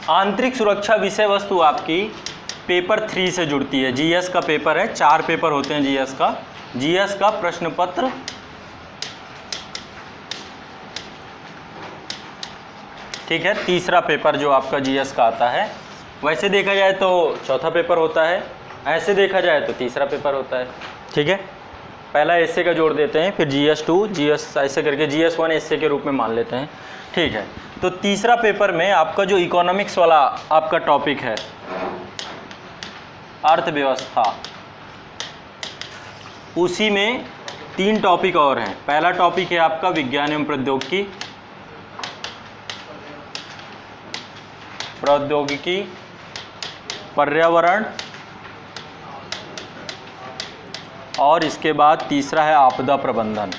आंतरिक सुरक्षा विषय वस्तु आपकी पेपर 3 से जुड़ती है। जीएस का पेपर है, 4 पेपर होते हैं जीएस का प्रश्न पत्र ठीक है, तीसरा पेपर जो आपका जीएस का आता है। वैसे देखा जाए तो चौथा पेपर होता है, ऐसे देखा जाए तो तीसरा पेपर होता है। ठीक है, पहला एसए का जोड़ देते हैं, फिर GS2 GS ऐसे करके GS1 एसए के रूप में मान लेते हैं। ठीक है, तो तीसरा पेपर में आपका जो इकोनॉमिक्स वाला आपका टॉपिक है अर्थव्यवस्था, उसी में 3 टॉपिक और हैं। पहला टॉपिक है आपका विज्ञान एवं प्रौद्योगिकी, पर्यावरण, और इसके बाद तीसरा है आपदा प्रबंधन,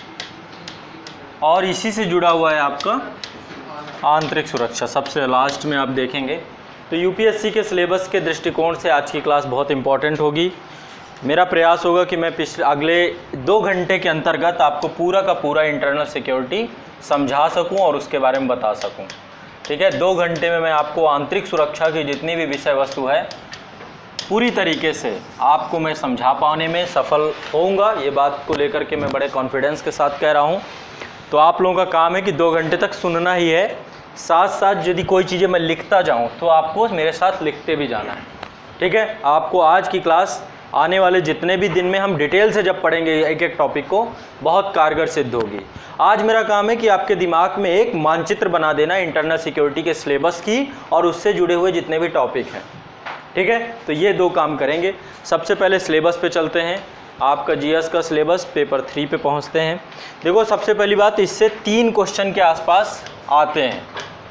और इसी से जुड़ा हुआ है आपका आंतरिक सुरक्षा सबसे लास्ट में आप देखेंगे। तो यूपीएससी के सिलेबस के दृष्टिकोण से आज की क्लास बहुत इंपॉर्टेंट होगी। मेरा प्रयास होगा कि मैं अगले 2 घंटे के अंतर्गत आपको पूरा का पूरा इंटरनल सिक्योरिटी समझा सकूं और उसके बारे में बता सकूं। ठीक है, 2 घंटे में मैं आपको आंतरिक सुरक्षा की जितनी भी विषय वस्तु है पूरी तरीके से आपको मैं समझा पाने में सफल होऊंगा। ये बात को लेकर के मैं बड़े कॉन्फिडेंस के साथ कह रहा हूँ। तो आप लोगों का काम है कि 2 घंटे तक सुनना ही है, साथ साथ यदि कोई चीज़ें मैं लिखता जाऊँ तो आपको मेरे साथ लिखते भी जाना है। ठीक है, आपको आज की क्लास आने वाले जितने भी दिन में हम डिटेल से जब पढ़ेंगे एक एक टॉपिक को, बहुत कारगर सिद्ध होगी। आज मेरा काम है कि आपके दिमाग में एक मानचित्र बना देना इंटरनल सिक्योरिटी के सिलेबस की और उससे जुड़े हुए जितने भी टॉपिक हैं। ठीक है, तो ये 2 काम करेंगे। सबसे पहले सिलेबस पे चलते हैं। आपका जीएस का सिलेबस पेपर 3 पे पहुंचते हैं। देखो, सबसे पहली बात, इससे 3 क्वेश्चन के आसपास आते हैं,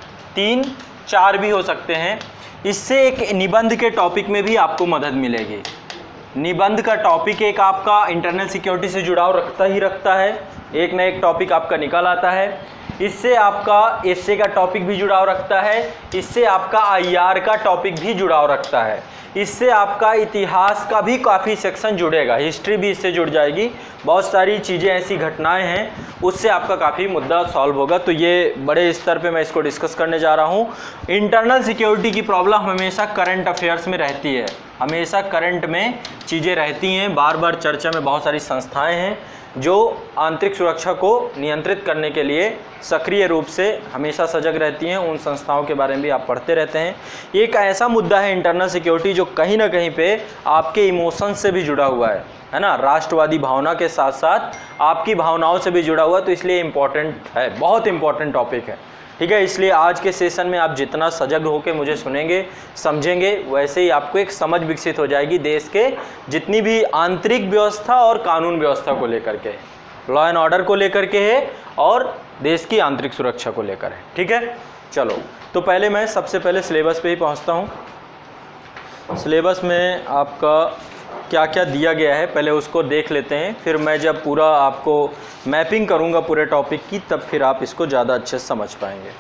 3-4 भी हो सकते हैं। इससे एक निबंध के टॉपिक में भी आपको मदद मिलेगी। निबंध का टॉपिक एक आपका इंटरनल सिक्योरिटी से जुड़ाव रखता है, एक ना एक टॉपिक आपका निकल आता है। इससे आपका एसए का टॉपिक भी जुड़ाव रखता है, इससे आपका आईआर का टॉपिक भी जुड़ाव रखता है, इससे आपका इतिहास का भी काफ़ी सेक्शन जुड़ेगा, हिस्ट्री भी इससे जुड़ जाएगी। बहुत सारी चीज़ें ऐसी घटनाएं हैं, उससे आपका काफ़ी मुद्दा सॉल्व होगा। तो ये बड़े स्तर पे मैं इसको डिस्कस करने जा रहा हूँ। इंटरनल सिक्योरिटी की प्रॉब्लम हमेशा करंट अफेयर्स में रहती है, हमेशा करंट में चीज़ें रहती हैं। बार बार चर्चा में बहुत सारी संस्थाएँ हैं जो आंतरिक सुरक्षा को नियंत्रित करने के लिए सक्रिय रूप से हमेशा सजग रहती हैं। उन संस्थाओं के बारे में भी आप पढ़ते रहते हैं। एक ऐसा मुद्दा है इंटरनल सिक्योरिटी जो कहीं ना कहीं पे आपके इमोशन से भी जुड़ा हुआ है ना, राष्ट्रवादी भावना के साथ साथ आपकी भावनाओं से भी जुड़ा हुआ है। तो इसलिए इम्पॉर्टेंट है, बहुत इंपॉर्टेंट टॉपिक है। ठीक है, इसलिए आज के सेशन में आप जितना सजग होकर मुझे सुनेंगे समझेंगे, वैसे ही आपको एक समझ विकसित हो जाएगी देश के जितनी भी आंतरिक व्यवस्था और कानून व्यवस्था को लेकर के, लॉ एंड ऑर्डर को लेकर के है और देश की आंतरिक सुरक्षा को लेकर है। ठीक है, चलो, तो पहले मैं सबसे पहले सिलेबस पे ही पहुंचता हूं। सिलेबस में आपका क्या क्या दिया गया है पहले उसको देख लेते हैं, फिर मैं जब पूरा आपको मैपिंग करूंगा पूरे टॉपिक की, तब फिर आप इसको ज़्यादा अच्छे से समझ पाएंगे।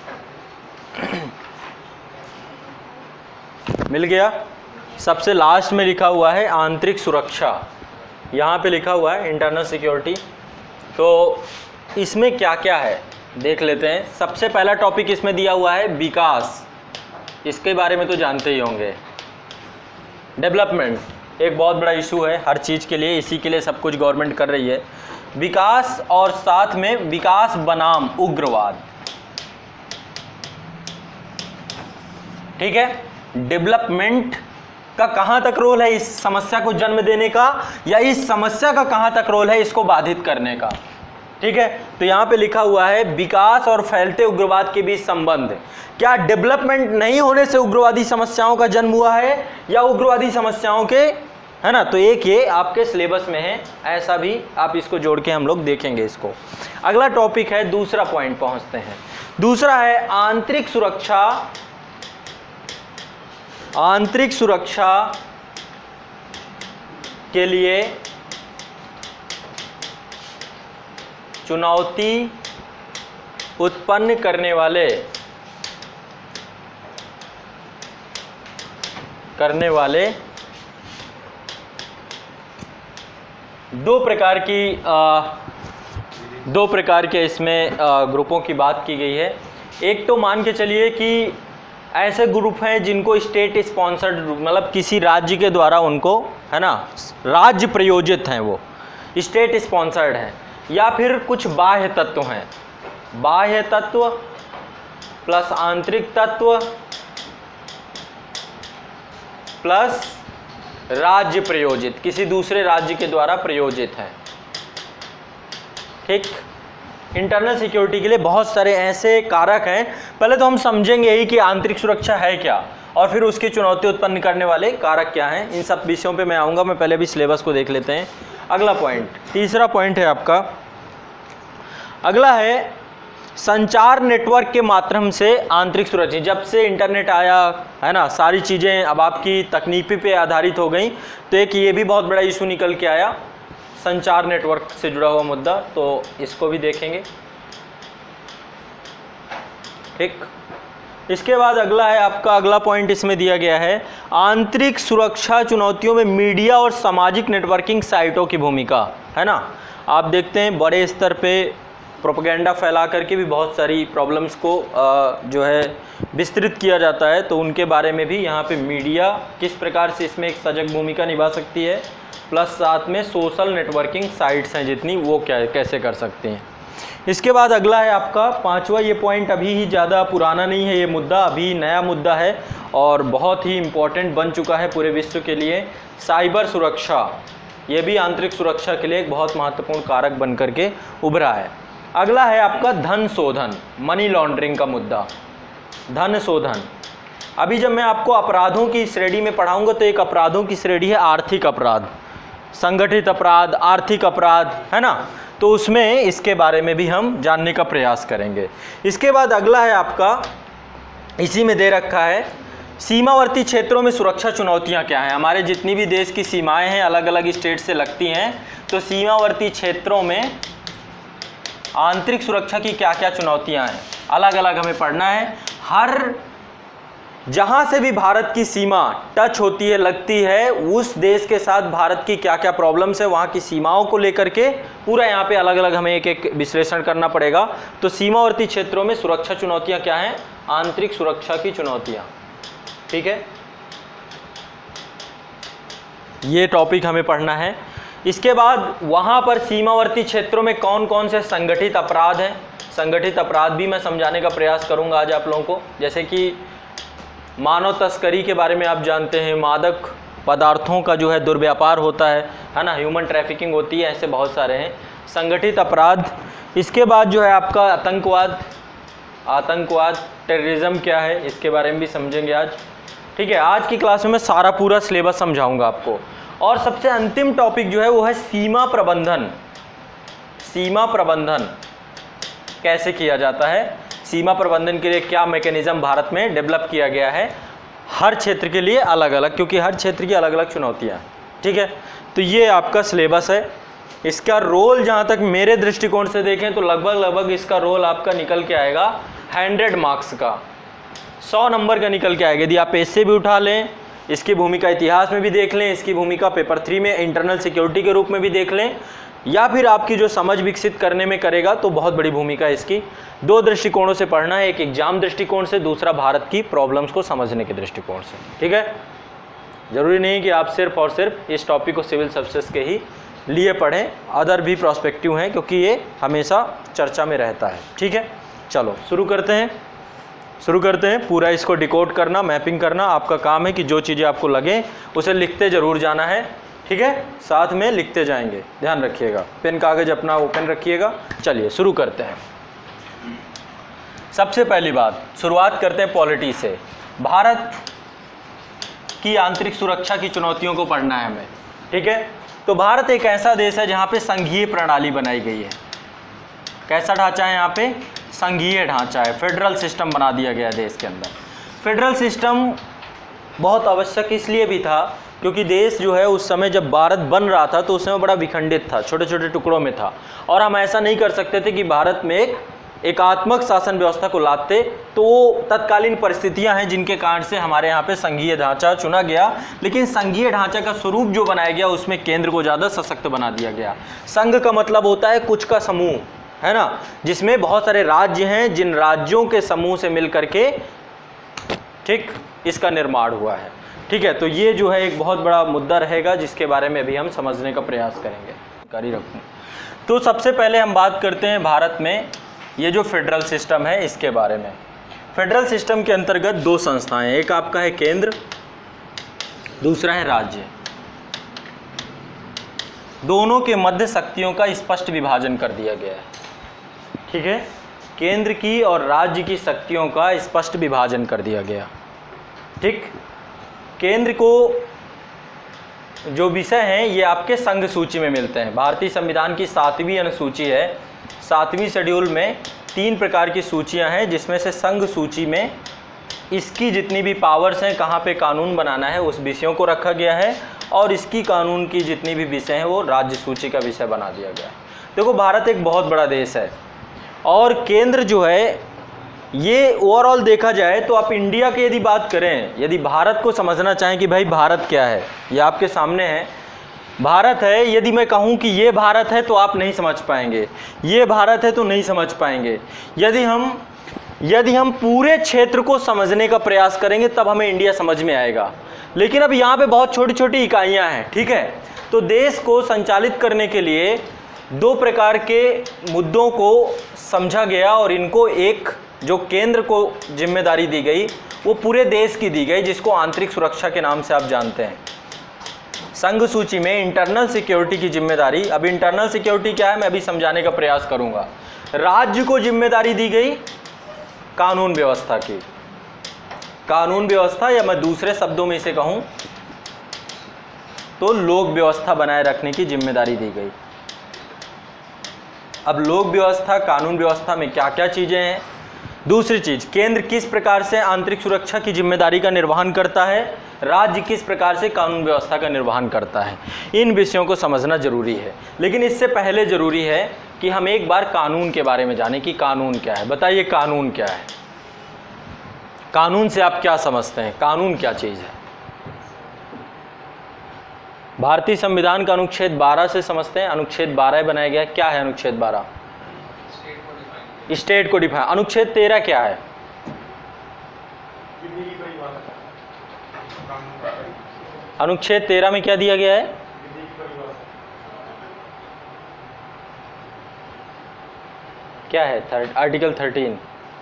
मिल गया। सबसे लास्ट में लिखा हुआ है आंतरिक सुरक्षा, यहाँ पे लिखा हुआ है इंटरनल सिक्योरिटी। तो इसमें क्या क्या है देख लेते हैं। सबसे पहला टॉपिक इसमें दिया हुआ है विकास, इसके बारे में तो जानते ही होंगे। डेवलपमेंट एक बहुत बड़ा इशू है हर चीज़ के लिए, इसी के लिए सब कुछ गवर्नमेंट कर रही है। विकास और साथ में विकास बनाम उग्रवाद। ठीक है, डेवलपमेंट का कहां तक रोल है इस समस्या को जन्म देने का, या इस समस्या का कहां तक रोल है इसको बाधित करने का। ठीक है, तो यहां पे लिखा हुआ है विकास और फैलते उग्रवाद के बीच संबंध। क्या डेवलपमेंट नहीं होने से उग्रवादी समस्याओं का जन्म हुआ है, या उग्रवादी समस्याओं के, है ना। तो एक ये आपके सिलेबस में है, ऐसा भी आप इसको जोड़ के हम लोग देखेंगे इसको। अगला टॉपिक है, दूसरा पॉइंट पहुंचते हैं। दूसरा है आंतरिक सुरक्षा। आंतरिक सुरक्षा के लिए चुनौती उत्पन्न करने वाले दो प्रकार के इसमें ग्रुपों की बात की गई है। एक तो मान के चलिए कि ऐसे ग्रुप हैं जिनको स्टेट स्पॉन्सर्ड, मतलब किसी राज्य के द्वारा उनको, है ना, राज्य प्रयोजित हैं, वो स्टेट स्पॉन्सर्ड हैं। या फिर कुछ बाह्य तत्व हैं, बाह्य तत्व प्लस आंतरिक तत्व प्लस राज्य प्रयोजित, किसी दूसरे राज्य के द्वारा प्रयोजित है। ठीक, इंटरनल सिक्योरिटी के लिए बहुत सारे ऐसे कारक हैं। पहले तो हम समझेंगे ही कि आंतरिक सुरक्षा है क्या, और फिर उसकी चुनौती उत्पन्न करने वाले कारक क्या हैं। इन सब विषयों पे मैं आऊँगा, मैं पहले भी सिलेबस को देख लेते हैं। अगला पॉइंट, तीसरा पॉइंट है आपका, अगला है संचार नेटवर्क के माध्यम से आंतरिक सुरक्षा। जब से इंटरनेट आया है ना, सारी चीज़ें अब आपकी तकनीकी पे आधारित हो गई, तो एक ये भी बहुत बड़ा इशू निकल के आया, संचार नेटवर्क से जुड़ा हुआ मुद्दा, तो इसको भी देखेंगे। ठीक, इसके बाद अगला है आपका, अगला पॉइंट इसमें दिया गया है, आंतरिक सुरक्षा चुनौतियों में मीडिया और सामाजिक नेटवर्किंग साइटों की भूमिका, है ना। आप देखते हैं बड़े स्तर पे प्रोपेगेंडा फैला करके भी बहुत सारी प्रॉब्लम्स को जो है विस्तृत किया जाता है, तो उनके बारे में भी यहाँ पे मीडिया किस प्रकार से इसमें एक सजग भूमिका निभा सकती है, प्लस साथ में सोशल नेटवर्किंग साइट्स हैं जितनी, वो क्या कैसे कर सकते हैं। इसके बाद अगला है आपका पांचवा, ये पॉइंट अभी ही ज़्यादा पुराना नहीं है, ये मुद्दा अभी नया मुद्दा है और बहुत ही इम्पोर्टेंट बन चुका है पूरे विश्व के लिए, साइबर सुरक्षा। ये भी आंतरिक सुरक्षा के लिए एक बहुत महत्वपूर्ण कारक बन करके उभरा है। अगला है आपका धन शोधन, मनी लॉन्ड्रिंग का मुद्दा, धन शोधन। अभी जब मैं आपको अपराधों की श्रेणी में पढ़ाऊंगा तो एक अपराधों की श्रेणी है आर्थिक अपराध, संगठित अपराध, आर्थिक अपराध, है ना, तो उसमें इसके बारे में भी हम जानने का प्रयास करेंगे। इसके बाद अगला है आपका, इसी में दे रखा है, सीमावर्ती क्षेत्रों में सुरक्षा चुनौतियां क्या हैं। हमारे जितनी भी देश की सीमाएं हैं अलग अलग स्टेट से लगती हैं, तो सीमावर्ती क्षेत्रों में आंतरिक सुरक्षा की क्या क्या चुनौतियां हैं, अलग अलग हमें पढ़ना है। हर जहां से भी भारत की सीमा टच होती है, लगती है, उस देश के साथ भारत की क्या क्या प्रॉब्लम्स है, वहां की सीमाओं को लेकर के पूरा यहाँ पे अलग अलग हमें एक एक विश्लेषण करना पड़ेगा। तो सीमावर्ती क्षेत्रों में सुरक्षा चुनौतियां क्या हैं, आंतरिक सुरक्षा की चुनौतियां। ठीक है, ये टॉपिक हमें पढ़ना है। इसके बाद वहाँ पर सीमावर्ती क्षेत्रों में कौन कौन से संगठित अपराध हैं, संगठित अपराध भी मैं समझाने का प्रयास करूँगा आज आप लोगों को। जैसे कि मानव तस्करी के बारे में आप जानते हैं, मादक पदार्थों का जो है दुर्व्यापार होता है ना, ह्यूमन ट्रैफिकिंग होती है, ऐसे बहुत सारे हैं संगठित अपराध। इसके बाद जो है आपका आतंकवाद, आतंकवाद टेररिज्म क्या है, इसके बारे में भी समझेंगे आज। ठीक है, आज की क्लास में मैं सारा पूरा सिलेबस समझाऊंगा आपको। और सबसे अंतिम टॉपिक जो है वो है सीमा प्रबंधन। सीमा प्रबंधन कैसे किया जाता है, सीमा प्रबंधन के लिए क्या मैकेनिज्म भारत में डेवलप किया गया है, हर क्षेत्र के लिए अलग अलग, क्योंकि हर क्षेत्र की अलग अलग चुनौतियाँ हैं। ठीक है, तो ये आपका सिलेबस है। इसका रोल जहाँ तक मेरे दृष्टिकोण से देखें तो लगभग इसका रोल आपका निकल के आएगा 100 मार्क्स का, 100 नंबर का निकल के आएगा। यदि आप ऐसे भी उठा लें, इसकी भूमिका इतिहास में भी देख लें, इसकी भूमिका पेपर 3 में इंटरनल सिक्योरिटी के रूप में भी देख लें, या फिर आपकी जो समझ विकसित करने में करेगा, तो बहुत बड़ी भूमिका है इसकी। दो दृष्टिकोणों से पढ़ना है, एक एग्जाम दृष्टिकोण से, दूसरा भारत की प्रॉब्लम्स को समझने के दृष्टिकोण से। ठीक है, जरूरी नहीं कि आप सिर्फ और सिर्फ इस टॉपिक को सिविल सर्विसेज के ही लिए पढ़ें, अदर भी प्रोस्पेक्टिव हैं, क्योंकि ये हमेशा चर्चा में रहता है। ठीक है, चलो शुरू करते हैं। पूरा इसको डिकोड करना, मैपिंग करना आपका काम है कि जो चीज़ें आपको लगे उसे लिखते ज़रूर जाना है। ठीक है, साथ में लिखते जाएंगे, ध्यान रखिएगा, पेन कागज अपना ओपन रखिएगा। चलिए शुरू करते हैं। सबसे पहली बात, शुरुआत करते हैं पॉलिटी से। भारत की आंतरिक सुरक्षा की चुनौतियों को पढ़ना है हमें। ठीक है, तो भारत एक ऐसा देश है जहाँ पे संघीय प्रणाली बनाई गई है। कैसा ढांचा है यहाँ पे, संघीय ढांचा है, फेडरल सिस्टम बना दिया गया देश के अंदर। फेडरल सिस्टम बहुत आवश्यक इसलिए भी था क्योंकि देश जो है उस समय जब भारत बन रहा था तो उस समय बड़ा विखंडित था, छोटे छोटे टुकड़ों में था, और हम ऐसा नहीं कर सकते थे कि भारत में एक एकात्मक शासन व्यवस्था को लाते। तो वो तत्कालीन परिस्थितियां हैं जिनके कारण से हमारे यहाँ पे संघीय ढांचा चुना गया। लेकिन संघीय ढांचा का स्वरूप जो बनाया गया उसमें केंद्र को ज़्यादा सशक्त बना दिया गया। संघ का मतलब होता है कुछ का समूह, है ना, जिसमें बहुत सारे राज्य हैं, जिन राज्यों के समूह से मिल करके, ठीक, इसका निर्माण हुआ है। ठीक है, तो ये जो है एक बहुत बड़ा मुद्दा रहेगा जिसके बारे में अभी हम समझने का प्रयास करेंगे। जारी रखूँ तो सबसे पहले हम बात करते हैं भारत में ये जो फेडरल सिस्टम है इसके बारे में। फेडरल सिस्टम के अंतर्गत दो संस्थाएं, एक आपका है केंद्र, दूसरा है राज्य। दोनों के मध्य शक्तियों का स्पष्ट विभाजन कर दिया गया है। ठीक है, केंद्र की और राज्य की शक्तियों का स्पष्ट विभाजन कर दिया गया। ठीक, केंद्र को जो विषय हैं ये आपके संघ सूची में मिलते हैं। भारतीय संविधान की 7वीं अनुसूची है, 7वीं शेड्यूल में 3 प्रकार की सूचियां हैं, जिसमें से संघ सूची में इसकी जितनी भी पावर्स हैं, कहाँ पे कानून बनाना है उस विषयों को रखा गया है, और इसकी कानून की जितनी भी विषय हैं वो राज्य सूची का विषय बना दिया गया है। देखो, भारत एक बहुत बड़ा देश है और केंद्र जो है ये ओवरऑल देखा जाए तो आप इंडिया की यदि बात करें, यदि भारत को समझना चाहें कि भाई भारत क्या है, ये आपके सामने है। भारत है, यदि मैं कहूँ कि ये भारत है तो आप नहीं समझ पाएंगे, ये भारत है तो नहीं समझ पाएंगे। यदि हम पूरे क्षेत्र को समझने का प्रयास करेंगे तब हमें इंडिया समझ में आएगा। लेकिन अब यहाँ पे बहुत छोटी छोटी इकाइयाँ हैं। ठीक है, तो देश को संचालित करने के लिए 2 प्रकार के मुद्दों को समझा गया और इनको एक जो केंद्र को जिम्मेदारी दी गई वो पूरे देश की दी गई, जिसको आंतरिक सुरक्षा के नाम से आप जानते हैं। संघ सूची में इंटरनल सिक्योरिटी की जिम्मेदारी, अब इंटरनल सिक्योरिटी क्या है मैं अभी समझाने का प्रयास करूंगा। राज्य को जिम्मेदारी दी गई कानून व्यवस्था की, कानून व्यवस्था, या मैं दूसरे शब्दों में इसे कहूं तो लोक व्यवस्था बनाए रखने की जिम्मेदारी दी गई। अब लोक व्यवस्था, कानून व्यवस्था में क्या क्या चीजें हैं। दूसरी चीज, केंद्र किस प्रकार से आंतरिक सुरक्षा की जिम्मेदारी का निर्वहन करता है, राज्य किस प्रकार से कानून व्यवस्था का निर्वहन करता है, इन विषयों को समझना जरूरी है। लेकिन इससे पहले जरूरी है कि हम एक बार कानून के बारे में जानें कि कानून क्या है। बताइए कानून क्या है, कानून से आप क्या समझते हैं, कानून क्या चीज़ है। भारतीय संविधान का अनुच्छेद 12 से समझते हैं। अनुच्छेद 12 बनाया गया, क्या है अनुच्छेद 12? स्टेट को डिफाइन। अनुच्छेद 13 क्या है? अनुच्छेद 13 में क्या दिया गया है? क्या है? आर्टिकल 13।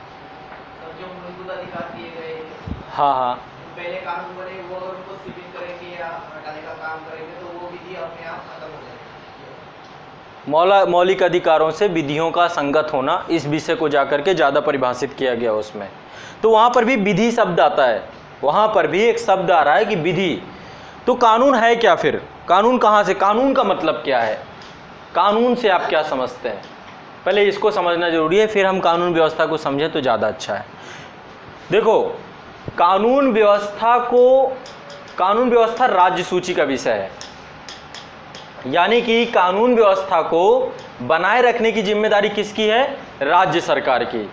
हाँ हाँ, पहले कानून बने वो अगर उनको शिथिल करेंगे या हटाने का काम करेंगे तो वो विधि अपने आप खत्म हो जाएगी। मौलिक अधिकारों से विधियों का संगत होना, इस विषय को जाकर के ज़्यादा परिभाषित किया गया उसमें। तो वहाँ पर भी विधि शब्द आता है, वहाँ पर भी एक शब्द आ रहा है कि विधि। तो कानून है क्या फिर? कानून कहाँ से, कानून का मतलब क्या है, कानून से आप क्या समझते हैं? पहले इसको समझना जरूरी है, फिर हम कानून व्यवस्था को समझें तो ज़्यादा अच्छा है। देखो, कानून व्यवस्था राज्य सूची का विषय है, यानी कि कानून व्यवस्था को बनाए रखने की जिम्मेदारी किसकी है? राज्य सरकार की।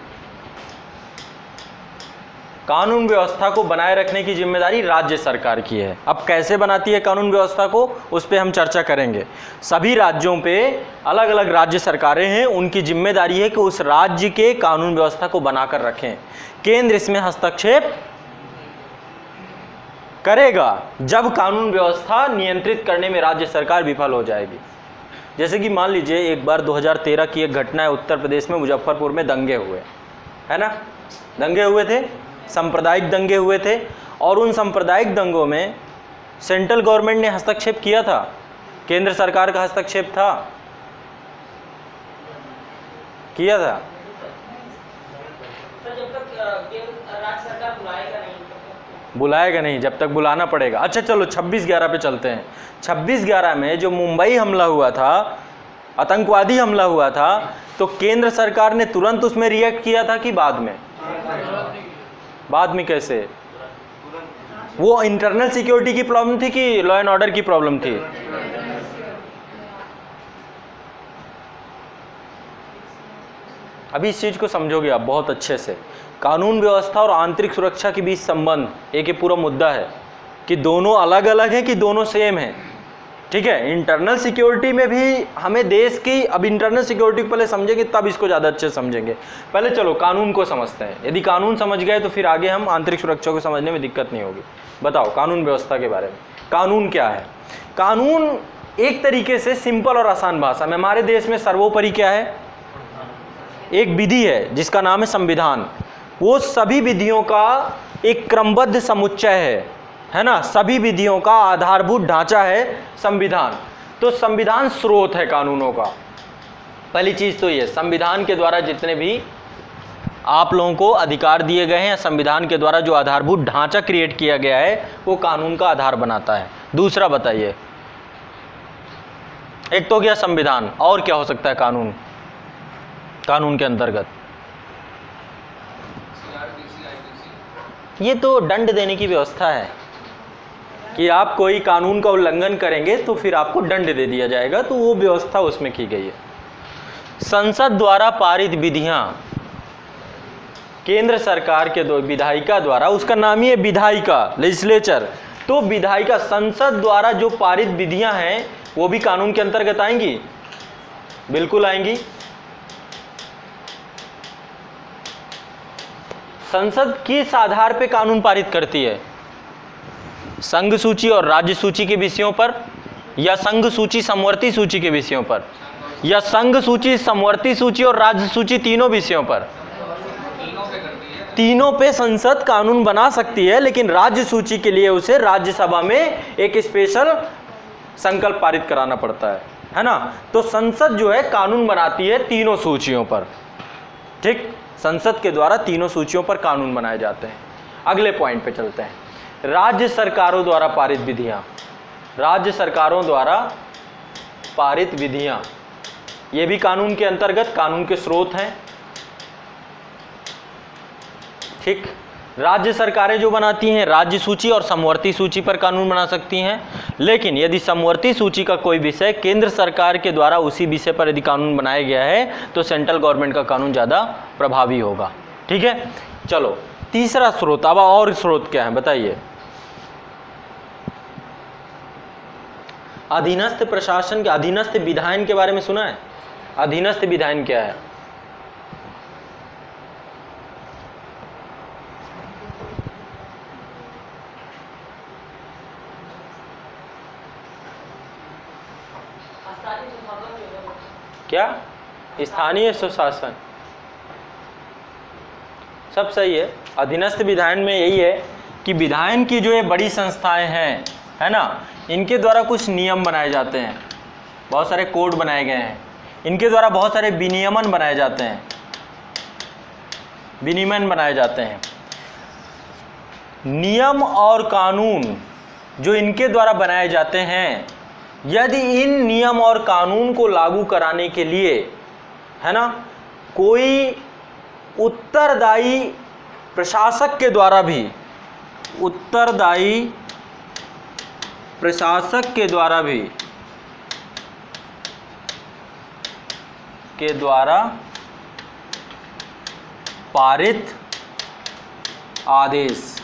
कानून व्यवस्था को बनाए रखने की जिम्मेदारी राज्य सरकार की है। अब कैसे बनाती है कानून व्यवस्था को, उस पर हम चर्चा करेंगे। सभी राज्यों पे अलग अलग राज्य सरकारें हैं, उनकी जिम्मेदारी है कि उस राज्य के कानून व्यवस्था को बनाकर रखें। केंद्र इसमें हस्तक्षेप करेगा जब कानून व्यवस्था नियंत्रित करने में राज्य सरकार विफल हो जाएगी। जैसे कि मान लीजिए एक बार 2013 की एक घटना है, उत्तर प्रदेश में मुजफ्फरपुर में दंगे हुए, है ना, दंगे हुए थे, सांप्रदायिक दंगे हुए थे, और उन सांप्रदायिक दंगों में सेंट्रल गवर्नमेंट ने हस्तक्षेप किया था, केंद्र सरकार का हस्तक्षेप था, किया था। बुलाएगा नहीं, जब तक बुलाना पड़ेगा। अच्छा चलो 26/11 पे चलते हैं। 26/11 में जो मुंबई हमला हुआ था, आतंकवादी हमला हुआ था, तो केंद्र सरकार ने तुरंत उसमें रिएक्ट किया था कि बाद में? बाद में कैसे? वो इंटरनल सिक्योरिटी की प्रॉब्लम थी कि लॉ एंड ऑर्डर की प्रॉब्लम थी? अभी इस चीज को समझोगे आप बहुत अच्छे से। कानून व्यवस्था और आंतरिक सुरक्षा के बीच संबंध एक पूरा मुद्दा है कि दोनों अलग अलग हैं कि दोनों सेम हैं। ठीक है। इंटरनल सिक्योरिटी में भी हमें देश की, अब इंटरनल सिक्योरिटी को पहले समझेंगे तब इसको ज़्यादा अच्छे से समझेंगे। पहले चलो कानून को समझते हैं। यदि कानून समझ गए तो फिर आगे हम आंतरिक सुरक्षा को समझने में दिक्कत नहीं होगी। बताओ कानून व्यवस्था के बारे में, कानून क्या है? कानून एक तरीके से सिंपल और आसान भाषा में हमारे देश में सर्वोपरि क्या है? एक विधि है जिसका नाम है संविधान। वो सभी विधियों का एक क्रमबद्ध समुच्चय है ना। सभी विधियों का आधारभूत ढांचा है संविधान। तो संविधान स्रोत है कानूनों का। पहली चीज तो ये, संविधान के द्वारा जितने भी आप लोगों को अधिकार दिए गए हैं, संविधान के द्वारा जो आधारभूत ढांचा क्रिएट किया गया है वो कानून का आधार बनाता है। दूसरा बताइए, एक तो गया संविधान, और क्या हो सकता है कानून? कानून के अंतर्गत ये तो दंड देने की व्यवस्था है कि आप कोई कानून का उल्लंघन करेंगे तो फिर आपको दंड दे दिया जाएगा, तो वो व्यवस्था उसमें की गई है। संसद द्वारा पारित विधियां, केंद्र सरकार के दो विधायिका द्वारा, उसका नाम ही है विधायिका, लेजिस्लेचर। तो विधायिका, संसद द्वारा जो पारित विधियां हैं वो भी कानून के अंतर्गत आएंगी, बिल्कुल आएंगी। संसद किस आधार पे कानून पारित करती है? संघ सूची और राज्य सूची के विषयों पर, या संघ सूची समवर्ती सूची के विषयों पर, या संघ सूची समवर्ती सूची और राज्य सूची तीनों विषयों पर? तीनों पे संसद कानून बना सकती है, लेकिन राज्य सूची के लिए उसे राज्यसभा में एक स्पेशल संकल्प पारित कराना पड़ता है ना। तो संसद जो है कानून बनाती है तीनों सूचियों पर। ठीक, संसद के द्वारा तीनों सूचियों पर कानून बनाए जाते हैं। अगले पॉइंट पे चलते हैं। राज्य सरकारों द्वारा पारित विधियां, राज्य सरकारों द्वारा पारित विधियां, ये भी कानून के अंतर्गत, कानून के स्रोत हैं। ठीक, राज्य सरकारें जो बनाती हैं राज्य सूची और समवर्ती सूची पर कानून बना सकती हैं, लेकिन यदि समवर्ती सूची का कोई विषय केंद्र सरकार के द्वारा उसी विषय पर यदि कानून बनाया गया है तो सेंट्रल गवर्नमेंट का कानून ज़्यादा प्रभावी होगा। ठीक है, चलो तीसरा स्रोत। अब और स्रोत क्या है बताइए? अधीनस्थ प्रशासन के, अधीनस्थ विधायन के बारे में सुना है? अधीनस्थ विधायन क्या है? क्या? स्थानीय सुशासन, सब सही है। अधीनस्थ विधायन में यही है कि विधायन की जो ये बड़ी संस्थाएं हैं, है ना, इनके द्वारा कुछ नियम बनाए जाते हैं, बहुत सारे कोड बनाए गए हैं, इनके द्वारा बहुत सारे विनियमन बनाए जाते हैं, विनियमन बनाए जाते हैं। नियम और कानून जो इनके द्वारा बनाए जाते हैं, यदि इन नियम और कानून को लागू कराने के लिए, है ना, कोई उत्तरदायी प्रशासक के द्वारा भी, उत्तरदायी प्रशासक के द्वारा भी के द्वारा पारित आदेश,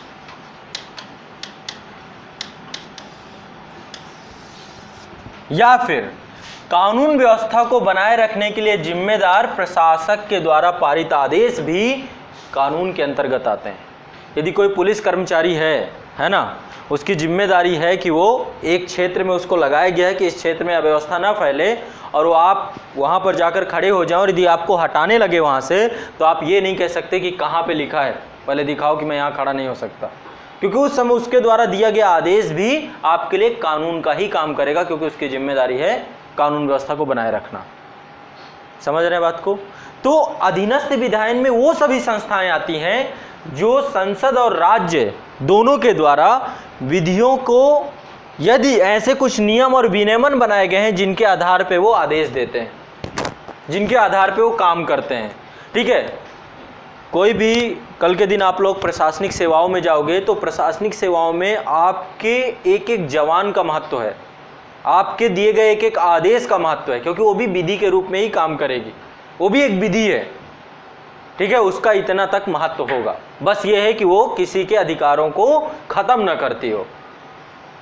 या फिर कानून व्यवस्था को बनाए रखने के लिए जिम्मेदार प्रशासक के द्वारा पारित आदेश भी कानून के अंतर्गत आते हैं। यदि कोई पुलिस कर्मचारी है ना, उसकी जिम्मेदारी है कि वो एक क्षेत्र में उसको लगाया गया है कि इस क्षेत्र में अव्यवस्था ना फैले, और वो आप वहाँ पर जाकर खड़े हो जाओ और यदि आपको हटाने लगे वहाँ से, तो आप ये नहीं कह सकते कि कहाँ पे लिखा है, पहले दिखाओ कि मैं यहाँ खड़ा नहीं हो सकता, क्योंकि उस समय उसके द्वारा दिया गया आदेश भी आपके लिए कानून का ही काम करेगा, क्योंकि उसकी जिम्मेदारी है कानून व्यवस्था को बनाए रखना। समझ रहे हैं बात को? तो अधीनस्थ विधायन में वो सभी संस्थाएं आती हैं जो संसद और राज्य दोनों के द्वारा विधियों को, यदि ऐसे कुछ नियम और विनियमन बनाए गए हैं जिनके आधार पे वो आदेश देते हैं, जिनके आधार पे वो काम करते हैं। ठीक है, कोई भी कल के दिन आप लोग प्रशासनिक सेवाओं में जाओगे तो प्रशासनिक सेवाओं में आपके एक एक जवान का महत्व है, आपके दिए गए एक एक आदेश का महत्व है, क्योंकि वो भी विधि के रूप में ही काम करेगी, वो भी एक विधि है। ठीक है, उसका इतना तक महत्व होगा। बस ये है कि वो किसी के अधिकारों को खत्म न करती हो।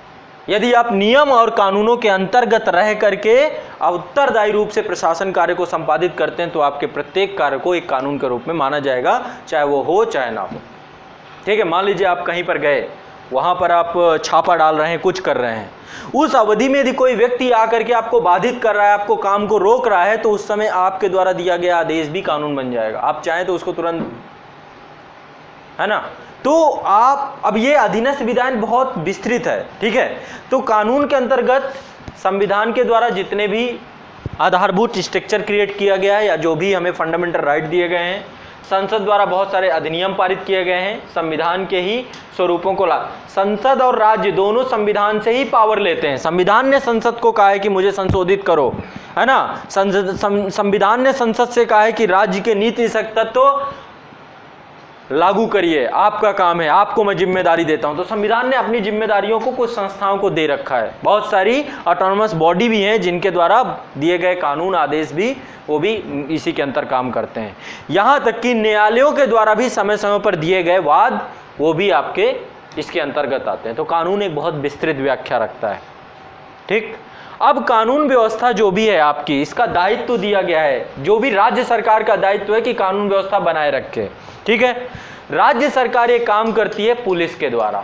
यदि आप नियम और कानूनों के अंतर्गत रह करके उत्तरदायी रूप से प्रशासन कार्य को संपादित करते हैं तो आपके प्रत्येक कार्य को एक कानून के रूप में माना जाएगा, चाहे वो हो चाहे ना हो। ठीक है, मान लीजिए आप कहीं पर गए, वहाँ पर आप छापा डाल रहे हैं, कुछ कर रहे हैं, उस अवधि में यदि कोई व्यक्ति आकर के आपको बाधित कर रहा है, आपको काम को रोक रहा है, तो उस समय आपके द्वारा दिया गया आदेश भी कानून बन जाएगा। आप चाहें तो उसको तुरंत, है ना। तो आप अब ये अधीनस्थ विधान बहुत विस्तृत है, ठीक है। तो कानून के अंतर्गत संविधान के द्वारा जितने भी आधारभूत स्ट्रक्चर क्रिएट किया गया है या जो भी हमें फंडामेंटल राइट दिए गए हैं, संसद द्वारा बहुत सारे अधिनियम पारित किए गए हैं, संविधान के ही स्वरूपों को संसद और राज्य दोनों संविधान से ही पावर लेते हैं। संविधान ने संसद को कहा है कि मुझे संशोधित करो, है ना। संविधान ने संसद से कहा है कि राज्य के नीति तत्व लागू करिए, आपका काम है, आपको मैं जिम्मेदारी देता हूं। तो संविधान ने अपनी जिम्मेदारियों को कुछ संस्थाओं को दे रखा है। बहुत सारी ऑटोनोमस बॉडी भी हैं जिनके द्वारा दिए गए कानून आदेश भी वो भी इसी के अंतर काम करते हैं। यहाँ तक कि न्यायालयों के द्वारा भी समय समय पर दिए गए वाद वो भी आपके इसके अंतर्गत आते हैं। तो कानून एक बहुत विस्तृत व्याख्या रखता है, ठीक। अब कानून व्यवस्था जो भी है आपकी, इसका दायित्व दिया गया है, जो भी राज्य सरकार का दायित्व है कि कानून व्यवस्था बनाए रखे, ठीक है। राज्य सरकार ये काम करती है पुलिस के द्वारा।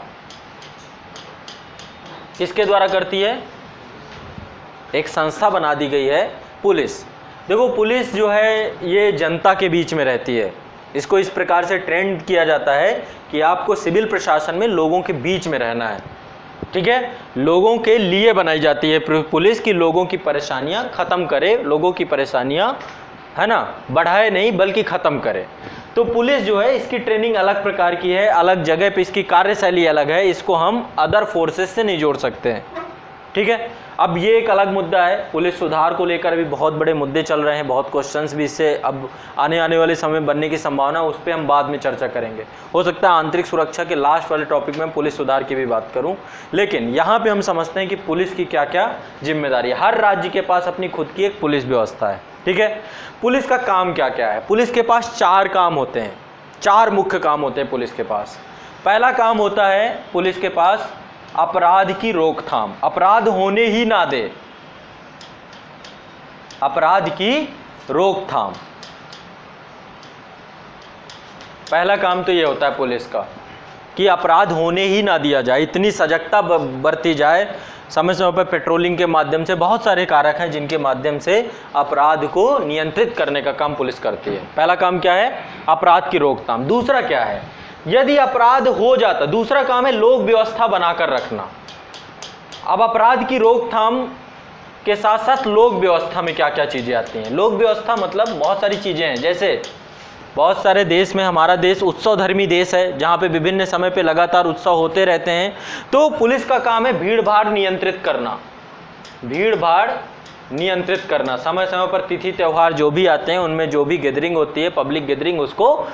किसके द्वारा करती है? एक संस्था बना दी गई है पुलिस। देखो पुलिस जो है ये जनता के बीच में रहती है। इसको इस प्रकार से ट्रेंड किया जाता है कि आपको सिविल प्रशासन में लोगों के बीच में रहना है, ठीक है। लोगों के लिए बनाई जाती है पुलिस की, लोगों की परेशानियां खत्म करे, लोगों की परेशानियां, है ना, बढ़ाए नहीं बल्कि खत्म करे। तो पुलिस जो है इसकी ट्रेनिंग अलग प्रकार की है, अलग जगह पे इसकी कार्यशैली अलग है, इसको हम अदर फोर्सेस से नहीं जोड़ सकते हैं, ठीक है। अब ये एक अलग मुद्दा है। पुलिस सुधार को लेकर भी बहुत बड़े मुद्दे चल रहे हैं, बहुत क्वेश्चंस भी इससे अब आने वाले समय में बनने की संभावना, उस पर हम बाद में चर्चा करेंगे। हो सकता है आंतरिक सुरक्षा के लास्ट वाले टॉपिक में पुलिस सुधार की भी बात करूं, लेकिन यहाँ पे हम समझते हैं कि पुलिस की क्या क्या जिम्मेदारी है। हर राज्य के पास अपनी खुद की एक पुलिस व्यवस्था है, ठीक है। पुलिस का काम क्या क्या है? पुलिस के पास 4 काम होते हैं, 4 मुख्य काम होते हैं पुलिस के पास। पहला काम होता है पुलिस के पास अपराध की रोकथाम, अपराध होने ही ना दे, अपराध की रोकथाम। पहला काम तो ये होता है पुलिस का कि अपराध होने ही ना दिया जाए, इतनी सजगता बरती जाए, समय समय पर पेट्रोलिंग के माध्यम से बहुत सारे कारक हैं जिनके माध्यम से अपराध को नियंत्रित करने का काम पुलिस करती है। पहला काम क्या है? अपराध की रोकथाम। दूसरा क्या है? यदि अपराध हो जाता, दूसरा काम है लोक व्यवस्था बनाकर रखना। अब अपराध की रोकथाम के साथ साथ लोक व्यवस्था में क्या क्या चीज़ें आती हैं? लोक व्यवस्था मतलब बहुत सारी चीज़ें हैं, जैसे बहुत सारे देश में, हमारा देश उत्सव धर्मी देश है जहाँ पे विभिन्न समय पे लगातार उत्सव होते रहते हैं। तो पुलिस का काम है भीड़ भाड़ नियंत्रित करना, भीड़ भाड़ नियंत्रित करना। समय समय पर तिथि त्यौहार जो भी आते हैं उनमें जो भी गैदरिंग होती है, पब्लिक गैदरिंग, उसको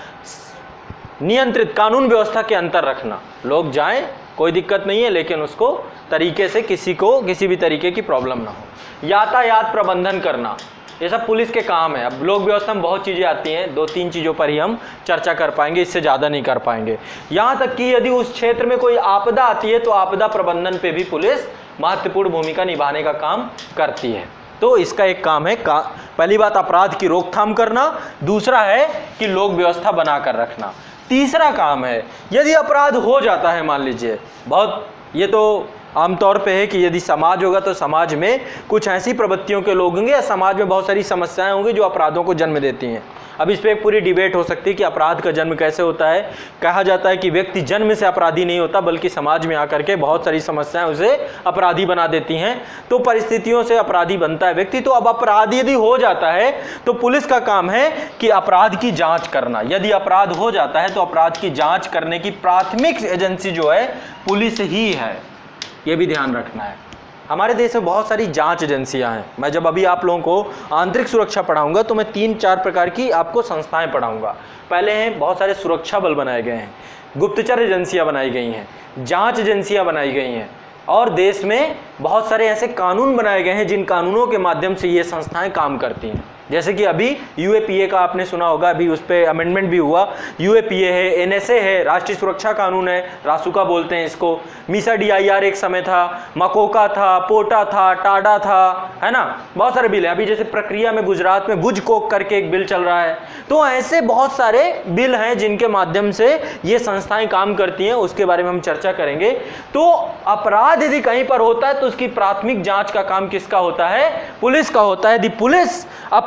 नियंत्रित कानून व्यवस्था के अंतर रखना। लोग जाएं, कोई दिक्कत नहीं है, लेकिन उसको तरीके से किसी को किसी भी तरीके की प्रॉब्लम ना हो। यातायात प्रबंधन करना, ये सब पुलिस के काम है। अब लोक व्यवस्था में बहुत चीज़ें आती हैं, 2-3 चीज़ों पर ही हम चर्चा कर पाएंगे, इससे ज़्यादा नहीं कर पाएंगे। यहाँ तक कि यदि उस क्षेत्र में कोई आपदा आती है तो आपदा प्रबंधन पे भी पुलिस महत्वपूर्ण भूमिका निभाने का काम करती है। तो इसका एक काम है पहली बात अपराध की रोकथाम करना, दूसरा है कि लोक व्यवस्था बना कर रखना। तीसरा काम है यदि अपराध हो जाता है, मान लीजिए बहुत, ये तो आमतौर पे है कि यदि समाज होगा तो समाज में कुछ ऐसी प्रवृत्तियों के लोग होंगे या समाज में बहुत सारी समस्याएं होंगी जो अपराधों को जन्म देती हैं। अब इस पर एक पूरी डिबेट हो सकती है कि अपराध का जन्म कैसे होता है। कहा जाता है कि व्यक्ति जन्म से अपराधी नहीं होता, बल्कि समाज में आकर के बहुत सारी समस्याएं उसे अपराधी बना देती हैं, तो परिस्थितियों से अपराधी बनता है व्यक्ति। तो अब अपराध यदि हो जाता है तो पुलिस का काम है कि अपराध की जांच करना। यदि अपराध हो जाता है तो अपराध की जांच करने की प्राथमिक एजेंसी जो है पुलिस ही है, ये भी ध्यान रखना है। हमारे देश में बहुत सारी जांच एजेंसियां हैं। मैं जब अभी आप लोगों को आंतरिक सुरक्षा पढ़ाऊंगा तो मैं 3-4 प्रकार की आपको संस्थाएं पढ़ाऊंगा। पहले हैं बहुत सारे सुरक्षा बल बनाए गए हैं, गुप्तचर एजेंसियां बनाई गई हैं, जांच एजेंसियां बनाई गई हैं, और देश में बहुत सारे ऐसे कानून बनाए गए हैं जिन कानूनों के माध्यम से ये संस्थाएं काम करती हैं। जैसे कि अभी यूएपीए का आपने सुना होगा, अभी उस पर अमेंडमेंट भी हुआ। यूएपीए है, एनएसए है, राष्ट्रीय सुरक्षा कानून है, रासुका बोलते हैं इसको, मीसा डीआईआर एक समय था, मकोका था, पोटा था, टाडा था, है ना, बहुत सारे बिल है। अभी जैसे प्रक्रिया में गुजरात में गुजकोक करके एक बिल चल रहा है। तो ऐसे बहुत सारे बिल हैं जिनके माध्यम से ये संस्थाएं काम करती हैं, उसके बारे में हम चर्चा करेंगे। तो अपराध यदि कहीं पर होता है तो उसकी प्राथमिक जांच का काम किसका होता है? पुलिस का होता है। यदि पुलिस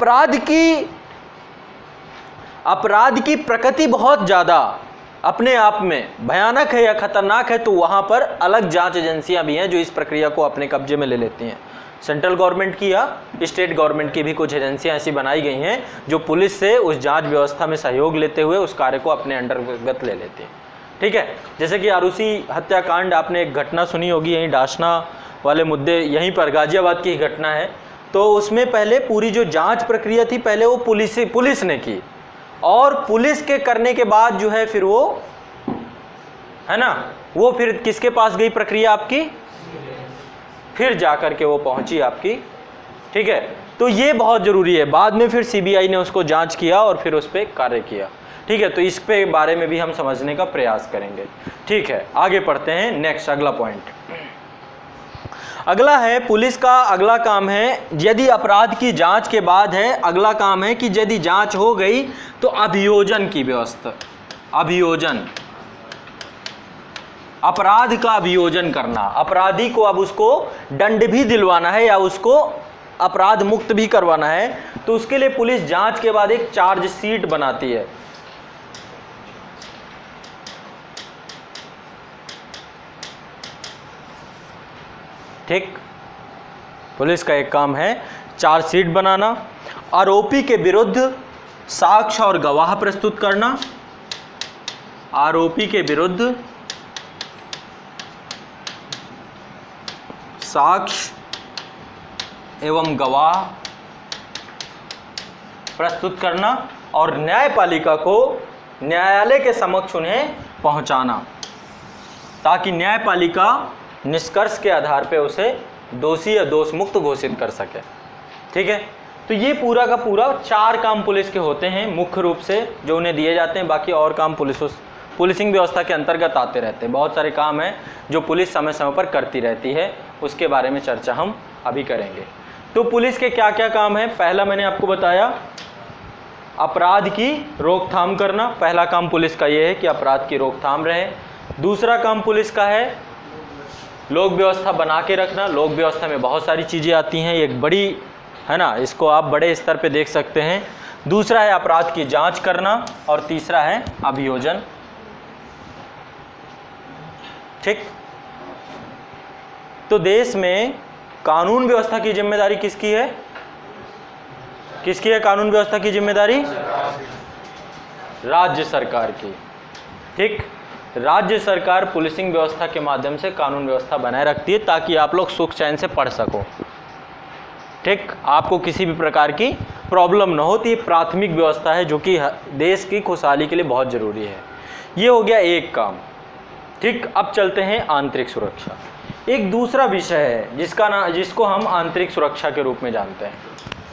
अपराध की प्रकृति बहुत ज्यादा अपने आप में भयानक है या खतरनाक है तो वहां पर अलग जांच एजेंसियां भी हैं जो इस प्रक्रिया को अपने कब्जे में ले लेती हैं। सेंट्रल गवर्नमेंट की या स्टेट गवर्नमेंट की भी कुछ एजेंसियां ऐसी बनाई गई हैं जो पुलिस से उस जांच व्यवस्था में सहयोग लेते हुए उस कार्य को अपने अंतर्गत ले लेती हैं। ठीक है, जैसे कि आरुषि हत्याकांड, आपने एक घटना सुनी होगी, यहीं डाशना वाले मुद्दे, यहीं पर गाजियाबाद की घटना है। तो उसमें पहले पूरी जो जांच प्रक्रिया थी पहले वो पुलिस ने की, और पुलिस के करने के बाद जो है फिर वो, है ना, वो फिर किसके पास गई प्रक्रिया आपकी, फिर जाकर के वो पहुंची आपकी। ठीक है, तो ये बहुत जरूरी है। बाद में फिर सीबीआई ने उसको जांच किया और फिर उस पर कार्य किया। ठीक है, तो इस पे बारे में भी हम समझने का प्रयास करेंगे। ठीक है, आगे पढ़ते हैं। नेक्स्ट अगला पॉइंट, अगला है पुलिस का अगला काम है, यदि अपराध की जांच के बाद है, अगला काम है कि यदि जांच हो गई तो अभियोजन की व्यवस्था, अभियोजन, अपराध का अभियोजन करना। अपराधी को अब उसको दंड भी दिलवाना है या उसको अपराध मुक्त भी करवाना है, तो उसके लिए पुलिस जांच के बाद एक चार्जशीट बनाती है। ठीक, पुलिस का एक काम है चार्जशीट बनाना, आरोपी के विरुद्ध साक्ष्य और गवाह प्रस्तुत करना, आरोपी के विरुद्ध साक्ष्य एवं गवाह प्रस्तुत करना, और न्यायपालिका को न्यायालय के समक्ष उन्हें पहुंचाना, ताकि न्यायपालिका निष्कर्ष के आधार पर उसे दोषी या दोष मुक्त घोषित कर सके। ठीक है, तो ये पूरा का पूरा 4 काम पुलिस के होते हैं मुख्य रूप से जो उन्हें दिए जाते हैं। बाकी और काम पुलिसिंग व्यवस्था के अंतर्गत आते रहते हैं। बहुत सारे काम हैं जो पुलिस समय समय पर करती रहती है, उसके बारे में चर्चा हम अभी करेंगे। तो पुलिस के क्या क्या काम हैं? पहला मैंने आपको बताया अपराध की रोकथाम करना। पहला काम पुलिस का ये है कि अपराध की रोकथाम रहे। दूसरा काम पुलिस का है लोक व्यवस्था बना के रखना। लोक व्यवस्था में बहुत सारी चीज़ें आती हैं, एक बड़ी है ना, इसको आप बड़े स्तर पे देख सकते हैं। दूसरा है अपराध की जांच करना, और तीसरा है अभियोजन। ठीक, तो देश में कानून व्यवस्था की जिम्मेदारी किसकी है? किसकी है कानून व्यवस्था की जिम्मेदारी? राज्य सरकार की। ठीक, राज्य सरकार पुलिसिंग व्यवस्था के माध्यम से कानून व्यवस्था बनाए रखती है ताकि आप लोग सुख चैन से पढ़ सको। ठीक, आपको किसी भी प्रकार की प्रॉब्लम ना हो। तो ये प्राथमिक व्यवस्था है जो कि देश की खुशहाली के लिए बहुत ज़रूरी है। ये हो गया एक काम। ठीक, अब चलते हैं आंतरिक सुरक्षा। एक दूसरा विषय है जिसको हम आंतरिक सुरक्षा के रूप में जानते हैं।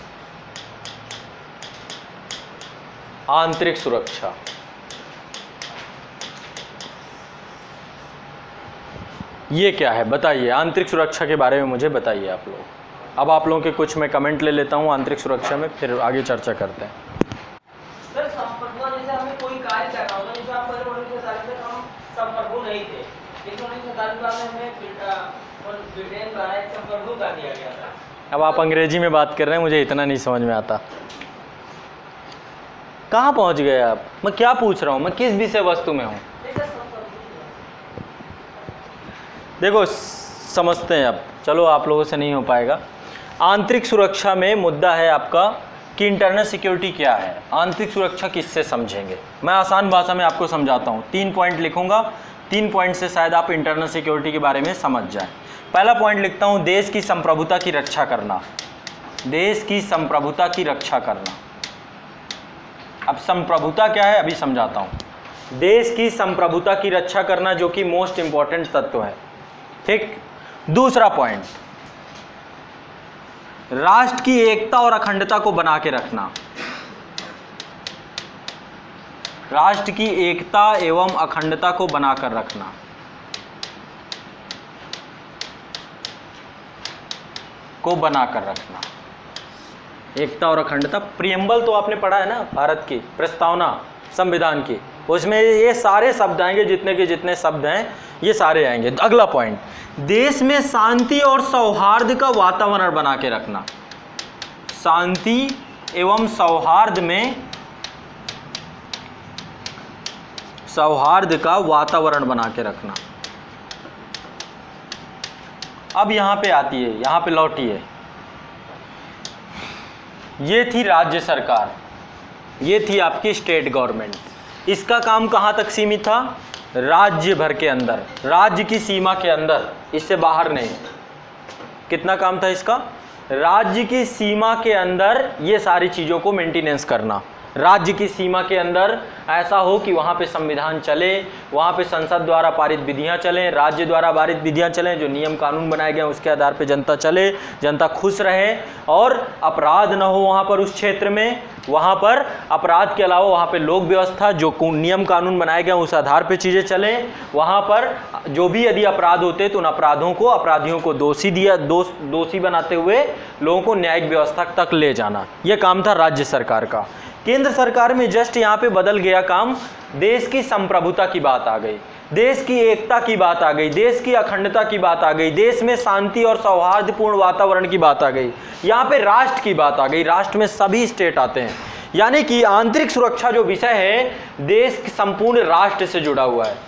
आंतरिक सुरक्षा, ये क्या है बताइए? आंतरिक सुरक्षा के बारे में मुझे बताइए आप लोग। अब आप लोगों के कुछ मैं कमेंट ले लेता हूँ आंतरिक सुरक्षा में, फिर आगे चर्चा करते हैं। सर, संपर्क जैसे हमें कोई कार्य करना होगा, जैसे आप पहले 1947 में हम संपर्क नहीं थे, लेकिन 1947 में हमें ब्रिटेन द्वारा एक संपर्क कर दिया गया था। अब आप अंग्रेजी में बात कर रहे हैं, मुझे इतना नहीं समझ में आता। कहाँ पहुँच गए आप? मैं क्या पूछ रहा हूँ, मैं किस विषय वस्तु में हूँ? देखो समझते हैं अब, चलो आप लोगों से नहीं हो पाएगा। आंतरिक सुरक्षा में मुद्दा है आपका कि इंटरनल सिक्योरिटी क्या है, आंतरिक सुरक्षा किससे समझेंगे। मैं आसान भाषा में आपको समझाता हूँ। 3 पॉइंट लिखूंगा, 3 पॉइंट से शायद आप इंटरनल सिक्योरिटी के बारे में समझ जाएं। पहला पॉइंट लिखता हूँ, देश की संप्रभुता की रक्षा करना। देश की संप्रभुता की रक्षा करना। अब संप्रभुता क्या है अभी समझाता हूँ। देश की संप्रभुता की रक्षा करना जो कि मोस्ट इंपॉर्टेंट तत्व है। ठीक, दूसरा पॉइंट, राष्ट्र की एकता और अखंडता को बना के रखना, राष्ट्र की एकता एवं अखंडता को बनाकर रखना। को बनाकर रखना, एकता और अखंडता। प्रियम्बल तो आपने पढ़ा है ना, भारत की प्रस्तावना संविधान की, उसमें ये सारे शब्द आएंगे, जितने के जितने शब्द हैं ये सारे आएंगे। अगला पॉइंट, देश में शांति और सौहार्द का वातावरण बना के रखना, शांति एवं सौहार्द में सौहार्द का वातावरण बना के रखना। अब यहाँ पे आती है, यहाँ पे लौटिए, ये थी राज्य सरकार, ये थी आपकी स्टेट गवर्नमेंट। इसका काम कहाँ तक सीमित था? राज्य भर के अंदर, राज्य की सीमा के अंदर, इससे बाहर नहीं। कितना काम था इसका? राज्य की सीमा के अंदर ये सारी चीज़ों को मेंटेनेंस करना। राज्य की सीमा के अंदर ऐसा हो कि वहाँ पे संविधान चले, वहाँ पे संसद द्वारा पारित विधियाँ चलें, राज्य द्वारा पारित विधियाँ चलें, जो नियम कानून बनाए गए उसके आधार पे जनता चले, जनता खुश रहे और अपराध न हो वहाँ पर, उस क्षेत्र में। वहाँ पर अपराध के अलावा वहाँ पे लोक व्यवस्था, जो नियम कानून बनाए गए उस आधार पे चीज़ें चलें। वहाँ पर जो भी यदि अपराध होते तो उन अपराधियों को दोषी बनाते हुए लोगों को न्यायिक व्यवस्था तक ले जाना, ये काम था राज्य सरकार का। केंद्र सरकार में जस्ट यहाँ पे बदल गया काम, देश की संप्रभुता की बात आ गई, देश की एकता की बात आ गई, देश की अखंडता की बात आ गई, देश में शांति और सौहार्दपूर्ण वातावरण की बात आ गई। यहाँ पे राष्ट्र की बात आ गई, राष्ट्र में सभी स्टेट आते हैं, यानी कि आंतरिक सुरक्षा जो विषय है देश के संपूर्ण राष्ट्र से जुड़ा हुआ है।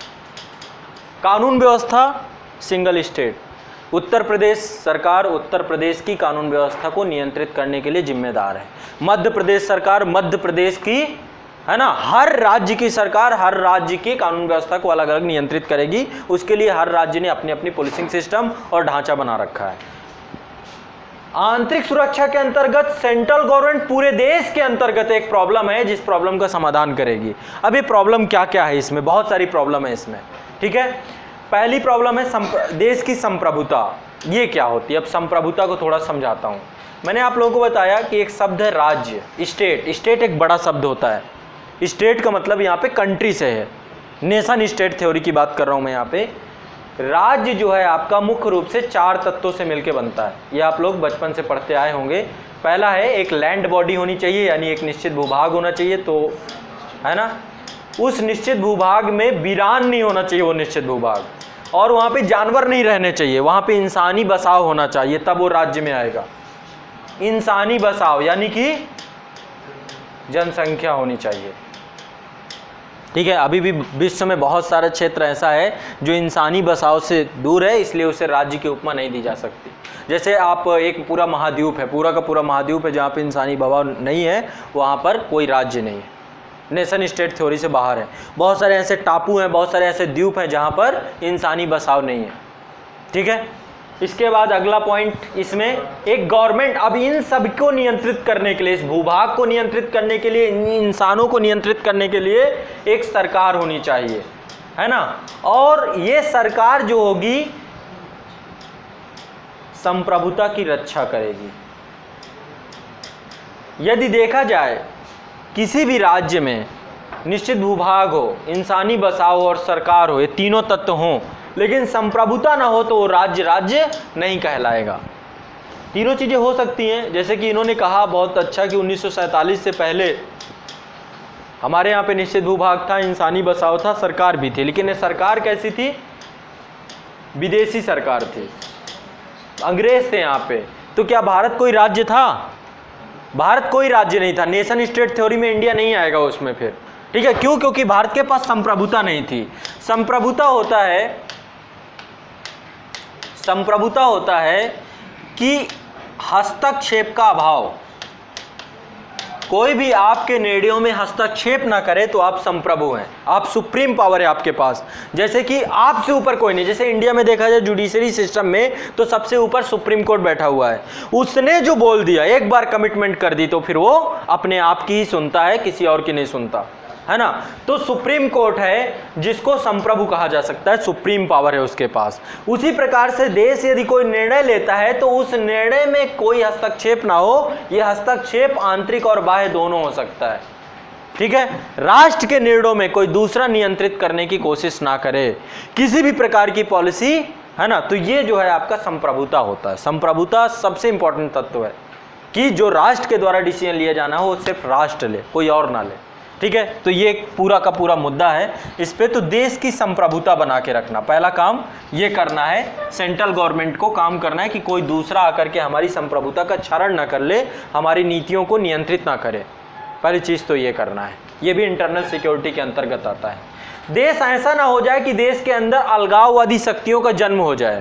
कानून व्यवस्था सिंगल स्टेट, उत्तर प्रदेश सरकार उत्तर प्रदेश की कानून व्यवस्था को नियंत्रित करने के लिए जिम्मेदार है। मध्य प्रदेश सरकार मध्य प्रदेश की, है ना, हर राज्य की सरकार हर राज्य की कानून व्यवस्था को अलग अलग नियंत्रित करेगी। उसके लिए हर राज्य ने अपनी अपनी पुलिसिंग सिस्टम और ढांचा बना रखा है। आंतरिक सुरक्षा के अंतर्गत सेंट्रल गवर्नमेंट पूरे देश के अंतर्गत एक प्रॉब्लम है जिस प्रॉब्लम का समाधान करेगी। अब ये प्रॉब्लम क्या क्या है, इसमें बहुत सारी प्रॉब्लम है इसमें, ठीक है। पहली प्रॉब्लम है देश की संप्रभुता। ये क्या होती है? अब संप्रभुता को थोड़ा समझाता हूँ। मैंने आप लोगों को बताया कि एक शब्द है राज्य, स्टेट। स्टेट एक बड़ा शब्द होता है। स्टेट का मतलब यहाँ पे कंट्री से है, नेशन स्टेट थ्योरी की बात कर रहा हूँ मैं यहाँ पे। राज्य जो है आपका मुख्य रूप से 4 तत्वों से मिलकर बनता है, ये आप लोग बचपन से पढ़ते आए होंगे। पहला है एक लैंड बॉडी होनी चाहिए, यानी एक निश्चित भूभाग होना चाहिए, तो है ना, उस निश्चित भूभाग में वीरान नहीं होना चाहिए वो निश्चित भूभाग, और वहाँ पे जानवर नहीं रहने चाहिए, वहाँ पे इंसानी बसाव होना चाहिए, तब वो राज्य में आएगा। इंसानी बसाव यानी कि जनसंख्या होनी चाहिए, ठीक है। अभी भी विश्व में बहुत सारे क्षेत्र ऐसा है जो इंसानी बसाव से दूर है, इसलिए उसे राज्य की उपमा नहीं दी जा सकती। जैसे आप एक पूरा महाद्वीप है, पूरा का पूरा महाद्वीप है जहाँ पे इंसानी बहाव नहीं है, वहाँ पर कोई राज्य नहीं है, नेशन स्टेट थ्योरी से बाहर है। बहुत सारे ऐसे टापू हैं, बहुत सारे ऐसे द्वीप हैं जहाँ पर इंसानी बसाव नहीं है, ठीक है। इसके बाद अगला पॉइंट, इसमें एक गवर्नमेंट, अब इन सब को नियंत्रित करने के लिए, इस भूभाग को नियंत्रित करने के लिए, इन इंसानों को नियंत्रित करने के लिए एक सरकार होनी चाहिए, है ना। और ये सरकार जो होगी संप्रभुता की रक्षा करेगी। यदि देखा जाए किसी भी राज्य में निश्चित भूभाग हो, इंसानी बसाव और सरकार हो, ये तीनों तत्व हों, लेकिन संप्रभुता ना हो तो वो राज्य नहीं कहलाएगा। तीनों चीज़ें हो सकती हैं, जैसे कि इन्होंने कहा बहुत अच्छा कि 1947 से पहले हमारे यहाँ पे निश्चित भूभाग था, इंसानी बसाव था, सरकार भी थी, लेकिन ये सरकार कैसी थी? विदेशी सरकार थी, अंग्रेज थे यहाँ पे। तो क्या भारत कोई राज्य था? भारत कोई राज्य नहीं था। नेशन स्टेट थ्योरी में इंडिया नहीं आएगा उसमें फिर, ठीक है। क्यों? क्योंकि भारत के पास संप्रभुता नहीं थी। संप्रभुता होता है कि हस्तक्षेप का अभाव, कोई भी आपके निर्णयों में हस्तक्षेप ना करे तो आप संप्रभु हैं, आप सुप्रीम पावर है आपके पास। जैसे कि आपसे ऊपर कोई नहीं, जैसे इंडिया में देखा जाए जुडिशरी सिस्टम में तो सबसे ऊपर सुप्रीम कोर्ट बैठा हुआ है, उसने जो बोल दिया, एक बार कमिटमेंट कर दी तो फिर वो अपने आप की ही सुनता है, किसी और की नहीं सुनता, है ना। तो सुप्रीम कोर्ट है जिसको संप्रभु कहा जा सकता है, सुप्रीम पावर है उसके पास। उसी प्रकार से देश यदि कोई निर्णय लेता है तो उस निर्णय में कोई हस्तक्षेप ना हो, यह हस्तक्षेप आंतरिक और बाह्य दोनों हो सकता है, ठीक है। राष्ट्र के निर्णयों में कोई दूसरा नियंत्रित करने की कोशिश ना करे, किसी भी प्रकार की पॉलिसी, है ना। तो ये जो है आपका संप्रभुता होता है। संप्रभुता सबसे इंपॉर्टेंट तत्व है कि जो राष्ट्र के द्वारा डिसीजन लिया जाना हो सिर्फ राष्ट्र ले, कोई और ना ले, ठीक है। तो ये पूरा का पूरा मुद्दा है इस पे। तो देश की संप्रभुता बना के रखना, पहला काम ये करना है। सेंट्रल गवर्नमेंट को काम करना है कि कोई दूसरा आकर के हमारी संप्रभुता का क्षरण ना कर ले, हमारी नीतियों को नियंत्रित ना करे। पहली चीज़ तो ये करना है, ये भी इंटरनल सिक्योरिटी के अंतर्गत आता है। देश ऐसा ना हो जाए कि देश के अंदर अलगाववादी शक्तियों का जन्म हो जाए,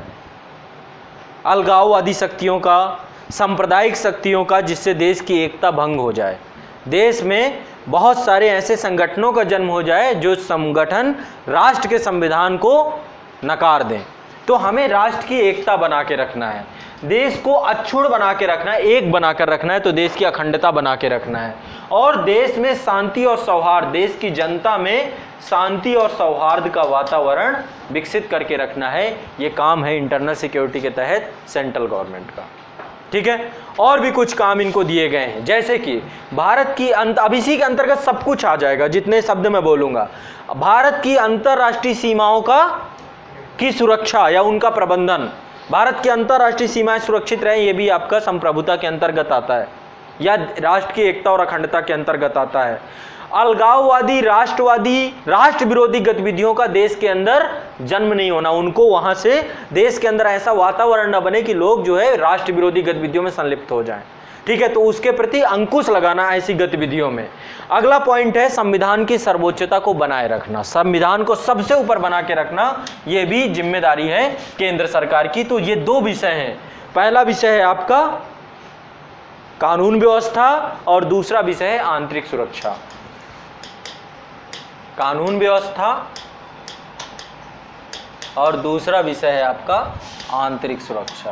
अलगाववादी शक्तियों का, सांप्रदायिक शक्तियों का, जिससे देश की एकता भंग हो जाए। देश में बहुत सारे ऐसे संगठनों का जन्म हो जाए जो संगठन राष्ट्र के संविधान को नकार दें। तो हमें राष्ट्र की एकता बना के रखना है, देश को अक्षुण्ण बना के रखना है, एक बना कर रखना है, तो देश की अखंडता बना के रखना है। और देश में शांति और सौहार्द, देश की जनता में शांति और सौहार्द का वातावरण विकसित करके रखना है। ये काम है इंटरनल सिक्योरिटी के तहत सेंट्रल गवर्नमेंट का, ठीक है। और भी कुछ काम इनको दिए गए हैं, जैसे कि भारत की अब इसी के अंतर्गत सब कुछ आ जाएगा जितने शब्द मैं बोलूँगा। भारत की अंतर्राष्ट्रीय सीमाओं की सुरक्षा या उनका प्रबंधन, भारत की अंतर्राष्ट्रीय सीमाएं सुरक्षित रहें, ये भी आपका संप्रभुता के अंतर्गत आता है या राष्ट्र की एकता और अखंडता के अंतर्गत आता है। अलगाववादी, राष्ट्रवादी, राष्ट्र विरोधी गतिविधियों का देश के अंदर जन्म नहीं होना, उनको वहां से देश के अंदर ऐसा वातावरण न बने कि लोग जो है राष्ट्र विरोधी गतिविधियों में संलिप्त हो जाएं, ठीक है। तो उसके प्रति अंकुश लगाना ऐसी गतिविधियों में। अगला पॉइंट है संविधान की सर्वोच्चता को बनाए रखना, संविधान को सबसे ऊपर बना के रखना, यह भी जिम्मेदारी है केंद्र सरकार की। तो ये दो विषय हैं, पहला विषय है आपका कानून व्यवस्था और दूसरा विषय है आंतरिक सुरक्षा। कानून व्यवस्था और दूसरा विषय है आपका आंतरिक सुरक्षा।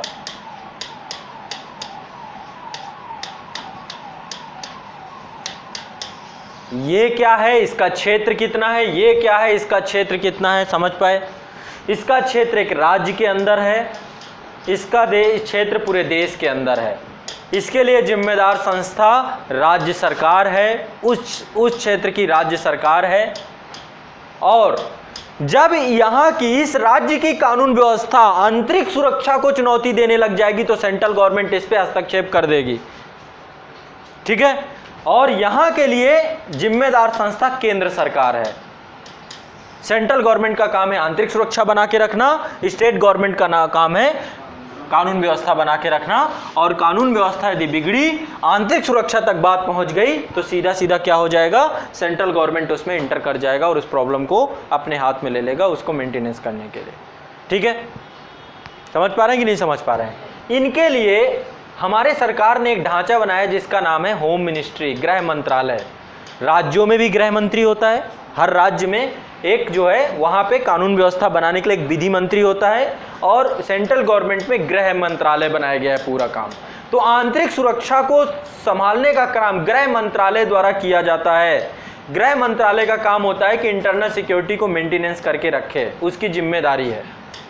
ये क्या है, इसका क्षेत्र कितना है, ये क्या है, इसका क्षेत्र कितना है, समझ पाए। इसका क्षेत्र एक राज्य के अंदर है, इसका क्षेत्र पूरे देश के अंदर है। इसके लिए जिम्मेदार संस्था राज्य सरकार है, उस क्षेत्र की राज्य सरकार है। और जब यहाँ की इस राज्य की कानून व्यवस्था आंतरिक सुरक्षा को चुनौती देने लग जाएगी तो सेंट्रल गवर्नमेंट इस पे हस्तक्षेप कर देगी, ठीक है। और यहाँ के लिए जिम्मेदार संस्था केंद्र सरकार है। सेंट्रल गवर्नमेंट का काम है आंतरिक सुरक्षा बना के रखना, स्टेट गवर्नमेंट का काम है कानून व्यवस्था बना के रखना। और कानून व्यवस्था यदि बिगड़ी, आंतरिक सुरक्षा तक बात पहुंच गई तो सीधा सीधा क्या हो जाएगा, सेंट्रल गवर्नमेंट उसमें इंटर कर जाएगा और उस प्रॉब्लम को अपने हाथ में ले लेगा उसको मेंटेनेंस करने के लिए, ठीक है। समझ पा रहे हैं कि नहीं समझ पा रहे हैं। इनके लिए हमारे सरकार ने एक ढांचा बनाया जिसका नाम है होम मिनिस्ट्री, गृह मंत्रालय। राज्यों में भी गृह मंत्री होता है, हर राज्य में एक जो है वहाँ पे कानून व्यवस्था बनाने के लिए एक विधि मंत्री होता है, और सेंट्रल गवर्नमेंट में गृह मंत्रालय बनाया गया है पूरा काम। तो आंतरिक सुरक्षा को संभालने का काम गृह मंत्रालय द्वारा किया जाता है। गृह मंत्रालय का काम होता है कि इंटरनल सिक्योरिटी को मेंटेनेंस करके रखे, उसकी जिम्मेदारी है,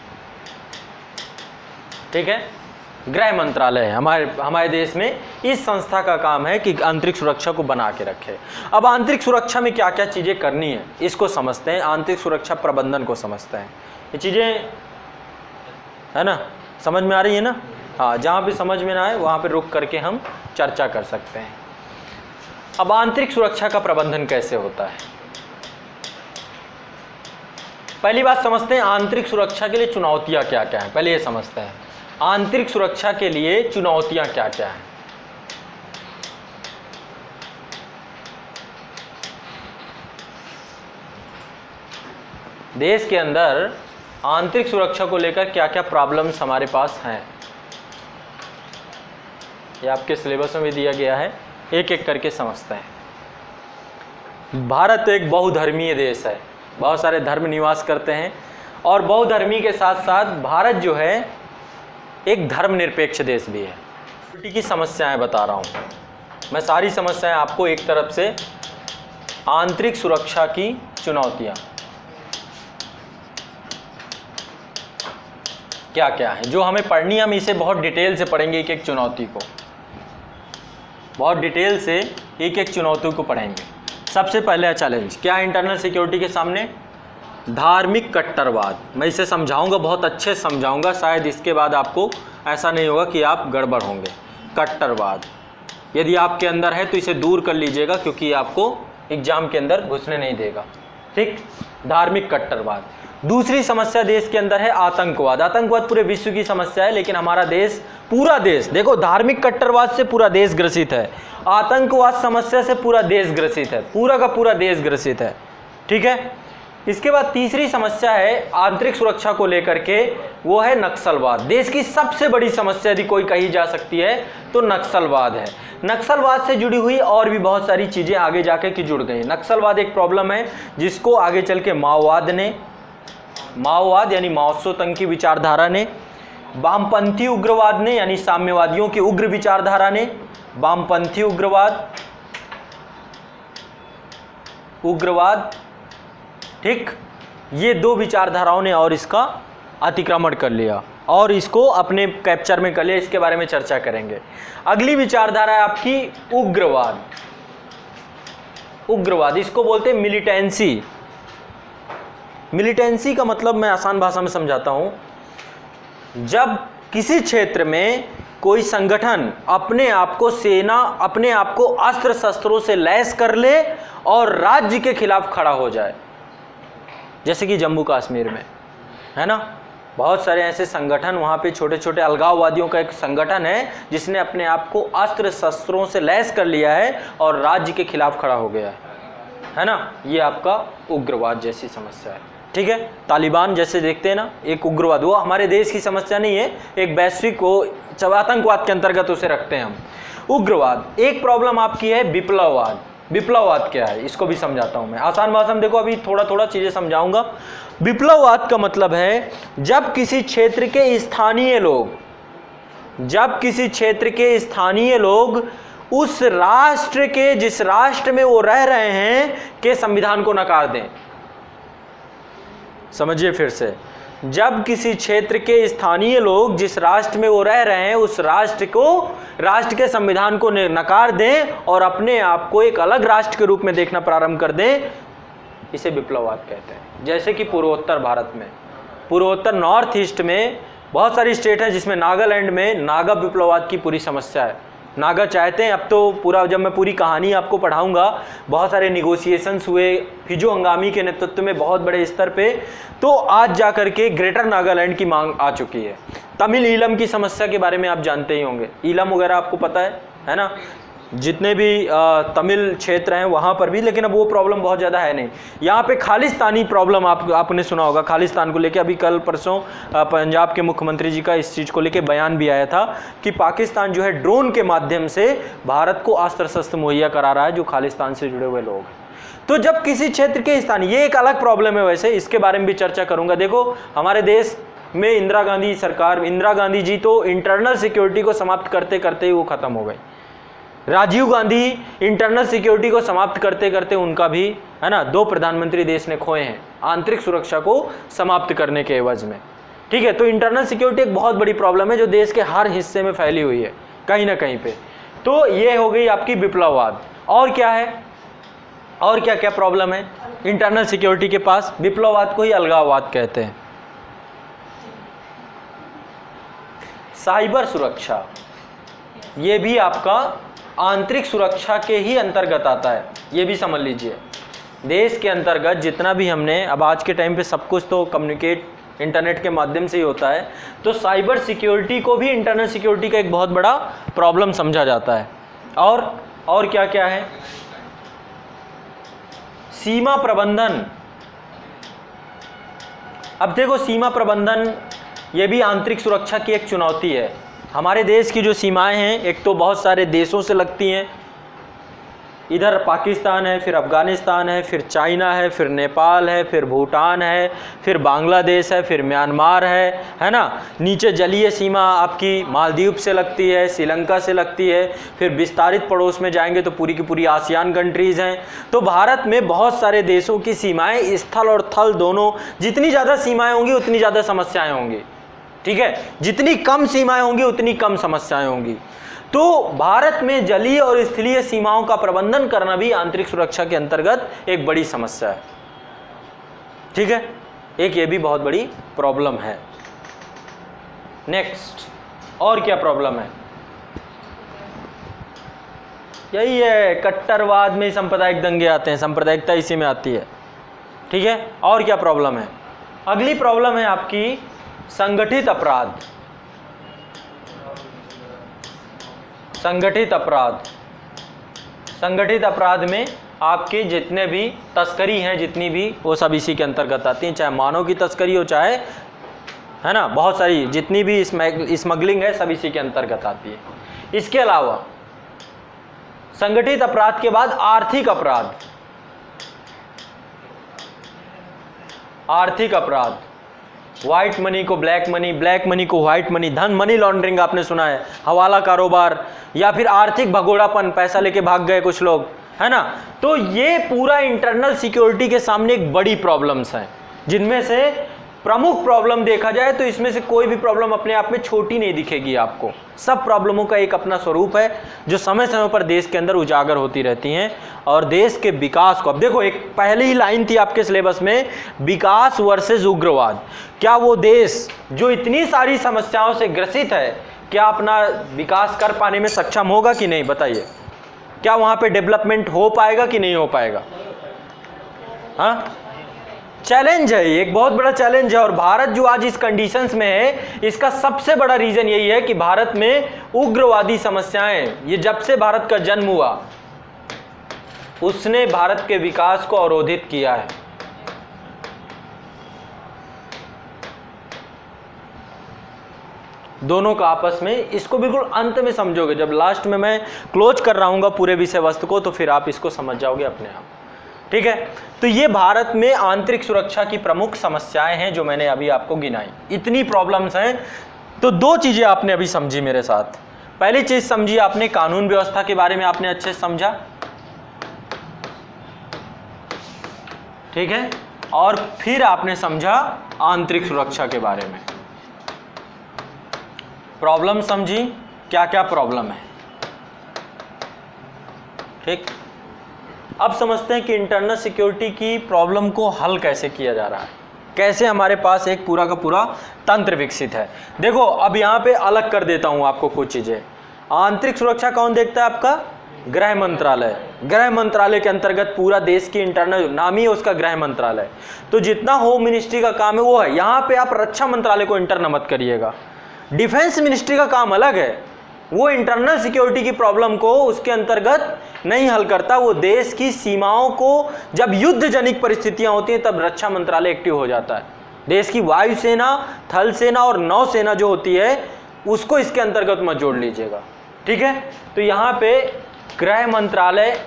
ठीक है। गृह मंत्रालय है हमारे देश में, इस संस्था का काम है कि आंतरिक सुरक्षा को बना के रखे। अब आंतरिक सुरक्षा में क्या क्या चीज़ें करनी है इसको समझते हैं, आंतरिक सुरक्षा प्रबंधन को समझते हैं। ये चीज़ें है ना, समझ में आ रही है ना। हाँ, जहाँ पे समझ में ना आए वहाँ पे रुक करके हम चर्चा कर सकते हैं। अब आंतरिक सुरक्षा का प्रबंधन कैसे होता है, पहली बात समझते हैं आंतरिक सुरक्षा के लिए चुनौतियाँ क्या क्या हैं। पहले ये समझते हैं आंतरिक सुरक्षा के लिए चुनौतियां क्या क्या हैं। देश के अंदर आंतरिक सुरक्षा को लेकर क्या क्या प्रॉब्लम्स हमारे पास हैं, ये आपके सिलेबस में भी दिया गया है, एक एक करके समझते हैं। भारत एक बहुधर्मीय देश है, बहुत सारे धर्म निवास करते हैं, और बहुधर्मी के साथ साथ भारत जो है एक धर्मनिरपेक्ष देश भी है। सिक्योरिटी की समस्याएं बता रहा हूँ मैं, सारी समस्याएं आपको एक तरफ से आंतरिक सुरक्षा की चुनौतियां क्या क्या है जो हमें पढ़नी, हम इसे बहुत डिटेल से पढ़ेंगे, एक एक चुनौती को बहुत डिटेल से एक एक चुनौती को पढ़ेंगे। सबसे पहले चैलेंज क्या है इंटरनल सिक्योरिटी के सामने? धार्मिक कट्टरवाद। मैं इसे समझाऊंगा, बहुत अच्छे से समझाऊंगा, शायद इसके बाद आपको ऐसा नहीं होगा कि आप गड़बड़ होंगे। कट्टरवाद यदि आपके अंदर है तो इसे दूर कर लीजिएगा, क्योंकि आपको एग्जाम के अंदर घुसने नहीं देगा। ठीक, धार्मिक कट्टरवाद। दूसरी समस्या देश के अंदर है आतंकवाद। आतंकवाद पूरे विश्व की समस्या है, लेकिन हमारा देश, पूरा देश, देखो धार्मिक कट्टरवाद से पूरा देश ग्रसित है, आतंकवाद समस्या से पूरा देश ग्रसित है, पूरा का पूरा देश ग्रसित है। ठीक है, इसके बाद तीसरी समस्या है आंतरिक सुरक्षा को लेकर के, वो है नक्सलवाद। देश की सबसे बड़ी समस्या यदि कोई कही जा सकती है तो नक्सलवाद है। नक्सलवाद से जुड़ी हुई और भी बहुत सारी चीज़ें आगे जाके की जुड़ गई। नक्सलवाद एक प्रॉब्लम है जिसको आगे चल के माओवाद यानी माओवादी विचारधारा ने, वामपंथी उग्रवाद ने यानी साम्यवादियों की उग्र विचारधारा ने, वामपंथी उग्रवाद, ठीक, ये दो विचारधाराओं ने और इसका अतिक्रमण कर लिया और इसको अपने कैप्चर में कर लिया। इसके बारे में चर्चा करेंगे। अगली विचारधारा है आपकी उग्रवाद। उग्रवाद इसको बोलते हैं मिलिटेंसी। मिलिटेंसी का मतलब मैं आसान भाषा में समझाता हूं। जब किसी क्षेत्र में कोई संगठन अपने आप को सेना, अपने आप को अस्त्र शस्त्रों से लैस कर ले और राज्य के खिलाफ खड़ा हो जाए, जैसे कि जम्मू कश्मीर में है ना, बहुत सारे ऐसे संगठन वहाँ पे, छोटे छोटे अलगाववादियों का एक संगठन है जिसने अपने आप को अस्त्र शस्त्रों से लैस कर लिया है और राज्य के खिलाफ खड़ा हो गया है ना। ये आपका उग्रवाद जैसी समस्या है। ठीक है, तालिबान जैसे देखते हैं ना, एक उग्रवाद, वो हमारे देश की समस्या नहीं है, एक वैश्विक वो आतंकवाद के अंतर्गत उसे रखते हैं हम। उग्रवाद। एक प्रॉब्लम आपकी है विप्लववाद। विप्लववाद क्या है इसको भी समझाता हूं मैं आसान भाषा में। देखो अभी थोड़ा थोड़ा चीजें समझाऊंगा। विप्लववाद का मतलब है जब किसी क्षेत्र के स्थानीय लोग उस राष्ट्र के, जिस राष्ट्र में वो रह रहे हैं, के संविधान को नकार दें। समझिए फिर से, जब किसी क्षेत्र के स्थानीय लोग जिस राष्ट्र में वो रह रहे हैं उस राष्ट्र के संविधान को नकार दें और अपने आप को एक अलग राष्ट्र के रूप में देखना प्रारंभ कर दें, इसे विप्लववाद कहते हैं। जैसे कि पूर्वोत्तर भारत में, पूर्वोत्तर नॉर्थ ईस्ट में बहुत सारी स्टेट हैं जिसमें नागालैंड में नागा विप्लववाद की पूरी समस्या है। नागा चाहते हैं, अब तो पूरा, जब मैं पूरी कहानी आपको पढ़ाऊंगा, बहुत सारे निगोशिएशंस हुए फिजो हंगामी के नेतृत्व में बहुत बड़े स्तर पे, तो आज जाकर के ग्रेटर नागालैंड की मांग आ चुकी है। तमिल ईलम की समस्या के बारे में आप जानते ही होंगे, ईलम वगैरह आपको पता है ना, जितने भी तमिल क्षेत्र हैं वहाँ पर भी, लेकिन अब वो प्रॉब्लम बहुत ज़्यादा है नहीं। यहाँ पे खालिस्तानी प्रॉब्लम आपने सुना होगा, खालिस्तान को लेके अभी कल परसों पंजाब के मुख्यमंत्री जी का इस चीज़ को लेके बयान भी आया था कि पाकिस्तान जो है ड्रोन के माध्यम से भारत को अस्त्र शस्त्र मुहैया करा रहा है जो खालिस्तान से जुड़े हुए लोग। तो जब किसी क्षेत्र के स्थान, ये एक अलग प्रॉब्लम है, वैसे इसके बारे में भी चर्चा करूँगा। देखो हमारे देश में इंदिरा गांधी जी तो इंटरनल सिक्योरिटी को समाप्त करते करते ही वो ख़त्म हो गई। राजीव गांधी इंटरनल सिक्योरिटी को समाप्त करते करते उनका भी, है ना, 2 प्रधानमंत्री देश ने खोए हैं आंतरिक सुरक्षा को समाप्त करने के एवज में। ठीक है, तो इंटरनल सिक्योरिटी एक बहुत बड़ी प्रॉब्लम है जो देश के हर हिस्से में फैली हुई है कहीं ना कहीं पे। तो ये हो गई आपकी विप्लववाद। और क्या है, और क्या क्या प्रॉब्लम है इंटरनल सिक्योरिटी के पास? विप्लववाद को ही अलगाववाद कहते हैं। साइबर सुरक्षा, ये भी आपका आंतरिक सुरक्षा के ही अंतर्गत आता है, ये भी समझ लीजिए। देश के अंतर्गत जितना भी हमने, अब आज के टाइम पे सब कुछ तो कम्युनिकेट इंटरनेट के माध्यम से ही होता है, तो साइबर सिक्योरिटी को भी इंटरनल सिक्योरिटी का एक बहुत बड़ा प्रॉब्लम समझा जाता है। और क्या क्या है? सीमा प्रबंधन। अब देखो सीमा प्रबंधन ये भी आंतरिक सुरक्षा की एक चुनौती है। हमारे देश की जो सीमाएं हैं, एक तो बहुत सारे देशों से लगती हैं, इधर पाकिस्तान है, फिर अफ़गानिस्तान है, फिर चाइना है, फिर नेपाल है, फिर भूटान है, फिर बांग्लादेश है, फिर म्यांमार है ना। नीचे जलीय सीमा आपकी मालदीव से लगती है, श्रीलंका से लगती है, फिर विस्तारित पड़ोस में जाएंगे तो पूरी की पूरी आसियान कंट्रीज़ हैं। तो भारत में बहुत सारे देशों की सीमाएं स्थल और थल दोनों, जितनी ज़्यादा सीमाएं होंगी उतनी ज़्यादा समस्याएं होंगी, ठीक है। जितनी कम सीमाएं होंगी उतनी कम समस्याएं होंगी। तो भारत में जलीय और स्थलीय सीमाओं का प्रबंधन करना भी आंतरिक सुरक्षा के अंतर्गत एक बड़ी समस्या है, ठीक है। एक ये भी बहुत बड़ी प्रॉब्लम है। नेक्स्ट, और क्या प्रॉब्लम है? यही है, कट्टरवाद में सांप्रदायिक दंगे आते हैं, सांप्रदायिकता इसी में आती है, ठीक है। और क्या प्रॉब्लम है? अगली प्रॉब्लम है आपकी संगठित अपराध। संगठित अपराध, संगठित अपराध में आपके जितने भी तस्करी हैं, जितनी भी, वो सब इसी के अंतर्गत आती हैं। चाहे मानव की तस्करी हो, चाहे, है ना, बहुत सारी जितनी भी स्मगलिंग है सब इसी के अंतर्गत आती है। इसके अलावा संगठित अपराध के बाद आर्थिक अपराध। आर्थिक अपराध, व्हाइट मनी को ब्लैक मनी, ब्लैक मनी को व्हाइट मनी, धन मनी लॉन्ड्रिंग आपने सुना है, हवाला कारोबार, या फिर आर्थिक भगोड़ापन, पैसा लेके भाग गए कुछ लोग, है ना। तो ये पूरा इंटरनल सिक्योरिटी के सामने एक बड़ी प्रॉब्लम्स हैं, जिनमें से प्रमुख प्रॉब्लम देखा जाए तो इसमें से कोई भी प्रॉब्लम अपने आप में छोटी नहीं दिखेगी आपको। सब प्रॉब्लमों का एक अपना स्वरूप है जो समय समय पर देश के अंदर उजागर होती रहती हैं और देश के विकास को, अब देखो एक पहले ही लाइन थी आपके सिलेबस में, विकास वर्सेस उग्रवाद। क्या वो देश जो इतनी सारी समस्याओं से ग्रसित है, क्या अपना विकास कर पाने में सक्षम होगा कि नहीं? बताइए, क्या वहाँ पे डेवलपमेंट हो पाएगा कि नहीं हो पाएगा? हाँ, चैलेंज है, ये एक बहुत बड़ा चैलेंज है। और भारत जो आज इस कंडीशंस में है, इसका सबसे बड़ा रीजन यही है कि भारत में उग्रवादी समस्याएं, ये जब से भारत का जन्म हुआ उसने भारत के विकास को अवरोधित किया है। दोनों का आपस में, इसको बिल्कुल अंत में समझोगे, जब लास्ट में मैं क्लोज कर रहा हूंगा पूरे विषय वस्तु को, तो फिर आप इसको समझ जाओगे अपने आप, ठीक है। तो ये भारत में आंतरिक सुरक्षा की प्रमुख समस्याएं हैं जो मैंने अभी आपको गिनाई। इतनी प्रॉब्लम्स हैं। तो दो चीजें आपने अभी समझी मेरे साथ। पहली चीज समझी आपने, कानून व्यवस्था के बारे में आपने अच्छे से समझा, ठीक है। और फिर आपने समझा आंतरिक सुरक्षा के बारे में, प्रॉब्लम समझी, क्या क्या प्रॉब्लम है, ठीक। अब समझते हैं कि इंटरनल सिक्योरिटी की प्रॉब्लम को हल कैसे किया जा रहा है, कैसे हमारे पास एक पूरा का पूरा तंत्र विकसित है। देखो अब यहाँ पे अलग कर देता हूँ आपको कुछ चीज़ें। आंतरिक सुरक्षा कौन देखता है? आपका गृह मंत्रालय। गृह मंत्रालय के अंतर्गत पूरा देश की इंटरनल, नाम ही है उसका गृह मंत्रालय। तो जितना होम मिनिस्ट्री का काम है वो है। यहाँ पे आप रक्षा मंत्रालय को इंटर न मत करिएगा। डिफेंस मिनिस्ट्री का काम अलग है, वो इंटरनल सिक्योरिटी की प्रॉब्लम को उसके अंतर्गत नहीं हल करता। वो देश की सीमाओं को, जब युद्ध जनित परिस्थितियां होती हैं तब रक्षा मंत्रालय एक्टिव हो जाता है। देश की वायुसेना, थल सेना और नौसेना जो होती है उसको इसके अंतर्गत मत जोड़ लीजिएगा, ठीक है। तो यहाँ पे गृह मंत्रालय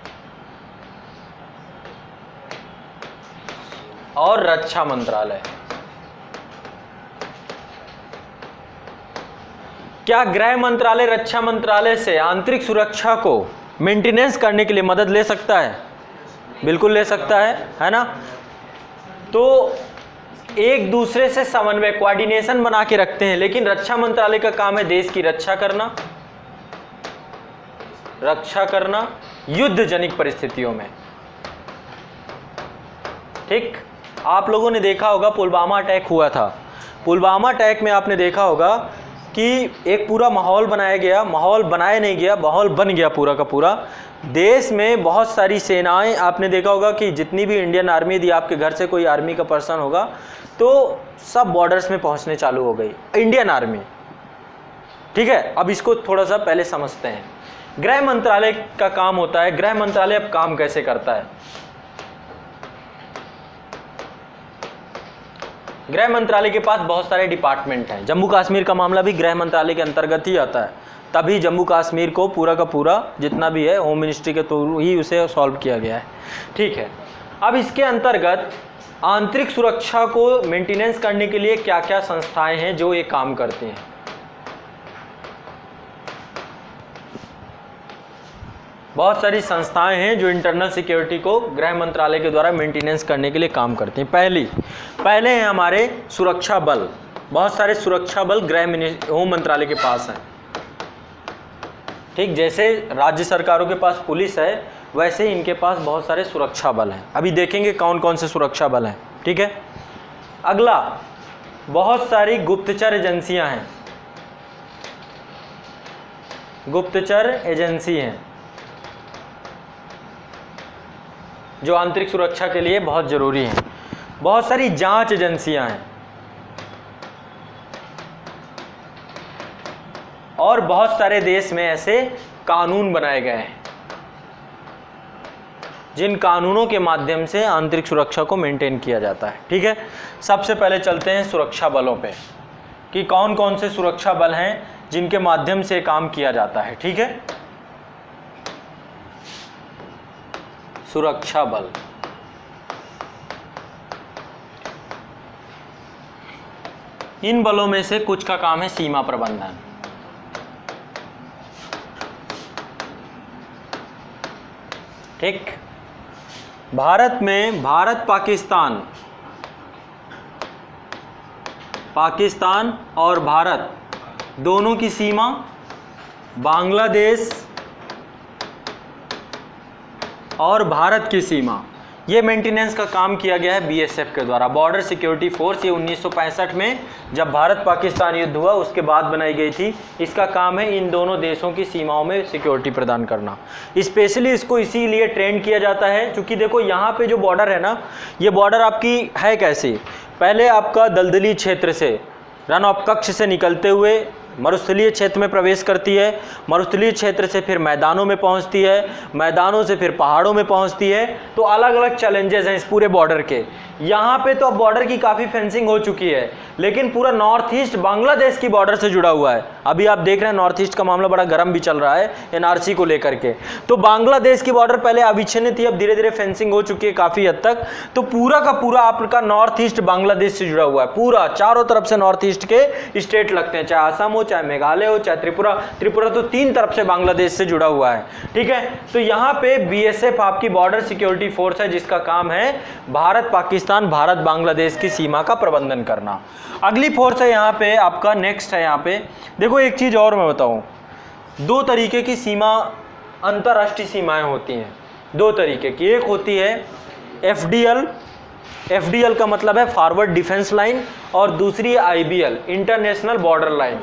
और रक्षा मंत्रालय, क्या गृह मंत्रालय रक्षा मंत्रालय से आंतरिक सुरक्षा को मेंटेनेंस करने के लिए मदद ले सकता है? बिल्कुल ले सकता है ना। तो एक दूसरे से समन्वय, कोऑर्डिनेशन बना के रखते हैं। लेकिन रक्षा मंत्रालय का काम है देश की रक्षा करना युद्ध जनित परिस्थितियों में, ठीक। आप लोगों ने देखा होगा पुलवामा अटैक हुआ था। पुलवामा अटैक में आपने देखा होगा कि एक पूरा माहौल बनाया गया, माहौल बनाया नहीं गया, माहौल बन गया पूरा का पूरा। देश में बहुत सारी सेनाएं, आपने देखा होगा कि जितनी भी इंडियन आर्मी, यदि आपके घर से कोई आर्मी का पर्सन होगा तो सब बॉर्डर्स में पहुंचने चालू हो गई इंडियन आर्मी, ठीक है। अब इसको थोड़ा सा पहले समझते हैं। गृह मंत्रालय का काम होता है, गृह मंत्रालय अब काम कैसे करता है? गृह मंत्रालय के पास बहुत सारे डिपार्टमेंट हैं। जम्मू कश्मीर का मामला भी गृह मंत्रालय के अंतर्गत ही आता है, तभी जम्मू कश्मीर को पूरा का पूरा जितना भी है होम मिनिस्ट्री के थ्रू ही उसे सॉल्व किया गया है। ठीक है, अब इसके अंतर्गत आंतरिक सुरक्षा को मेंटेनेंस करने के लिए क्या क्या संस्थाएं हैं जो ये काम करती हैं। बहुत सारी संस्थाएं हैं जो इंटरनल सिक्योरिटी को गृह मंत्रालय के द्वारा मेंटेनेंस करने के लिए काम करती हैं। पहले हैं हमारे सुरक्षा बल। बहुत सारे सुरक्षा बल होम मंत्रालय के पास हैं। ठीक, जैसे राज्य सरकारों के पास पुलिस है, वैसे ही इनके पास बहुत सारे सुरक्षा बल हैं। अभी देखेंगे कौन कौन से सुरक्षा बल हैं। ठीक है, अगला, बहुत सारी गुप्तचर एजेंसियां हैं। गुप्तचर एजेंसी हैं जो आंतरिक सुरक्षा के लिए बहुत जरूरी हैं। बहुत सारी जांच एजेंसियां हैं और बहुत सारे देश में ऐसे कानून बनाए गए हैं जिन कानूनों के माध्यम से आंतरिक सुरक्षा को मेंटेन किया जाता है। ठीक है, सबसे पहले चलते हैं सुरक्षा बलों पे कि कौन कौन से सुरक्षा बल हैं जिनके माध्यम से काम किया जाता है। ठीक है, सुरक्षा बल, इन बलों में से कुछ का काम है सीमा प्रबंधन। ठीक, भारत में पाकिस्तान और भारत दोनों की सीमा, बांग्लादेश और भारत की सीमा, ये मेंटेनेंस का काम किया गया है बीएसएफ के द्वारा। बॉर्डर सिक्योरिटी फोर्स ये 1965 में जब भारत पाकिस्तान युद्ध हुआ उसके बाद बनाई गई थी। इसका काम है इन दोनों देशों की सीमाओं में सिक्योरिटी प्रदान करना। स्पेशली इसको इसीलिए ट्रेन किया जाता है क्योंकि देखो यहाँ पे जो बॉर्डर है ना, ये बॉर्डर आपकी है कैसी, पहले आपका दलदली क्षेत्र से, रण ऑफ कक्ष से निकलते हुए मरुस्थलीय क्षेत्र में प्रवेश करती है, मरुस्थलीय क्षेत्र से फिर मैदानों में पहुंचती है, मैदानों से फिर पहाड़ों में पहुंचती है। तो अलग अलग चैलेंजेस हैं इस पूरे बॉर्डर के। यहाँ पे तो अब बॉर्डर की काफ़ी फेंसिंग हो चुकी है, लेकिन पूरा नॉर्थ ईस्ट बांग्लादेश की बॉर्डर से जुड़ा हुआ है। अभी आप देख रहे हैं नॉर्थ ईस्ट का मामला बड़ा गर्म भी चल रहा है एनआरसी को लेकर के। तो बांग्लादेश की बॉर्डर पहले अविच्छिन्न थी, अब धीरे धीरे फेंसिंग हो चुकी है काफ़ी हद तक। तो पूरा का पूरा आपका नॉर्थ ईस्ट बांग्लादेश से जुड़ा हुआ है। पूरा चारों तरफ से नॉर्थ ईस्ट के स्टेट लगते हैं, चाहे असम हो, चाहे मेघालय हो, चाहे त्रिपुरा तो तीन तरफ से बांग्लादेश से जुड़ा हुआ है। ठीक है, तो यहाँ पे बीएसएफ आपकी बॉर्डर सिक्योरिटी फोर्स है जिसका काम है भारत पाकिस्तान, भारत बांग्लादेश की सीमा का प्रबंधन करना। अगली फोर्स है यहाँ पे आपका, नेक्स्ट है यहाँ पे देखो, एक चीज और मैं बताऊं, दो तरीके की सीमा, अंतरराष्ट्रीय सीमाएं होती हैं दो तरीके की। एक होती है एफडीएल, एफडीएल का मतलब है फॉरवर्ड डिफेंस लाइन, और दूसरी है आईबीएल, इंटरनेशनल बॉर्डर लाइन।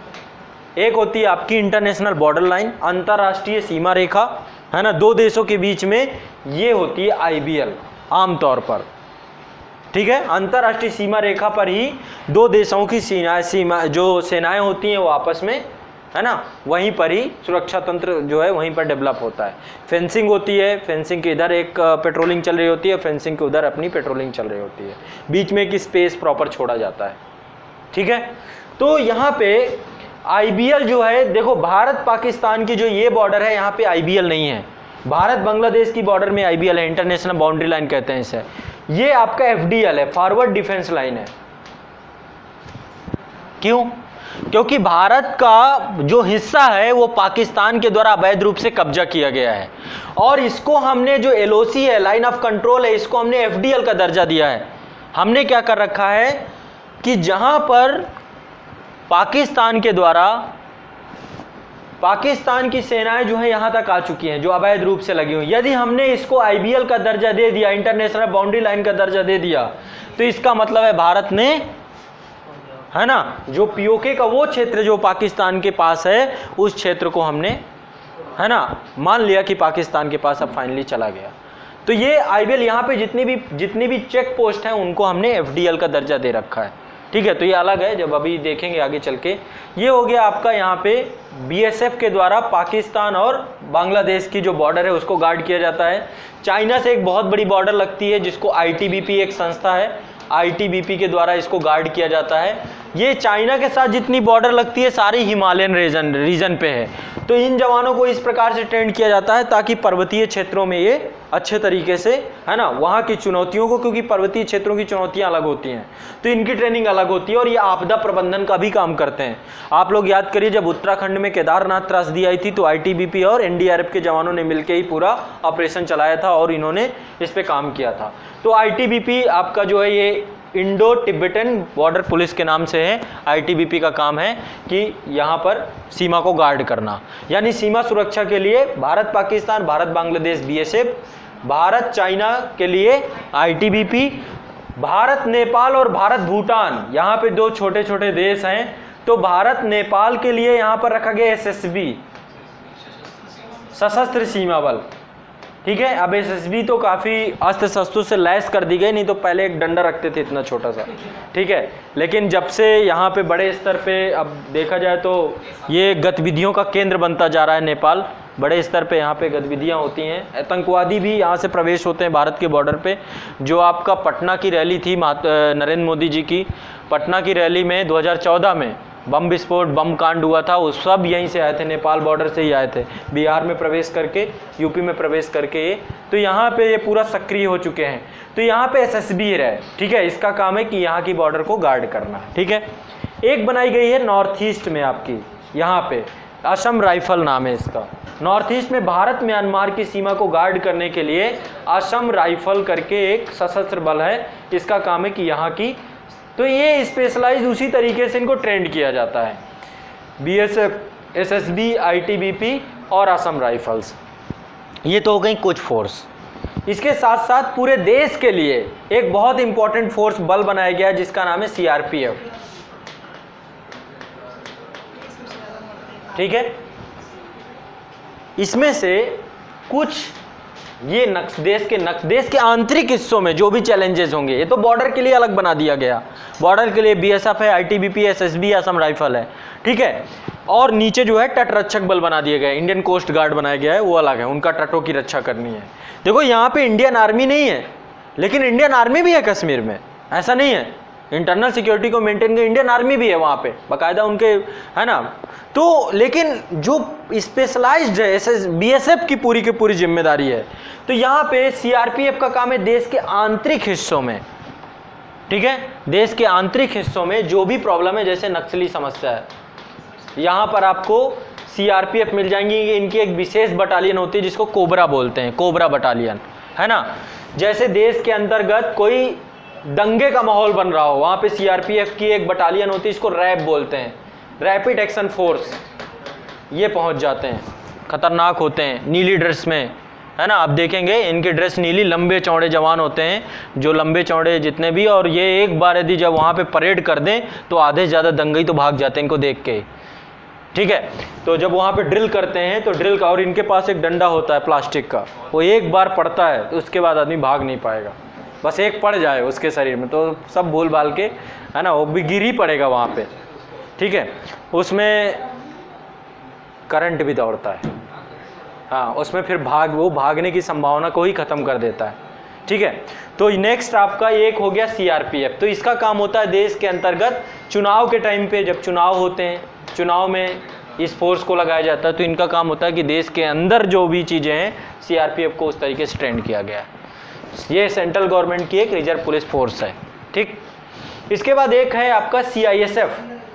एक होती है आपकी इंटरनेशनल बॉर्डर लाइन, अंतरराष्ट्रीय सीमा रेखा, है ना, दो देशों के बीच में, ये होती है आईबीएल आमतौर पर। ठीक है, अंतरराष्ट्रीय सीमा रेखा पर ही दो देशों की सीमा जो सेनाएं होती हैं वो आपस में, है ना, वहीं पर ही सुरक्षा तंत्र जो है वहीं पर डेवलप होता है। फेंसिंग होती है, फेंसिंग के इधर एक पेट्रोलिंग चल रही होती है, फेंसिंग के उधर अपनी पेट्रोलिंग चल रही होती है, बीच में एक स्पेस प्रॉपर छोड़ा जाता है। ठीक है, तो यहाँ पे आईबीएल जो है, देखो भारत पाकिस्तान की जो ये बॉर्डर है यहाँ पे आईबीएल नहीं है, भारत बांग्लादेश की बॉर्डर में आईबीएल है, इंटरनेशनल बाउंड्री लाइन कहते हैं इसे। ये आपका एफडीएल है, फॉरवर्ड डिफेंस लाइन है। क्यों? क्योंकि भारत का जो हिस्सा है वो पाकिस्तान के द्वारा अवैध रूप से कब्जा किया गया है, और इसको हमने जो एलओसी है, लाइन ऑफ कंट्रोल है, इसको हमने एफडीएल का दर्जा दिया है। हमने क्या कर रखा है कि जहां पर पाकिस्तान के द्वारा पाकिस्तान की सेनाएं जो है यहां तक आ चुकी हैं जो अवैध रूप से लगी हुई, यदि हमने इसको आईबीएल का दर्जा दे दिया, इंटरनेशनल बाउंड्री लाइन का दर्जा दे दिया, तो इसका मतलब है भारत ने, है ना, जो पीओके का वो क्षेत्र जो पाकिस्तान के पास है उस क्षेत्र को हमने, है ना, मान लिया कि पाकिस्तान के पास अब फाइनली चला गया। तो ये आईबीएल यहाँ पे जितनी भी चेक पोस्ट हैं उनको हमने एफडीएल का दर्जा दे रखा है। ठीक है, तो ये अलग है, जब अभी देखेंगे आगे चल के। ये हो गया आपका यहाँ पे बीएसएफ के द्वारा पाकिस्तान और बांग्लादेश की जो बॉर्डर है उसको गार्ड किया जाता है। चाइना से एक बहुत बड़ी बॉर्डर लगती है जिसको आईटीबीपी एक संस्था है, आईटीबीपी के द्वारा इसको गार्ड किया जाता है। ये चाइना के साथ जितनी बॉर्डर लगती है सारी हिमालयन रीजन पे है, तो इन जवानों को इस प्रकार से ट्रेंड किया जाता है ताकि पर्वतीय क्षेत्रों में ये अच्छे तरीके से, है ना, वहाँ की चुनौतियों को, क्योंकि पर्वतीय क्षेत्रों की चुनौतियाँ अलग होती हैं तो इनकी ट्रेनिंग अलग होती है, और ये आपदा प्रबंधन का भी काम करते हैं। आप लोग याद करिए, जब उत्तराखंड में केदारनाथ त्रासदी आई थी तो आईटीबीपी और एनडीआरएफ के जवानों ने मिलकर ही पूरा ऑपरेशन चलाया था और इन्होंने इस पर काम किया था। तो आईटीबीपी आपका जो है ये इंडो तिब्बतन बॉर्डर पुलिस के नाम से है। आईटीबीपी का काम है कि यहाँ पर सीमा को गार्ड करना, यानी सीमा सुरक्षा के लिए भारत पाकिस्तान, भारत बांग्लादेश बीएसएफ, भारत चाइना के लिए आईटीबीपी, भारत नेपाल और भारत भूटान, यहाँ पे दो छोटे छोटे देश हैं, तो भारत नेपाल के लिए यहाँ पर रखा गया एसएसबी, सशस्त्र सीमा बल। ठीक है, अब एसएसबी तो काफ़ी अस्त्र शस्त्रों से लैस कर दी गई, नहीं तो पहले एक डंडा रखते थे इतना छोटा सा। ठीक है, लेकिन जब से यहाँ पे बड़े स्तर पे अब देखा जाए तो ये गतिविधियों का केंद्र बनता जा रहा है नेपाल, बड़े स्तर पे यहाँ पे गतिविधियाँ होती हैं, आतंकवादी भी यहाँ से प्रवेश होते हैं भारत के बॉर्डर पे। जो आपका पटना की रैली थी नरेंद्र मोदी जी की, पटना की रैली में 2014 में बम विस्फोट, बम कांड हुआ था, वो सब यहीं से आए थे, नेपाल बॉर्डर से ही आए थे, बिहार में प्रवेश करके, यूपी में प्रवेश करके ये, तो यहाँ पे ये पूरा सक्रिय हो चुके हैं। तो यहाँ पे एसएसबी रहे, ठीक है, इसका काम है कि यहाँ की बॉर्डर को गार्ड करना। ठीक है, एक बनाई गई है नॉर्थ ईस्ट में आपकी, यहाँ पे असम राइफल नाम है इसका। नॉर्थ ईस्ट में भारत म्यांमार की सीमा को गार्ड करने के लिए असम राइफल करके एक सशस्त्र बल है, इसका काम है कि यहाँ की, तो ये स्पेशलाइज उसी तरीके से इनको ट्रेंड किया जाता है। बीएसएफ, एसएसबी, आईटीबीपी और असम राइफल्स, ये तो हो गई कुछ फोर्स। इसके साथ साथ पूरे देश के लिए एक बहुत इंपॉर्टेंट फोर्स बल बनाया गया है जिसका नाम है सीआरपीएफ। ठीक है, इसमें से कुछ ये देश के आंतरिक हिस्सों में जो भी चैलेंजेस होंगे, ये तो बॉर्डर के लिए अलग बना दिया गया, बॉर्डर के लिए बीएसएफ है, आईटीबीपी, एसएसबी, असम राइफल है। ठीक है, और नीचे जो है तटरक्षक बल बना दिए गए, इंडियन कोस्ट गार्ड बनाया गया है, वो अलग है, उनका तटों की रक्षा करनी है। देखो यहाँ पे इंडियन आर्मी नहीं है, लेकिन इंडियन आर्मी भी है कश्मीर में, ऐसा नहीं है, इंटरनल सिक्योरिटी को मेंटेन कर इंडियन आर्मी भी है वहाँ पे बाकायदा उनके, है ना। तो लेकिन जो स्पेशलाइज्ड है बीएसएफ की पूरी जिम्मेदारी है। तो यहाँ पे सीआरपीएफ का काम है देश के आंतरिक हिस्सों में, ठीक है, देश के आंतरिक हिस्सों में जो भी प्रॉब्लम है, जैसे नक्सली समस्या है, यहाँ पर आपको सीआरपीएफ मिल जाएंगी। इनकी एक विशेष बटालियन होती है जिसको कोबरा बोलते हैं, कोबरा बटालियन, है ना। जैसे देश के अंतर्गत कोई दंगे का माहौल बन रहा हो, वहाँ पे सीआरपीएफ की एक बटालियन होती है, इसको रैप बोलते हैं, रैपिड एक्शन फोर्स, ये पहुँच जाते हैं, खतरनाक होते हैं, नीली ड्रेस में, है ना। आप देखेंगे इनकी ड्रेस नीली, लंबे चौड़े जवान होते हैं, जो लंबे चौड़े जितने भी, और ये एक बार यदि जब वहाँ पे परेड कर दें तो आधे से ज़्यादा दंगई तो भाग जाते हैं इनको देख के। ठीक है, तो जब वहाँ पे ड्रिल करते हैं तो ड्रिल का, और इनके पास एक डंडा होता है प्लास्टिक का, वो एक बार पड़ता है तो उसके बाद आदमी भाग नहीं पाएगा, बस एक पड़ जाए उसके शरीर में तो सब भूल भाल के, है ना, वो भी गिर ही पड़ेगा वहाँ पे। ठीक है, उसमें करंट भी दौड़ता है, हाँ, उसमें फिर वो भागने की संभावना को ही ख़त्म कर देता है। ठीक है, तो नेक्स्ट आपका एक हो गया सीआरपीएफ। तो इसका काम होता है देश के अंतर्गत चुनाव के टाइम पे, जब चुनाव होते हैं, चुनाव में इस फोर्स को लगाया जाता है, तो इनका काम होता है कि देश के अंदर जो भी चीज़ें हैं, सीआरपीएफ को उस तरीके से ट्रेंड किया गया है। ये सेंट्रल गवर्नमेंट की एक रिजर्व पुलिस फोर्स है। ठीक, इसके बाद एक है आपका सीआईएसएफ।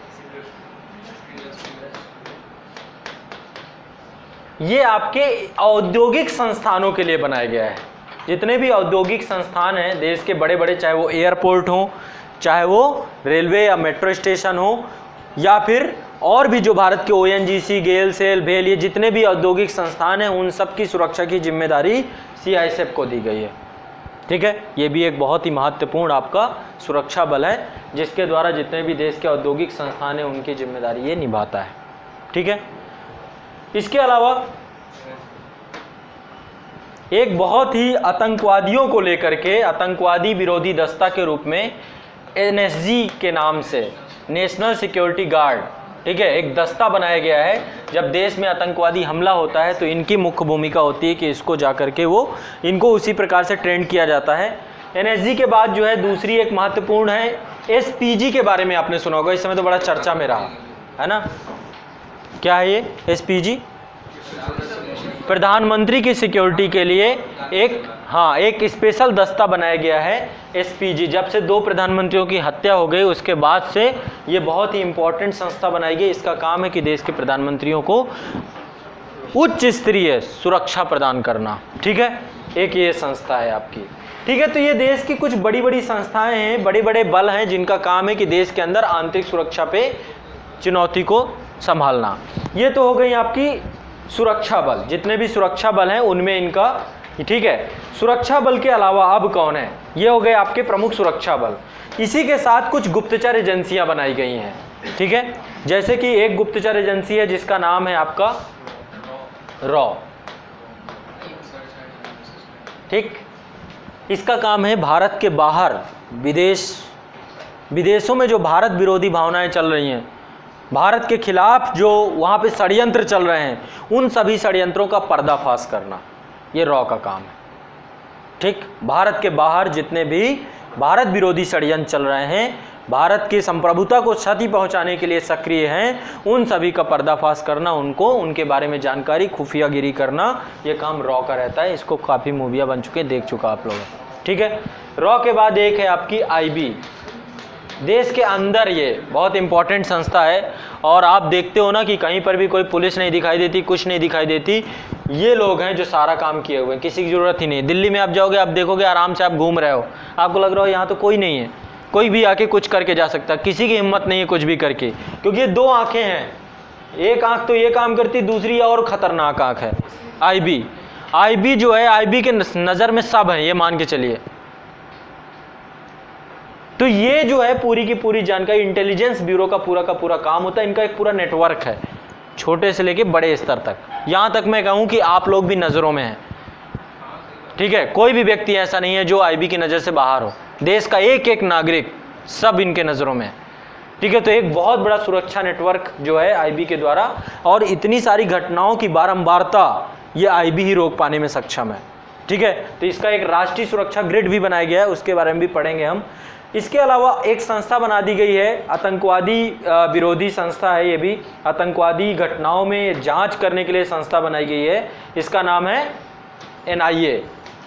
ये आपके औद्योगिक संस्थानों के लिए बनाया गया है। जितने भी औद्योगिक संस्थान हैं देश के बड़े बड़े, चाहे वो एयरपोर्ट हो, चाहे वो रेलवे या मेट्रो स्टेशन हो, या फिर और भी जो भारत के ओएनजीसी, गेल, सेल, भेल, ये जितने भी औद्योगिक संस्थान हैं, उन सब की सुरक्षा की जिम्मेदारी सीआईएसएफ को दी गई है। ठीक है, ये भी एक बहुत ही महत्वपूर्ण आपका सुरक्षा बल है, जिसके द्वारा जितने भी देश के औद्योगिक संस्थान हैं उनकी जिम्मेदारी ये निभाता है। ठीक है, इसके अलावा एक बहुत ही आतंकवादियों को लेकर के, आतंकवादी विरोधी दस्ता के रूप में एनएसजी के नाम से, नेशनल सिक्योरिटी गार्ड, ठीक है, एक दस्ता बनाया गया है। जब देश में आतंकवादी हमला होता है तो इनकी मुख्य भूमिका होती है कि इसको जा कर के वो, इनको उसी प्रकार से ट्रेंड किया जाता है एनएसजी के बाद जो है दूसरी एक महत्वपूर्ण है एसपीजी के बारे में आपने सुना होगा, इस समय तो बड़ा चर्चा में रहा है ना। क्या है ये एसपीजी? प्रधानमंत्री की सिक्योरिटी के लिए एक स्पेशल दस्ता बनाया गया है एसपीजी। जब से 2 प्रधानमंत्रियों की हत्या हो गई उसके बाद से ये बहुत ही इंपॉर्टेंट संस्था बनाई गई। इसका काम है कि देश के प्रधानमंत्रियों को उच्च स्तरीय सुरक्षा प्रदान करना। ठीक है, एक ये संस्था है आपकी। ठीक है, तो ये देश की कुछ बड़ी बड़ी संस्थाएं हैं, बड़े बड़े बल हैं जिनका काम है कि देश के अंदर आंतरिक सुरक्षा पे चुनौती को संभालना। ये तो हो गई आपकी सुरक्षा बल, जितने भी सुरक्षा बल हैं उनमें इनका। ठीक है, सुरक्षा बल के अलावा अब कौन है? ये हो गए आपके प्रमुख सुरक्षा बल। इसी के साथ कुछ गुप्तचर एजेंसियां बनाई गई हैं। ठीक है, जैसे कि एक गुप्तचर एजेंसी है जिसका नाम है आपका रॉ। ठीक, इसका काम है भारत के बाहर विदेशों में जो भारत विरोधी भावनाएं चल रही हैं, भारत के खिलाफ जो वहाँ पे षड्यंत्र चल रहे हैं, उन सभी षड्यंत्रों का पर्दाफाश करना ये रॉ का काम है। ठीक, भारत के बाहर जितने भी भारत विरोधी षड्यंत्र चल रहे हैं, भारत की संप्रभुता को क्षति पहुंचाने के लिए सक्रिय हैं, उन सभी का पर्दाफाश करना, उनको उनके बारे में जानकारी खुफियागिरी करना, ये काम रॉ का रहता है। इसको काफ़ी मूवियाँ बन चुके, देख चुका आप लोग। ठीक है, रॉ के बाद एक है आपकी आईबी। देश के अंदर ये बहुत इंपॉर्टेंट संस्था है और आप देखते हो ना कि कहीं पर भी कोई पुलिस नहीं दिखाई देती, कुछ नहीं दिखाई देती। ये लोग हैं जो सारा काम किए हुए हैं, किसी की ज़रूरत ही नहीं। दिल्ली में आप जाओगे, आप देखोगे आराम से आप घूम रहे हो, आपको लग रहा हो यहाँ तो कोई नहीं है, कोई भी आके कुछ करके जा सकता है, किसी की हिम्मत नहीं है कुछ भी करके, क्योंकि ये 2 आँखें हैं। एक आँख तो ये काम करती, दूसरी और ख़तरनाक आँख है आईबी। आईबी जो है, आईबी के नज़र में सब है, ये मान के चलिए। तो ये जो है पूरी की पूरी जानकारी इंटेलिजेंस ब्यूरो का पूरा काम होता है। इनका एक पूरा नेटवर्क है, छोटे से लेके बड़े स्तर तक। यहाँ तक मैं कहूँ कि आप लोग भी नज़रों में हैं। ठीक है, कोई भी व्यक्ति ऐसा नहीं है जो आईबी की नज़र से बाहर हो। देश का एक एक नागरिक सब इनके नज़रों में है। ठीक है, तो एक बहुत बड़ा सुरक्षा नेटवर्क जो है आईबी के द्वारा, और इतनी सारी घटनाओं की बारंबारता ये आईबी ही रोक पाने में सक्षम है। ठीक है, तो इसका एक राष्ट्रीय सुरक्षा ग्रिड भी बनाया गया है, उसके बारे में भी पढ़ेंगे हम। इसके अलावा एक संस्था बना दी गई है, आतंकवादी विरोधी संस्था है। ये भी आतंकवादी घटनाओं में जांच करने के लिए संस्था बनाई गई है। इसका नाम है NIA।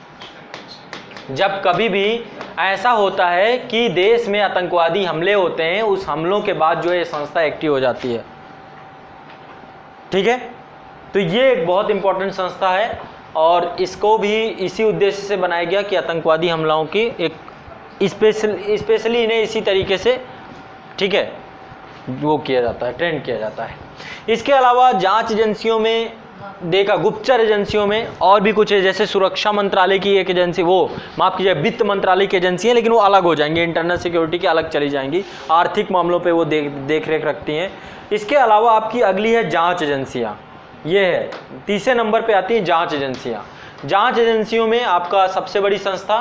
जब कभी भी ऐसा होता है कि देश में आतंकवादी हमले होते हैं, उस हमलों के बाद जो है संस्था एक्टिव हो जाती है। ठीक है, तो ये एक बहुत इंपॉर्टेंट संस्था है और इसको भी इसी उद्देश्य से बनाया गया कि आतंकवादी हमलों की एक स्पेशली इन्हें इसी तरीके से, ठीक है, वो किया जाता है, ट्रेंड किया जाता है। इसके अलावा जांच एजेंसियों में देखा, गुप्तचर एजेंसियों में और भी कुछ है, जैसे सुरक्षा मंत्रालय की एक एजेंसी, वो माफ कीजिए वित्त मंत्रालय की एजेंसी है, लेकिन वो अलग हो जाएंगी, इंटरनल सिक्योरिटी की अलग चली जाएंगी, आर्थिक मामलों पे वो देख रेख रखती हैं। इसके अलावा आपकी अगली है जांच एजेंसियाँ। ये है तीसरे नंबर पे आती हैं जांच एजेंसियाँ। जांच एजेंसियों में आपका सबसे बड़ी संस्था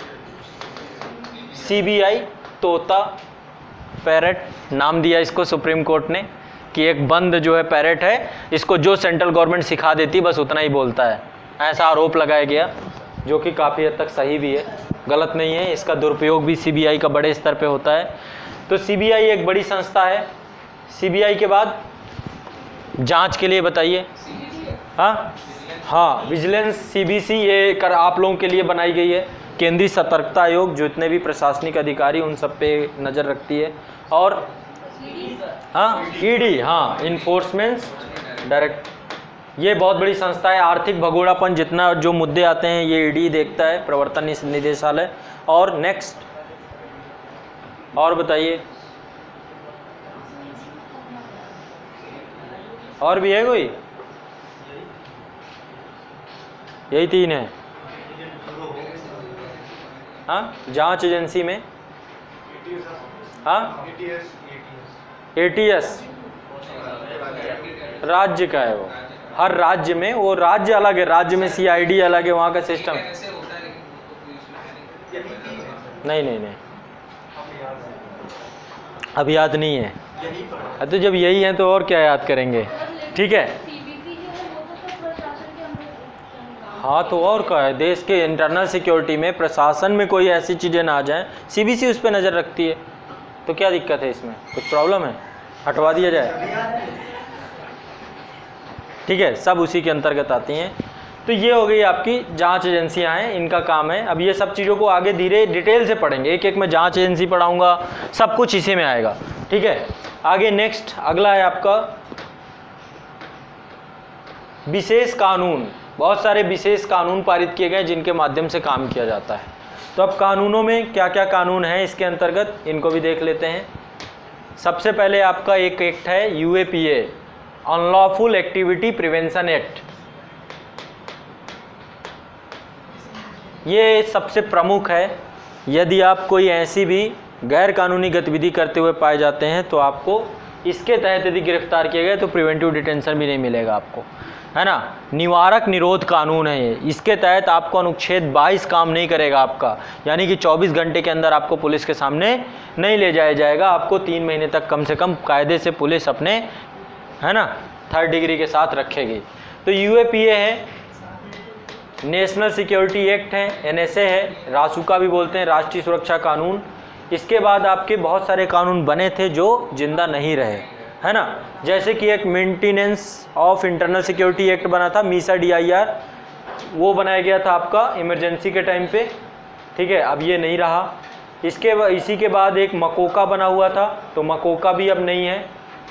CBI, तोता पैरट नाम दिया इसको सुप्रीम कोर्ट ने कि एक बंद जो है पैरट है, इसको जो सेंट्रल गवर्नमेंट सिखा देती बस उतना ही बोलता है, ऐसा आरोप लगाया गया, जो कि काफ़ी हद तक सही भी है, गलत नहीं है। इसका दुरुपयोग भी CBI का बड़े स्तर पे होता है। तो CBI एक बड़ी संस्था है। CBI के बाद जांच के लिए बताइए। हाँ, विजिलेंस CBC ये आप लोगों के लिए बनाई गई है। केंद्रीय सतर्कता आयोग जितने भी प्रशासनिक अधिकारी उन सब पे नज़र रखती है। और ED, हाँ, इन्फोर्समेंट डायरेक्ट, ये बहुत बड़ी संस्था है। आर्थिक भगोड़ापन जितना जो मुद्दे आते हैं ये ED देखता है, प्रवर्तन निदेशालय। और नेक्स्ट, और बताइए, और भी है कोई? यही 3 है। हाँ, जांच एजेंसी में हाँ ATS राज्य का है, वो हर राज्य में, वो राज्य अलग है, राज्य में CID अलग है, वहाँ का सिस्टम। नहीं अब याद नहीं है। तो जब यही है तो और क्या याद करेंगे। ठीक है, हाँ तो और क्या है, देश के इंटरनल सिक्योरिटी में प्रशासन में कोई ऐसी चीज़ें ना आ जाएं, सीबीसी उस पर नज़र रखती है, तो क्या दिक्कत है इसमें, कुछ प्रॉब्लम है, हटवा दिया जाए। ठीक है, सब उसी के अंतर्गत आती हैं। तो ये हो गई आपकी जांच एजेंसियां हैं, इनका काम है। अब ये सब चीज़ों को आगे धीरे डिटेल से पढ़ेंगे, एक एक मैं जांच एजेंसी पढ़ाऊंगा, सब कुछ इसी में आएगा। ठीक है, आगे नेक्स्ट अगला है आपका विशेष कानून। बहुत सारे विशेष कानून पारित किए गए जिनके माध्यम से काम किया जाता है। तो अब कानूनों में क्या क्या कानून हैं इसके अंतर्गत, इनको भी देख लेते हैं। सबसे पहले आपका एक एक्ट है UAPA, unlawful activity prevention act. ये सबसे प्रमुख है। यदि आप कोई ऐसी भी गैर कानूनी गतिविधि करते हुए पाए जाते हैं तो आपको इसके तहत यदि गिरफ्तार किए गए तो प्रिवेंटिव डिटेंशन भी नहीं मिलेगा आपको, है ना। निवारक निरोध कानून है ये, इसके तहत आपको अनुच्छेद 22 काम नहीं करेगा आपका, यानी कि 24 घंटे के अंदर आपको पुलिस के सामने नहीं ले जाया जाएगा, आपको 3 महीने तक कम से कम कायदे से पुलिस अपने, है ना, 3rd डिग्री के साथ रखेगी। तो UAPA है, नेशनल सिक्योरिटी एक्ट है, NSA है, रासुका भी बोलते हैं, राष्ट्रीय सुरक्षा कानून। इसके बाद आपके बहुत सारे कानून बने थे जो जिंदा नहीं रहे, है ना, जैसे कि एक maintenance of internal security act बना था, MISA DIR, वो बनाया गया था आपका इमरजेंसी के टाइम पे। ठीक है, अब ये नहीं रहा। इसी के बाद एक मकोका बना हुआ था, तो मकोका भी अब नहीं है।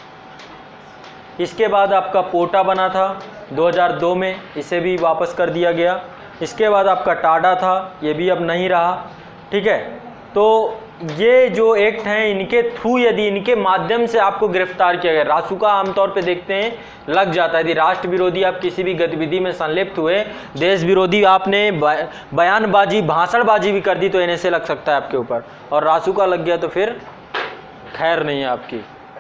इसके बाद आपका पोटा बना था 2002 में, इसे भी वापस कर दिया गया। इसके बाद आपका टाडा था, ये भी अब नहीं रहा। ठीक है, तो ये जो एक्ट हैं इनके थ्रू यदि इनके माध्यम से आपको गिरफ्तार किया गया, रासुका आमतौर पे देखते हैं लग जाता है। यदि राष्ट्र विरोधी आप किसी भी गतिविधि में संलिप्त हुए, देश विरोधी आपने बयानबाजी भाषणबाजी भी कर दी तो NSA लग सकता है आपके ऊपर, और रासुका लग गया तो फिर खैर नहीं है आपकी।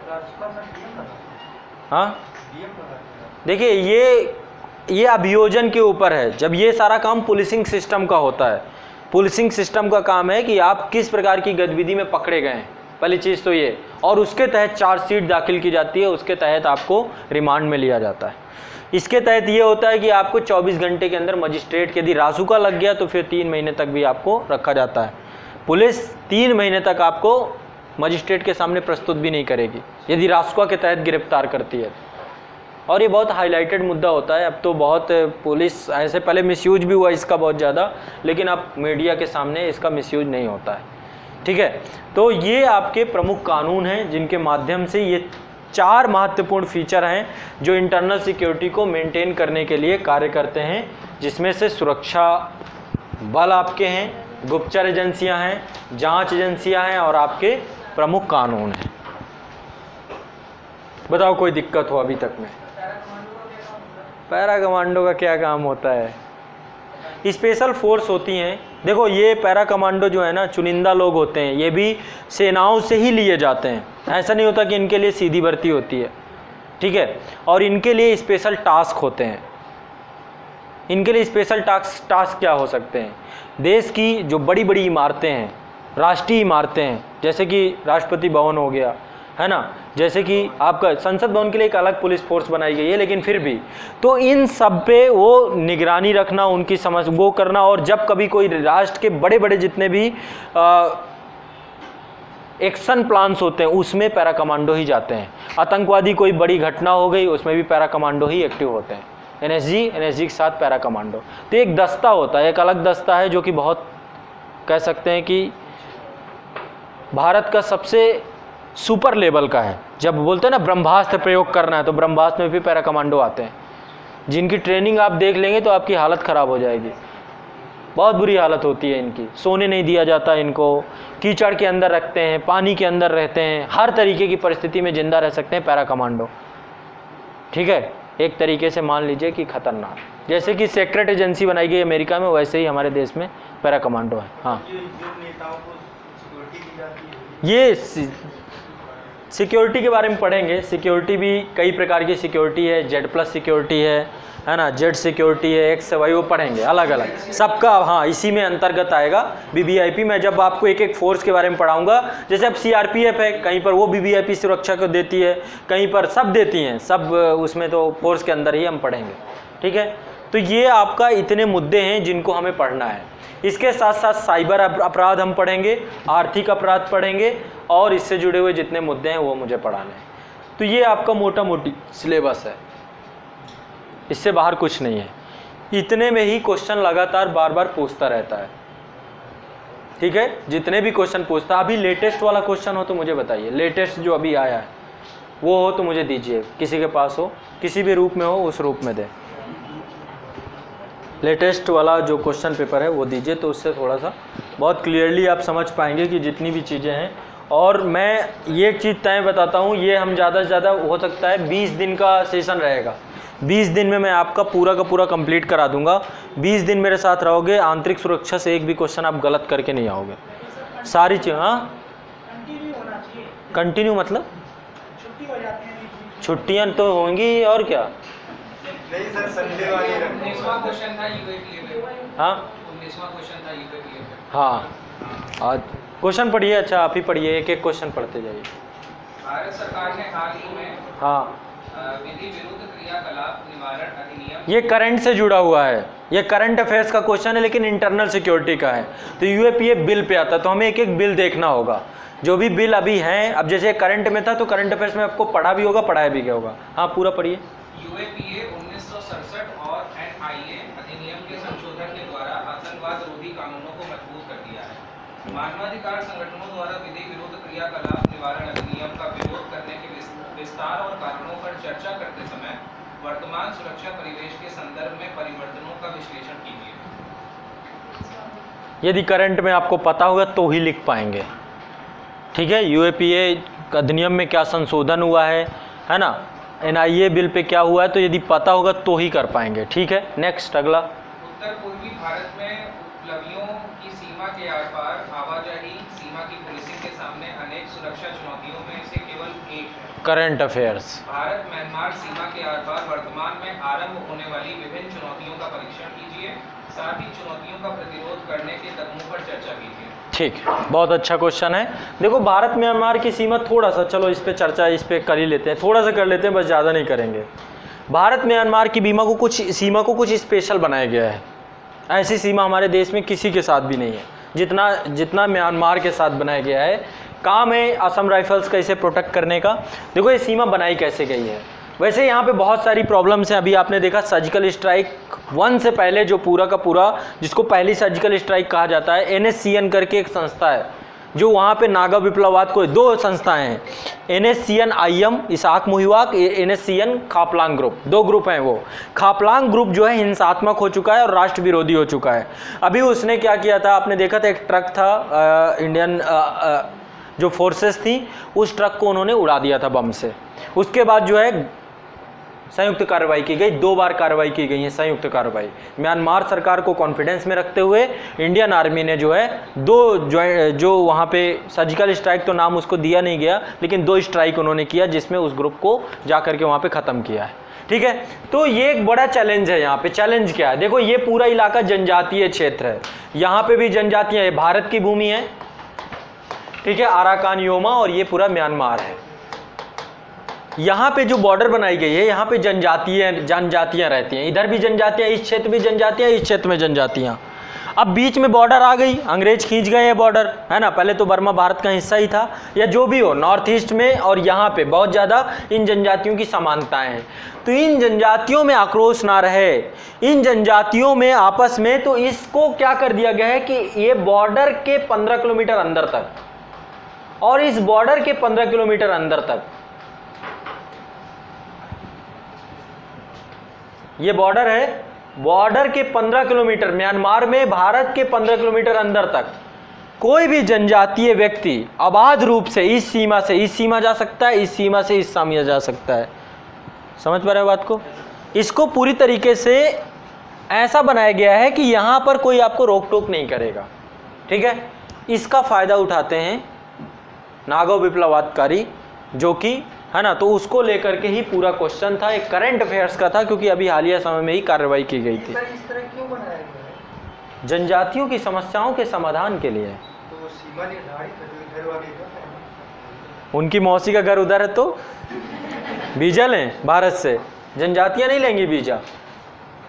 हाँ देखिए, ये अभियोजन के ऊपर है। जब ये सारा काम पुलिसिंग सिस्टम का होता है, पुलिसिंग सिस्टम का काम है कि आप किस प्रकार की गतिविधि में पकड़े गए हैं, पहली चीज़ तो ये, और उसके तहत चार्जशीट दाखिल की जाती है, उसके तहत आपको रिमांड में लिया जाता है। इसके तहत ये होता है कि आपको 24 घंटे के अंदर मजिस्ट्रेट के यदि रासुका लग गया तो फिर 3 महीने तक भी आपको रखा जाता है। पुलिस 3 महीने तक आपको मजिस्ट्रेट के सामने प्रस्तुत भी नहीं करेगी यदि रासुका के तहत गिरफ्तार करती है। और ये बहुत हाईलाइटेड मुद्दा होता है। अब तो बहुत पुलिस ऐसे, पहले मिसयूज भी हुआ इसका बहुत ज़्यादा, लेकिन अब मीडिया के सामने इसका मिसयूज नहीं होता है। ठीक है, तो ये आपके प्रमुख कानून हैं जिनके माध्यम से ये 4 महत्वपूर्ण फीचर हैं जो इंटरनल सिक्योरिटी को मेंटेन करने के लिए कार्य करते हैं, जिसमें से सुरक्षा बल आपके हैं, गुप्तचर एजेंसियां हैं, जांच एजेंसियां हैं और आपके प्रमुख कानून हैं। बताओ कोई दिक्कत हो अभी तक में? पैरा कमांडो का क्या काम होता है? स्पेशल फोर्स होती हैं। देखो, ये पैरा कमांडो जो है ना, चुनिंदा लोग होते हैं, ये भी सेनाओं से ही लिए जाते हैं। ऐसा नहीं होता कि इनके लिए सीधी भर्ती होती है। ठीक है, और इनके लिए स्पेशल टास्क होते हैं। इनके लिए स्पेशल टास्क क्या हो सकते हैं? देश की जो बड़ी बड़ी इमारतें हैं, राष्ट्रीय इमारतें हैं, जैसे कि राष्ट्रपति भवन हो गया, है ना, जैसे कि आपका संसद भवन के लिए एक अलग पुलिस फोर्स बनाई गई है, लेकिन फिर भी तो इन सब पे वो निगरानी रखना, उनकी समझ वो करना, और जब कभी कोई राष्ट्र के बड़े बड़े जितने भी एक्शन प्लान्स होते हैं उसमें पैरा कमांडो ही जाते हैं। आतंकवादी कोई बड़ी घटना हो गई उसमें भी पैरा कमांडो ही एक्टिव होते हैं। NSG के साथ पैरा कमांडो, तो एक दस्ता होता है, एक अलग दस्ता है जो कि बहुत कह सकते हैं कि भारत का सबसे सुपर लेवल का है। जब बोलते हैं ना ब्रह्मास्त्र प्रयोग करना है, तो ब्रह्मास्त्र में भी पैरा कमांडो आते हैं, जिनकी ट्रेनिंग आप देख लेंगे तो आपकी हालत ख़राब हो जाएगी। बहुत बुरी हालत होती है इनकी, सोने नहीं दिया जाता इनको, कीचड़ के अंदर रखते हैं, पानी के अंदर रहते हैं, हर तरीके की परिस्थिति में जिंदा रह सकते हैं पैरा कमांडो। ठीक है, एक तरीके से मान लीजिए कि खतरनाक, जैसे कि सेक्रेट एजेंसी बनाई गई अमेरिका में, वैसे ही हमारे देश में पैरा कमांडो है। हाँ, ये सिक्योरिटी के बारे में पढ़ेंगे। सिक्योरिटी भी कई प्रकार की सिक्योरिटी है, Z+ सिक्योरिटी है ना, Z सिक्योरिटी है, XY, वो पढ़ेंगे अलग अलग सबका। हाँ, इसी में अंतर्गत आएगा VVIP। मैं जब आपको एक एक फोर्स के बारे में पढ़ाऊंगा, जैसे अब CRPF है, कहीं पर वो VVIP सुरक्षा को देती है, कहीं पर सब देती हैं, सब उसमें तो फोर्स के अंदर ही हम पढ़ेंगे। ठीक है, तो ये आपका इतने मुद्दे हैं जिनको हमें पढ़ना है। इसके साथ साथ साइबर अपराध हम पढ़ेंगे, आर्थिक अपराध पढ़ेंगे, और इससे जुड़े हुए जितने मुद्दे हैं वो मुझे पढ़ाने हैं। तो ये आपका मोटा मोटी सिलेबस है, इससे बाहर कुछ नहीं है। इतने में ही क्वेश्चन लगातार बार बार पूछता रहता है, ठीक है। जितने भी क्वेश्चन पूछता, अभी लेटेस्ट वाला क्वेश्चन हो तो मुझे बताइए, लेटेस्ट जो अभी आया है वो हो तो मुझे दीजिए, किसी के पास हो, किसी भी रूप में हो उस रूप में दे। लेटेस्ट वाला जो क्वेश्चन पेपर है वो दीजिए, तो उससे थोड़ा सा बहुत क्लियरली आप समझ पाएंगे कि जितनी भी चीज़ें हैं। और मैं ये एक चीज़ तय बताता हूँ, ये हम ज़्यादा से ज़्यादा हो सकता है 20 दिन का सेशन रहेगा, 20 दिन में मैं आपका पूरा का पूरा कंप्लीट करा दूंगा। 20 दिन मेरे साथ रहोगे, आंतरिक सुरक्षा से एक भी क्वेश्चन आप गलत करके नहीं आओगे। सारी चीज़, हाँ कंटिन्यू मतलब छुट्टियाँ तो होंगी और क्या। नहीं सर, संडे वाली 19वां क्वेश्चन था यूएपीए में। हाँ 19वां क्वेश्चन था यूएपीए में। हाँ, आज क्वेश्चन पढ़िए। अच्छा आप ही पढ़िए, एक एक क्वेश्चन पढ़ते जाइए। भारत सरकार ने हाल ही में हाँ, विधि विरुद्ध क्रियाकलाप निवारण अधिनियम, ये करंट से जुड़ा हुआ है, ये करंट अफेयर्स का क्वेश्चन है लेकिन इंटरनल सिक्योरिटी का है। तो यूएपीए बिल पे आता है, तो हमें एक एक बिल देखना होगा, जो भी बिल अभी हैं। अब जैसे करंट में था तो करंट अफेयर्स में आपको पढ़ा भी होगा, पढ़ाया भी गया होगा। हाँ पूरा पढ़िए। यूएपीए 1967 और एनआईए अधिनियम के संशोधन के द्वारा आतंकवाद रोधी कानूनों को मजबूत कर दिया है। मानवाधिकार संगठनों द्वारा विधि विरुद्ध क्रियाकलाप निवारण अधिनियम का विरोध करने के विस्तार और कारणों पर चर्चा करते समय वर्तमान सुरक्षा परिवेश के संदर्भ में परिवर्तनों का विश्लेषण कीजिए। यदि करंट में आपको पता होगा तो ही लिख पाएंगे, ठीक है। यूएपीए अधिनियम में क्या संशोधन हुआ है ना, एनआईए बिल पे क्या हुआ है, तो यदि पता होगा तो ही कर पाएंगे, ठीक है। नेक्स्ट अगला। उत्तर पूर्वी भारत में उपलब्धियों की सीमा के आर पार आवाजाही सीमा की पुलिसिंग के सामने अनेक सुरक्षा चुनौतियों में से केवल एक है। Current affairs. भारत म्यांमार सीमा के आर पार वर्तमान में आरंभ होने वाली विभिन्न चुनौतियों का परीक्षण कीजिए, साथ ही चुनौतियों का प्रतिरोध करने के कदमों पर चर्चा कीजिए। ठीक, बहुत अच्छा क्वेश्चन है। देखो भारत म्यांमार की सीमा थोड़ा सा, चलो इस पे चर्चा इस पे कर ही लेते हैं, थोड़ा सा कर लेते हैं, बस ज़्यादा नहीं करेंगे। भारत म्यांमार की सीमा को कुछ स्पेशल बनाया गया है। ऐसी सीमा हमारे देश में किसी के साथ भी नहीं है जितना म्यांमार के साथ बनाया गया है। काम है असम राइफल्स का इसे प्रोटेक्ट करने का। देखो ये सीमा बनाई कैसे गई है। वैसे यहाँ पे बहुत सारी प्रॉब्लम्स हैं। अभी आपने देखा सर्जिकल स्ट्राइक 1 से पहले जो पूरा का पूरा, जिसको पहली सर्जिकल स्ट्राइक कहा जाता है, NSCN करके एक संस्था है जो वहाँ पे नागा विप्लववाद को, 2 संस्थाएं हैं, NSCN IM Isak Muivah, NSCN Khaplang group, 2 group हैं। वो खापलांग ग्रुप जो है हिंसात्मक हो चुका है और राष्ट्र विरोधी हो चुका है। अभी उसने क्या किया था, आपने देखा था, एक ट्रक था इंडियन जो फोर्सेस थी, उस ट्रक को उन्होंने उड़ा दिया था बम से। उसके बाद जो है संयुक्त कार्रवाई की गई, 2 बार कार्रवाई की गई है संयुक्त कार्रवाई। म्यांमार सरकार को कॉन्फिडेंस में रखते हुए इंडियन आर्मी ने जो है 2 जो वहाँ पे सर्जिकल स्ट्राइक तो नाम उसको दिया नहीं गया, लेकिन 2 स्ट्राइक उन्होंने किया जिसमें उस ग्रुप को जा करके वहाँ पे ख़त्म किया है, ठीक है। तो ये एक बड़ा चैलेंज है। यहाँ पे चैलेंज क्या है, देखो ये पूरा इलाका जनजातीय क्षेत्र है, यहाँ पे भी जनजातियाँ, भारत की भूमि है, ठीक है, अराकान योमा, और ये पूरा म्यांमार है। यहाँ पे जो बॉर्डर बनाई गई है, यहाँ पे जनजातियाँ रहती हैं, इधर भी जनजातियाँ, इस क्षेत्र में जनजातियाँ, इस क्षेत्र में जनजातियाँ। अब बीच में बॉर्डर आ गई, अंग्रेज खींच गए ये बॉर्डर, है ना। पहले तो बर्मा भारत का हिस्सा ही था, या जो भी हो, नॉर्थ ईस्ट में और यहाँ पे बहुत ज़्यादा इन जनजातियों की समानताएं हैं। तो इन जनजातियों में आक्रोश ना रहे, इन जनजातियों में आपस में, तो इसको क्या कर दिया गया है कि ये बॉर्डर के 15 किलोमीटर अंदर तक, और इस बॉर्डर के 15 किलोमीटर अंदर तक, ये बॉर्डर है, बॉर्डर के 15 किलोमीटर, म्यांमार में भारत के 15 किलोमीटर अंदर तक कोई भी जनजातीय व्यक्ति अबाध रूप से इस सीमा से इस सीमा जा सकता है, इस सीमा से इस सीमा जा सकता है। समझ पा रहे हो बात को। इसको पूरी तरीके से ऐसा बनाया गया है कि यहाँ पर कोई आपको रोक टोक नहीं करेगा, ठीक है। इसका फ़ायदा उठाते हैं नागा विप्लववादकारी, जो कि है ना, तो उसको लेकर के ही पूरा क्वेश्चन था, एक करंट अफेयर्स का था, क्योंकि अभी हालिया समय में ही कार्रवाई की गई थी। इस तरह क्यों बनाया गया है? जनजातियों की समस्याओं के समाधान के लिए। तो सीमा निर्धारित है, जो इधर वाले का, उनकी मौसी का घर उधर है तो वीजा लें भारत से, जनजातियाँ नहीं लेंगी वीजा।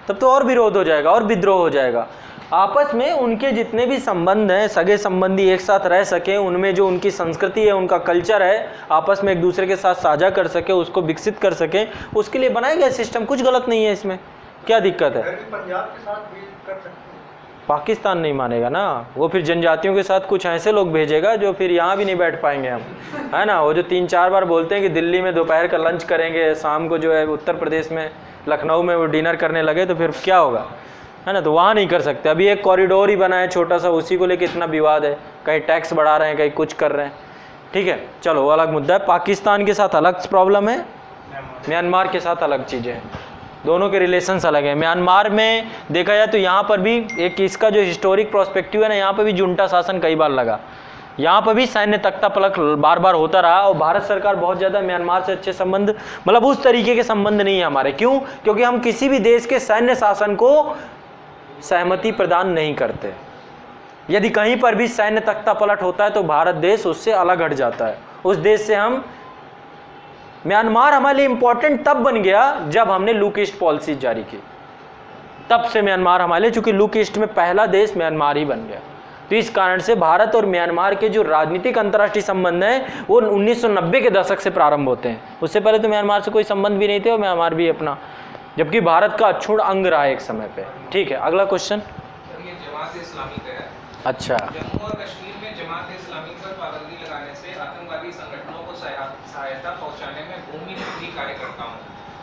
तब तो और विरोध हो जाएगा और विद्रोह हो जाएगा। आपस में उनके जितने भी संबंध हैं, सगे संबंधी एक साथ रह सकें, उनमें जो उनकी संस्कृति है, उनका कल्चर है, आपस में एक दूसरे के साथ साझा कर सके, उसको विकसित कर सके, उसके लिए बनाया गया सिस्टम। कुछ गलत नहीं है इसमें, क्या दिक्कत है? पंजाब के साथ भी कर सकते हैं। पाकिस्तान नहीं मानेगा ना, वो फिर जनजातियों के साथ कुछ ऐसे लोग भेजेगा जो फिर यहाँ भी नहीं बैठ पाएंगे हम, है ना। वो जो 3-4 बार बोलते हैं कि दिल्ली में दोपहर का लंच करेंगे, शाम को जो है उत्तर प्रदेश में लखनऊ में वो डिनर करने लगे, तो फिर क्या होगा, है ना। तो वहाँ नहीं कर सकते। अभी एक कॉरिडोर ही बना है छोटा सा, उसी को लेकर इतना विवाद है, कहीं टैक्स बढ़ा रहे हैं, कहीं कुछ कर रहे हैं, ठीक है। चलो वो अलग मुद्दा है। पाकिस्तान के साथ अलग प्रॉब्लम है, म्यांमार के साथ अलग चीज़ें हैं, दोनों के रिलेशंस अलग हैं। म्यांमार में देखा जाए तो यहाँ पर भी एक इसका जो हिस्टोरिक प्रोस्पेक्टिव है ना, यहाँ पर भी जुंटा शासन कई बार लगा, यहाँ पर भी सैन्य तख्ता पलट बार बार होता रहा, और भारत सरकार बहुत ज़्यादा म्यांमार से अच्छे संबंध, मतलब उस तरीके के संबंध नहीं है हमारे। क्यों? क्योंकि हम किसी भी देश के सैन्य शासन को सहमति प्रदान नहीं करते। यदि कहीं पर भी सैन्य तख्ता पलट होता है तो भारत देश उससे अलग हट जाता है, उस देश से हम। म्यांमार हमारे लिए इंपॉर्टेंट तब बन गया जब हमने लुक ईस्ट पॉलिसी जारी की, तब से म्यांमार हमारे लिए, चूंकि लुक ईस्ट में पहला देश म्यांमार ही बन गया। तो इस कारण से भारत और म्यांमार के जो राजनीतिक अंतर्राष्ट्रीय संबंध हैं वो 1990 के दशक से प्रारंभ होते हैं। उससे पहले तो म्यांमार से कोई संबंध भी नहीं थे, और म्यांमार भी अपना, जबकि भारत का अक्षुण्ण अंग रहा एक समय पे। ठीक है, अगला क्वेश्चन। ये जमात इस्लामी का है। अच्छा, जम्मू और कश्मीर में जमात इस्लामी पर पाबंदी लगाने से आतंकवादी संगठनों को सहायता पहुंचाने में भूमि मुक्ति कार्यकर्ताओं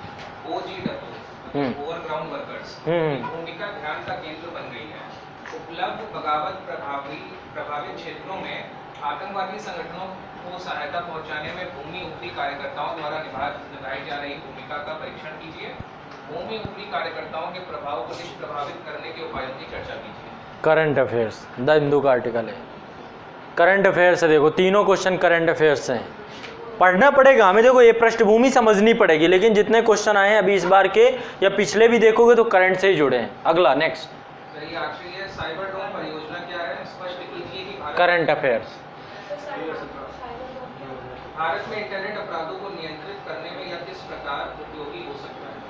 OGW ओवरग्राउंड वर्कर्स की भूमिका ध्यान का केंद्र बन गई है। उपलब्ध बगावत प्रभावित क्षेत्रों में आतंकवादी संगठनों को सहायता पहुंचाने में भूमि उपरी कार्यकर्ताओं द्वारा निभाई जा रही भूमिका का परीक्षण कीजिए। भूमि उपरी कार्यकर्ताओं के प्रभाव को निष्प्रभावित करने के उपायों की चर्चा कीजिए। करंट अफेयर्स, द हिंदू का आर्टिकल है, करंट अफेयर्स है। देखो तीनों क्वेश्चन करंट अफेयर्स हैं, पढ़ना पड़ेगा हमें। देखो ये पृष्ठभूमि समझनी पड़ेगी, लेकिन जितने क्वेश्चन आए हैं अभी इस बार के या पिछले भी देखोगे तो करंट से ही जुड़े हैं। अगला नेक्स्ट, साइबर डोम परियोजना क्या है, स्पष्ट कीजिए कि करंट अफेयर्स। भारत में इंटरनेट अपराधों को नियंत्रित करने में यह किस प्रकार उपयोगी हो सकता है।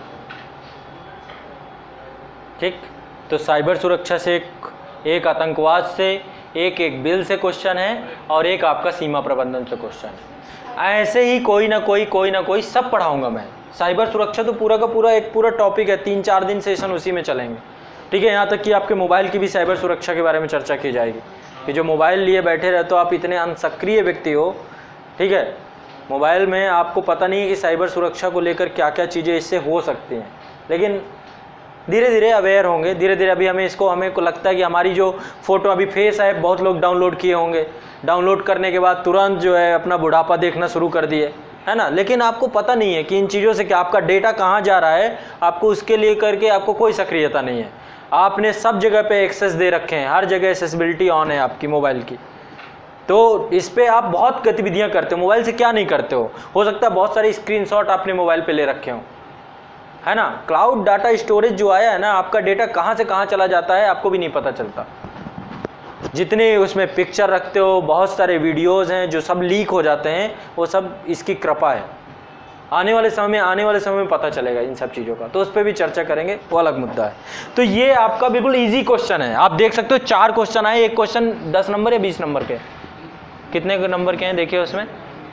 ठीक, तो साइबर सुरक्षा से एक आतंकवाद से, एक बिल से क्वेश्चन है, और एक आपका सीमा प्रबंधन से क्वेश्चन है। ऐसे ही कोई ना कोई सब पढ़ाऊंगा मैं। साइबर सुरक्षा तो पूरा का पूरा एक पूरा टॉपिक है, 3-4 दिन सेशन उसी में चलेंगे। ठीक है, यहाँ तक कि आपके मोबाइल की भी साइबर सुरक्षा के बारे में चर्चा की जाएगी कि जो मोबाइल लिए बैठे रहते हो आप, इतने अनसक्रिय व्यक्ति हो, ठीक है, मोबाइल में आपको पता नहीं है कि साइबर सुरक्षा को लेकर क्या क्या चीज़ें इससे हो सकती हैं, लेकिन धीरे धीरे अवेयर होंगे, धीरे धीरे। अभी हमें को लगता है कि हमारी जो फ़ोटो अभी फेस ऐप बहुत लोग डाउनलोड किए होंगे, डाउनलोड करने के बाद तुरंत जो है अपना बुढ़ापा देखना शुरू कर दिए, है ना। लेकिन आपको पता नहीं है कि इन चीज़ों से क्या आपका डेटा कहाँ जा रहा है, आपको उसके लिए करके आपको कोई सक्रियता नहीं है। आपने सब जगह पे एक्सेस दे रखे हैं, हर जगह एक्सेसिबिलिटी ऑन है आपकी मोबाइल की, तो इस पर आप बहुत गतिविधियाँ करते हो। मोबाइल से क्या नहीं करते हो सकता है बहुत सारे स्क्रीनशॉट आपने मोबाइल पे ले रखे हो, है ना। क्लाउड डाटा स्टोरेज जो आया है ना, आपका डेटा कहाँ से कहाँ चला जाता है आपको भी नहीं पता चलता। जितने उसमें पिक्चर रखते हो, बहुत सारे वीडियोज़ हैं जो सब लीक हो जाते हैं, वो सब इसकी कृपा है। आने वाले समय में पता चलेगा इन सब चीज़ों का, तो उस पर भी चर्चा करेंगे, वो अलग मुद्दा है। तो ये आपका बिल्कुल इजी क्वेश्चन है, आप देख सकते हो 4 क्वेश्चन आए, एक क्वेश्चन 10 नंबर या 20 नंबर के, कितने नंबर के हैं देखिए उसमें।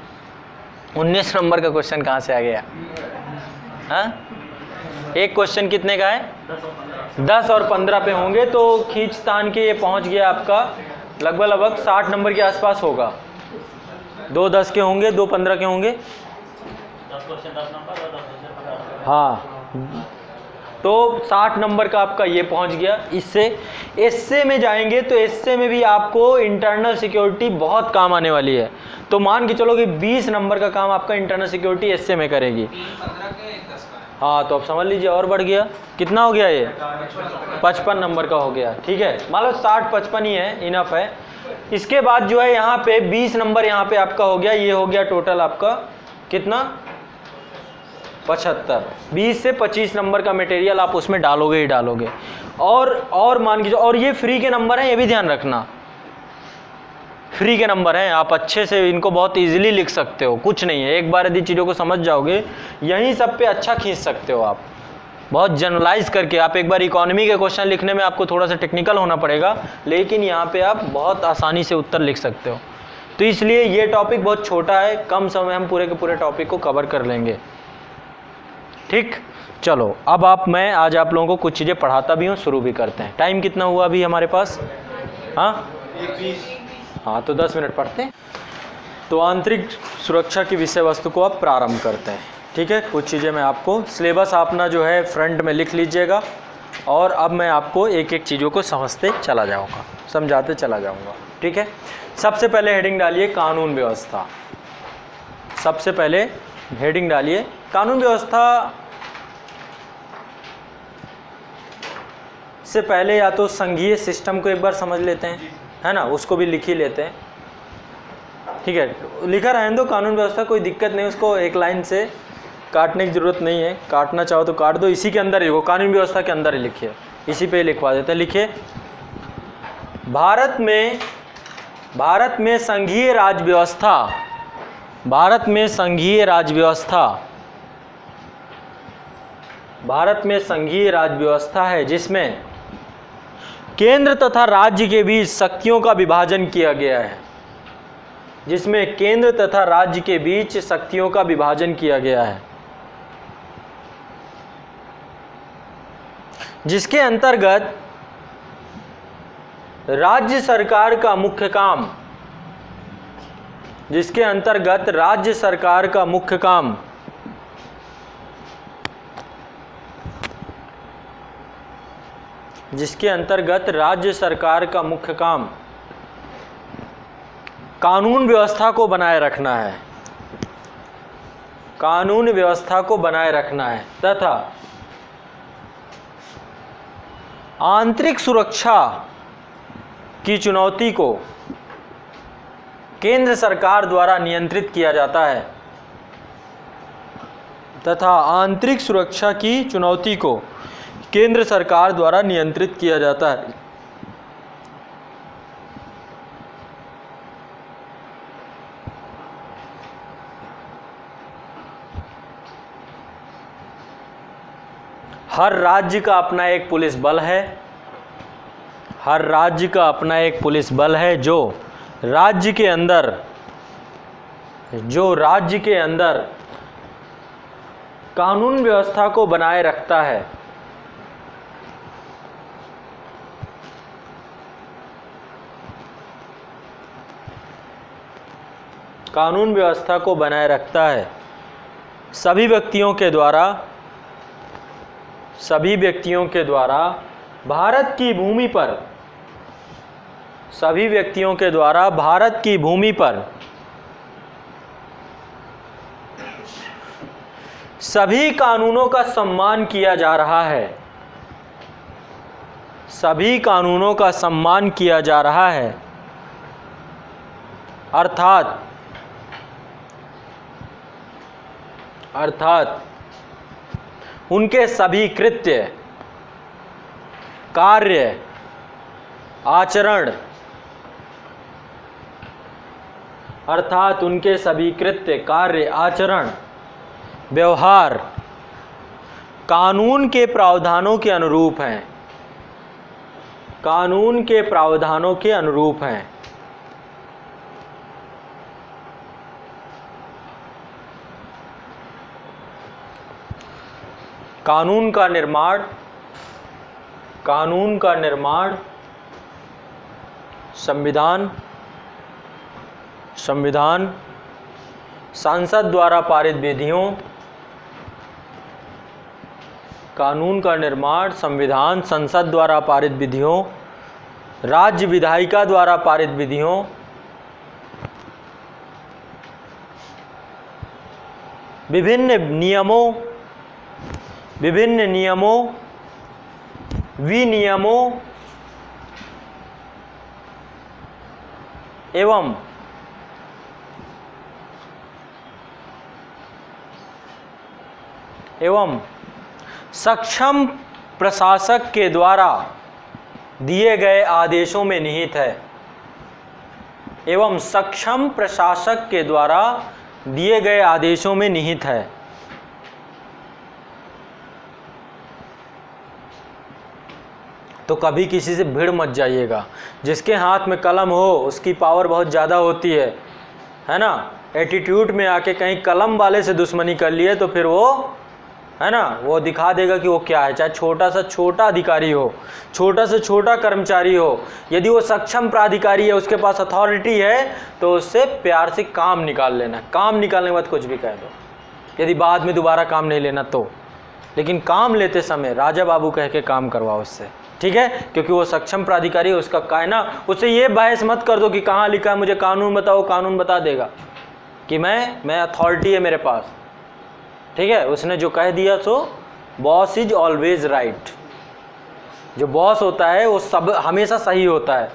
19 नंबर का क्वेश्चन कहाँ से आ गया? हाँ, एक क्वेश्चन कितने का है? 10 और 15 पे होंगे, तो खींचतान के ये पहुँच गया आपका लगभग 60 नंबर के आसपास होगा। 2 10 के होंगे, 2 15 के होंगे। 10 क्वेश्चन 10 नंबर और 10 हाँ, तो 60 नंबर का आपका ये पहुंच गया। इससे एसए में जाएंगे तो एसए में भी आपको इंटरनल सिक्योरिटी बहुत काम आने वाली है। तो मान के चलो कि 20 नंबर का काम आपका इंटरनल सिक्योरिटी एसए में करेगी। 15 के 10 का। हाँ, तो अब समझ लीजिए और बढ़ गया, कितना हो गया ये? 55 नंबर का हो गया। ठीक है, मान लो 60-55 ही है, इनफ है। इसके बाद जो है यहाँ पे 20 नंबर यहाँ पे आपका हो गया, ये हो गया टोटल आपका कितना? 75। 20 से 25 नंबर का मटेरियल आप उसमें डालोगे ही डालोगे। और मान के, और ये फ्री के नंबर हैं, ये भी ध्यान रखना, फ्री के नंबर हैं, आप अच्छे से इनको बहुत इजीली लिख सकते हो, कुछ नहीं है। एक बार यदि चीज़ों को समझ जाओगे, यहीं सब पे अच्छा खींच सकते हो आप। बहुत जनरलाइज करके। आप एक बार इकोनॉमी के क्वेश्चन लिखने में आपको थोड़ा सा टेक्निकल होना पड़ेगा, लेकिन यहाँ पे आप बहुत आसानी से उत्तर लिख सकते हो। तो इसलिए ये टॉपिक बहुत छोटा है, कम समय हम पूरे के पूरे टॉपिक को कवर कर लेंगे। ठीक, चलो अब मैं आज आप लोगों को कुछ चीज़ें पढ़ाता भी हूँ, शुरू भी करते हैं। टाइम कितना हुआ अभी हमारे पास? हाँ, तो 10 मिनट पढ़ते हैं। तो आंतरिक सुरक्षा की विषय वस्तु को अब प्रारंभ करते हैं। ठीक है, कुछ चीज़ें मैं आपको, सिलेबस अपना जो है फ्रंट में लिख लीजिएगा, और अब मैं आपको एक एक चीज़ों को समझते चला जाऊँगा, समझाते चला जाऊँगा। ठीक है, सबसे पहले हेडिंग डालिए कानून व्यवस्था। सबसे पहले हेडिंग डालिए कानून व्यवस्था। से पहले या तो संघीय सिस्टम को एक बार समझ लेते हैं, है ना, उसको भी लिख ही लेते हैं। ठीक है, लिखा रहने दो कानून व्यवस्था, कोई दिक्कत नहीं, उसको एक लाइन से काटने की ज़रूरत नहीं है, काटना चाहो तो काट दो, इसी के अंदर ही, वो कानून व्यवस्था के अंदर ही लिखिए, इसी पे लिखवा देते हैं। लिखिए भारत में संघीय राज व्यवस्था, भारत में संघीय राज व्यवस्था, भारत में संघीय राज व्यवस्था है जिसमें केंद्र तथा राज्य के बीच शक्तियों का विभाजन किया गया है, जिसमें केंद्र तथा राज्य के बीच शक्तियों का विभाजन किया गया है, जिसके अंतर्गत राज्य सरकार का मुख्य काम, जिसके अंतर्गत राज्य सरकार का मुख्य काम जिसके अंतर्गत राज्य सरकार का मुख्य काम कानून व्यवस्था को बनाए रखना है, कानून व्यवस्था को बनाए रखना है, तथा आंतरिक सुरक्षा की चुनौती को केंद्र सरकार द्वारा नियंत्रित किया जाता है, तथा आंतरिक सुरक्षा की चुनौती को केंद्र सरकार द्वारा नियंत्रित किया जाता है। हर राज्य का अपना एक पुलिस बल है, हर राज्य का अपना एक पुलिस बल है जो राज्य के अंदर कानून व्यवस्था को बनाए रखता है, कानून व्यवस्था को बनाए रखता है। सभी व्यक्तियों के द्वारा भारत की भूमि पर, सभी व्यक्तियों के द्वारा भारत की भूमि पर सभी कानूनों का सम्मान किया जा रहा है, सभी कानूनों का सम्मान किया जा रहा है, अर्थात उनके सभी कृत्य, कार्य, आचरण, अर्थात उनके सभी कृत्य, कार्य, आचरण, व्यवहार कानून के प्रावधानों के अनुरूप हैं, कानून के प्रावधानों के अनुरूप हैं। कानून का निर्माण संविधान, संसद द्वारा पारित विधियों, कानून का निर्माण संविधान, संसद द्वारा पारित विधियों, राज्य विधायिका द्वारा पारित विधियों, विभिन्न नियमों, विनियमों एवं सक्षम प्रशासक के द्वारा दिए गए आदेशों में निहित है, एवं सक्षम प्रशासक के द्वारा दिए गए आदेशों में निहित है। तो कभी किसी से भिड़ मत जाइएगा। जिसके हाथ में कलम हो उसकी पावर बहुत ज़्यादा होती है ना। एटीट्यूड में आके कहीं कलम वाले से दुश्मनी कर लिए तो फिर वो, है ना, वो दिखा देगा कि वो क्या है। चाहे छोटा से छोटा अधिकारी हो, छोटा से छोटा कर्मचारी हो, यदि वो सक्षम प्राधिकारी है, उसके पास अथॉरिटी है, तो उससे प्यार से काम निकाल लेना। काम निकालने के बाद कुछ भी कह दो, यदि बाद में दोबारा काम नहीं लेना तो, लेकिन काम लेते समय राजा बाबू कह के काम करवाओ उससे, ठीक है, क्योंकि वो सक्षम प्राधिकारी है, उसका कहना। उससे ये बहस मत कर दो कि कहाँ लिखा है, मुझे कानून बताओ, कानून बता देगा कि मैं अथॉरिटी है मेरे पास, ठीक है। उसने जो कह दिया so boss is always right. जो बॉस होता है वो सब हमेशा सही होता है।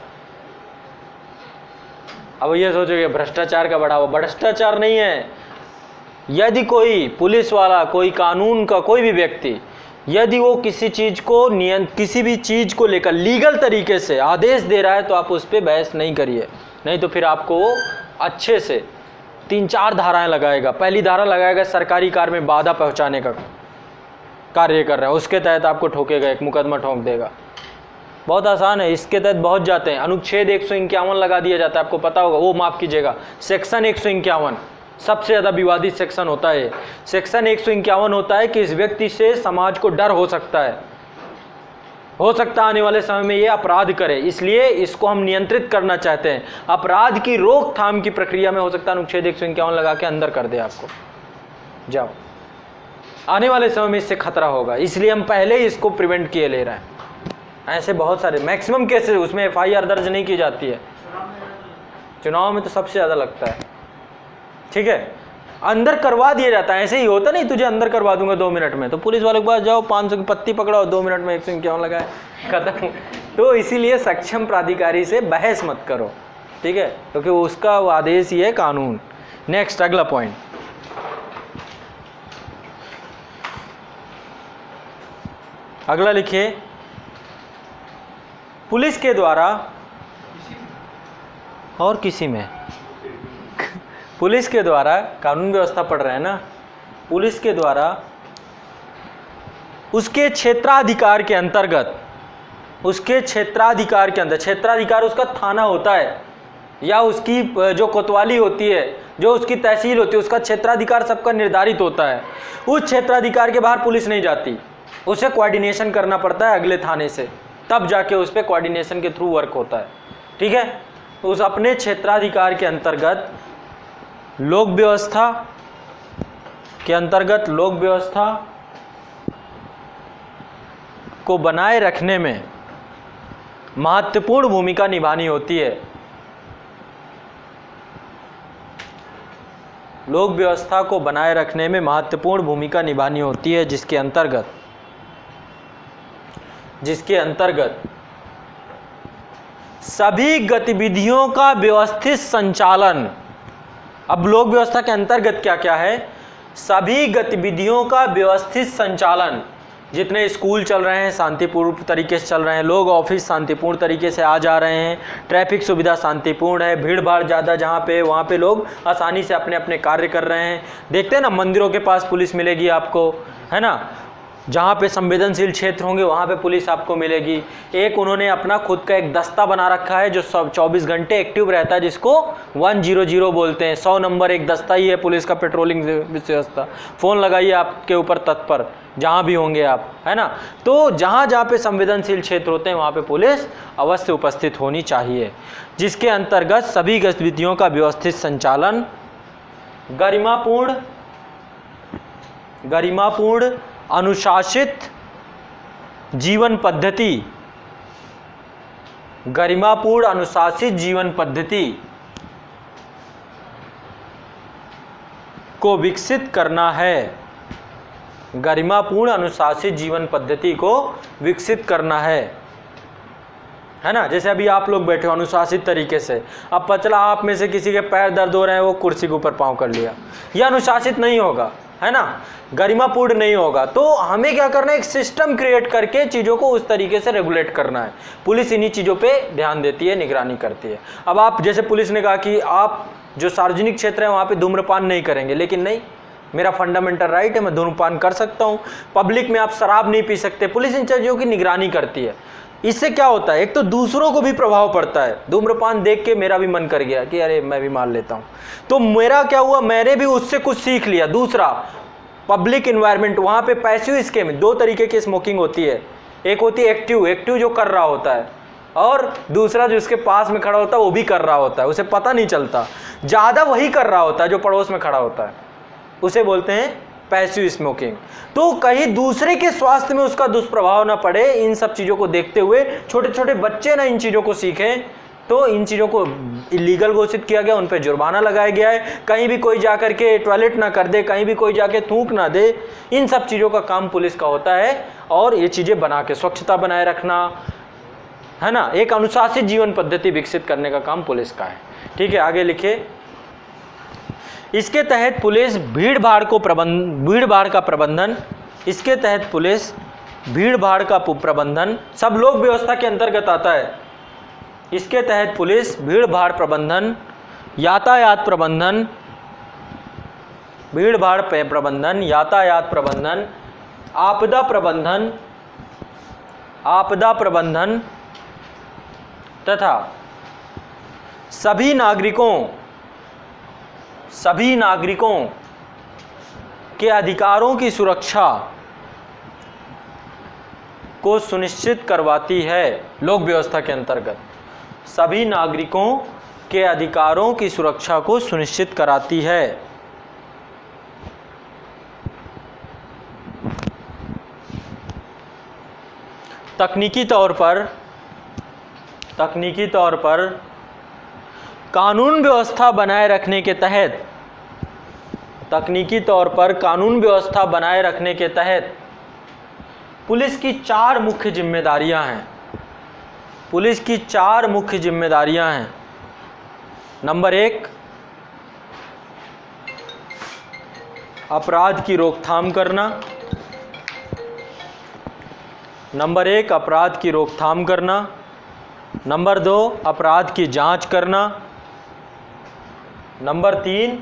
अब ये सोचोगे भ्रष्टाचार का बढ़ावा, भ्रष्टाचार नहीं है। यदि कोई पुलिस वाला, कोई कानून का कोई भी व्यक्ति, यदि वो किसी चीज को किसी भी चीज को लेकर लीगल तरीके से आदेश दे रहा है तो आप उस पर बहस नहीं करिए, नहीं तो फिर आपको वो अच्छे से 3-4 धाराएं लगाएगा। पहली धारा लगाएगा सरकारी कार्य में बाधा पहुंचाने का कार्य कर रहा है, उसके तहत आपको ठोकेगा, एक मुकदमा ठोक देगा। बहुत आसान है, इसके तहत बहुत जाते हैं। अनुच्छेद 151 लगा दिया जाता है, आपको पता होगा, वो माफ़ कीजिएगा, सेक्शन 151 सबसे ज़्यादा विवादित सेक्शन होता है। सेक्शन 151 होता है कि इस व्यक्ति से समाज को डर हो सकता है आने वाले समय में ये अपराध करे, इसलिए इसको हम नियंत्रित करना चाहते हैं। अपराध की रोकथाम की प्रक्रिया में हो सकता है अनुच्छेद 151 लगा के अंदर कर दे आपको, जाओ, आने वाले समय में इससे खतरा होगा, इसलिए हम पहले ही इसको प्रिवेंट किए ले रहे हैं। ऐसे बहुत सारे मैक्सिमम केसेस उसमें FIR दर्ज नहीं की जाती है, चुनाव में तो सबसे ज़्यादा लगता है, ठीक है, अंदर करवा दिया जाता है। ऐसे ही होता नहीं, तुझे अंदर करवा दूंगा 2 मिनट में, तो पुलिस वाले के पास जाओ, 500 की पत्ती पकड़ाओ, 2 मिनट में 151 लगाए, खत्म। तो इसीलिए सक्षम प्राधिकारी से बहस मत करो, ठीक है, क्योंकि उसका आदेश ही है कानून। नेक्स्ट, अगला पॉइंट, अगला लिखिए, पुलिस के द्वारा और किसी में पुलिस के द्वारा, कानून व्यवस्था पढ़ रहे हैं ना, पुलिस के द्वारा उसके क्षेत्राधिकार के अंतर्गत, उसके क्षेत्राधिकार के अंदर, क्षेत्राधिकार उसका थाना होता है या उसकी जो कोतवाली होती है, जो उसकी तहसील होती है, उसका क्षेत्राधिकार सबका निर्धारित होता है। उस क्षेत्राधिकार के बाहर पुलिस नहीं जाती, उसे कोऑर्डिनेशन करना पड़ता है अगले थाने से, तब जाके उस पर कोऑर्डिनेशन के थ्रू वर्क होता है, ठीक है। उस अपने क्षेत्राधिकार के अंतर्गत लोक व्यवस्था के अंतर्गत लोक व्यवस्था को बनाए रखने में महत्वपूर्ण भूमिका निभानी होती है। लोक व्यवस्था को बनाए रखने में महत्वपूर्ण भूमिका निभानी होती है, जिसके अंतर्गत सभी गतिविधियों का व्यवस्थित संचालन। अब लोक व्यवस्था के अंतर्गत क्या क्या है? सभी गतिविधियों का व्यवस्थित संचालन। जितने स्कूल चल रहे हैं शांतिपूर्ण तरीके से चल रहे हैं, लोग ऑफिस शांतिपूर्ण तरीके से आ जा रहे हैं, ट्रैफिक सुविधा शांतिपूर्ण है, भीड़ भाड़ ज़्यादा जहाँ पे वहाँ पे लोग आसानी से अपने अपने कार्य कर रहे हैं। देखते हैं ना, मंदिरों के पास पुलिस मिलेगी आपको, है ना, जहाँ पे संवेदनशील क्षेत्र होंगे वहाँ पे पुलिस आपको मिलेगी। एक उन्होंने अपना खुद का एक दस्ता बना रखा है जो सब 24 घंटे एक्टिव रहता है, जिसको 100 बोलते हैं। 100 नंबर एक दस्ता ही है पुलिस का, पेट्रोलिंग व्यवस्था। फ़ोन लगाइए आपके ऊपर तत्पर, जहाँ भी होंगे आप, है ना। तो जहाँ जहाँ पे संवेदनशील क्षेत्र होते हैं वहाँ पे पुलिस अवश्य उपस्थित होनी चाहिए, जिसके अंतर्गत सभी गतिविधियों का व्यवस्थित संचालन, गरिमापूर्ण अनुशासित जीवन पद्धति, गरिमापूर्ण अनुशासित जीवन पद्धति को विकसित करना है। गरिमापूर्ण अनुशासित जीवन पद्धति को विकसित करना है ना। जैसे अभी आप लोग बैठे हो अनुशासित तरीके से, अब पचला आप में से किसी के पैर दर्द हो रहे हैं, वो कुर्सी के ऊपर पाँव कर लिया, यह अनुशासित नहीं होगा, है ना, गरिमापूर्ण नहीं होगा। तो हमें क्या करना है, एक सिस्टम क्रिएट करके चीज़ों को उस तरीके से रेगुलेट करना है। पुलिस इन्हीं चीज़ों पे ध्यान देती है, निगरानी करती है। अब आप जैसे पुलिस ने कहा कि आप जो सार्वजनिक क्षेत्र है वहाँ पे धूम्रपान नहीं करेंगे, लेकिन नहीं, मेरा फंडामेंटल राइट है, मैं धूम्रपान कर सकता हूँ। पब्लिक में आप शराब नहीं पी सकते, पुलिस इन चीज़ों की निगरानी करती है। इससे क्या होता है, एक तो दूसरों को भी प्रभाव पड़ता है। धूम्रपान देख के मेरा भी मन कर गया कि अरे मैं भी मार लेता हूँ, तो मेरा क्या हुआ, मैंने भी उससे कुछ सीख लिया। दूसरा, पब्लिक इन्वायरमेंट, वहाँ पे पैसिव स्केम, दो तरीके की स्मोकिंग होती है, एक होती है एक्टिव जो कर रहा होता है, और दूसरा जो इसके पास में खड़ा होता है वो भी कर रहा होता है, उसे पता नहीं चलता, ज़्यादा वही कर रहा होता है जो पड़ोस में खड़ा होता है, उसे बोलते हैं पैसिव स्मोकिंग। तो कहीं दूसरे के स्वास्थ्य में उसका दुष्प्रभाव ना पड़े, इन सब चीज़ों को देखते हुए छोटे छोटे बच्चे ना इन चीज़ों को सीखें, तो इन चीज़ों को इलीगल घोषित किया गया, उन पर जुर्माना लगाया गया है। कहीं भी कोई जाकर के टॉयलेट ना कर दे, कहीं भी कोई जाके थूक ना दे, इन सब चीज़ों का काम पुलिस का होता है। और ये चीज़ें बना के स्वच्छता बनाए रखना है ना, एक अनुशासित जीवन पद्धति विकसित करने का काम पुलिस का है। ठीक है, आगे लिखिए। इसके तहत पुलिस भीड़ भाड़ का प्रबंधन, इसके तहत पुलिस भीड़ भाड़ का प्रबंधन सब लोक व्यवस्था के अंतर्गत आता है। इसके तहत पुलिस भीड़ भाड़ प्रबंधन, यातायात प्रबंधन, भीड़ भाड़ प्रबंधन, यातायात प्रबंधन, आपदा प्रबंधन तथा सभी नागरिकों के अधिकारों की सुरक्षा को सुनिश्चित करवाती है। लोक व्यवस्था के अंतर्गत सभी नागरिकों के अधिकारों की सुरक्षा को सुनिश्चित कराती है। तकनीकी तौर पर कानून व्यवस्था बनाए रखने के तहत पुलिस की चार मुख्य जिम्मेदारियां हैं। नंबर 1, अपराध की रोकथाम करना। नंबर 2, अपराध की जांच करना। नंबर 3,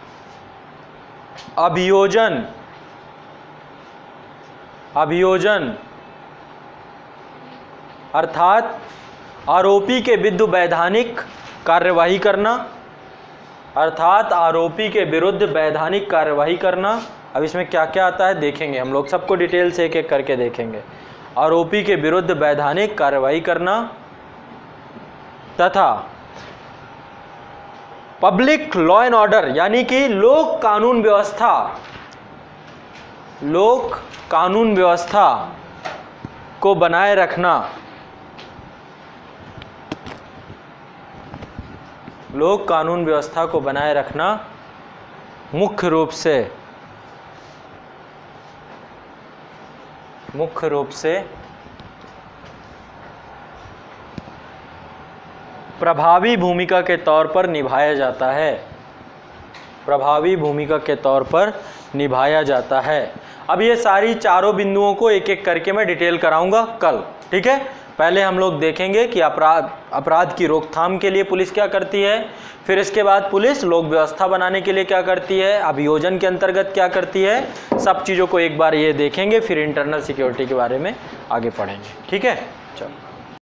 अभियोजन अर्थात आरोपी के विरुद्ध वैधानिक कार्यवाही करना। अब इसमें क्या क्या आता है देखेंगे हम लोग, सबको डिटेल से एक एक करके देखेंगे। आरोपी के विरुद्ध वैधानिक कार्रवाई करना तथा पब्लिक लॉ एंड ऑर्डर यानी कि लोक कानून व्यवस्था को बनाए रखना। लोक कानून व्यवस्था को बनाए रखना मुख्य रूप से प्रभावी भूमिका के तौर पर निभाया जाता है। अब ये सारी चारों बिंदुओं को एक एक करके मैं डिटेल कराऊंगा कल, ठीक है। पहले हम लोग देखेंगे कि अपराध की रोकथाम के लिए पुलिस क्या करती है, फिर इसके बाद पुलिस लोक व्यवस्था बनाने के लिए क्या करती है, अभियोजन के अंतर्गत क्या करती है, सब चीज़ों को एक बार ये देखेंगे, फिर इंटरनल सिक्योरिटी के बारे में आगे पढ़ेंगे, ठीक है। चलो।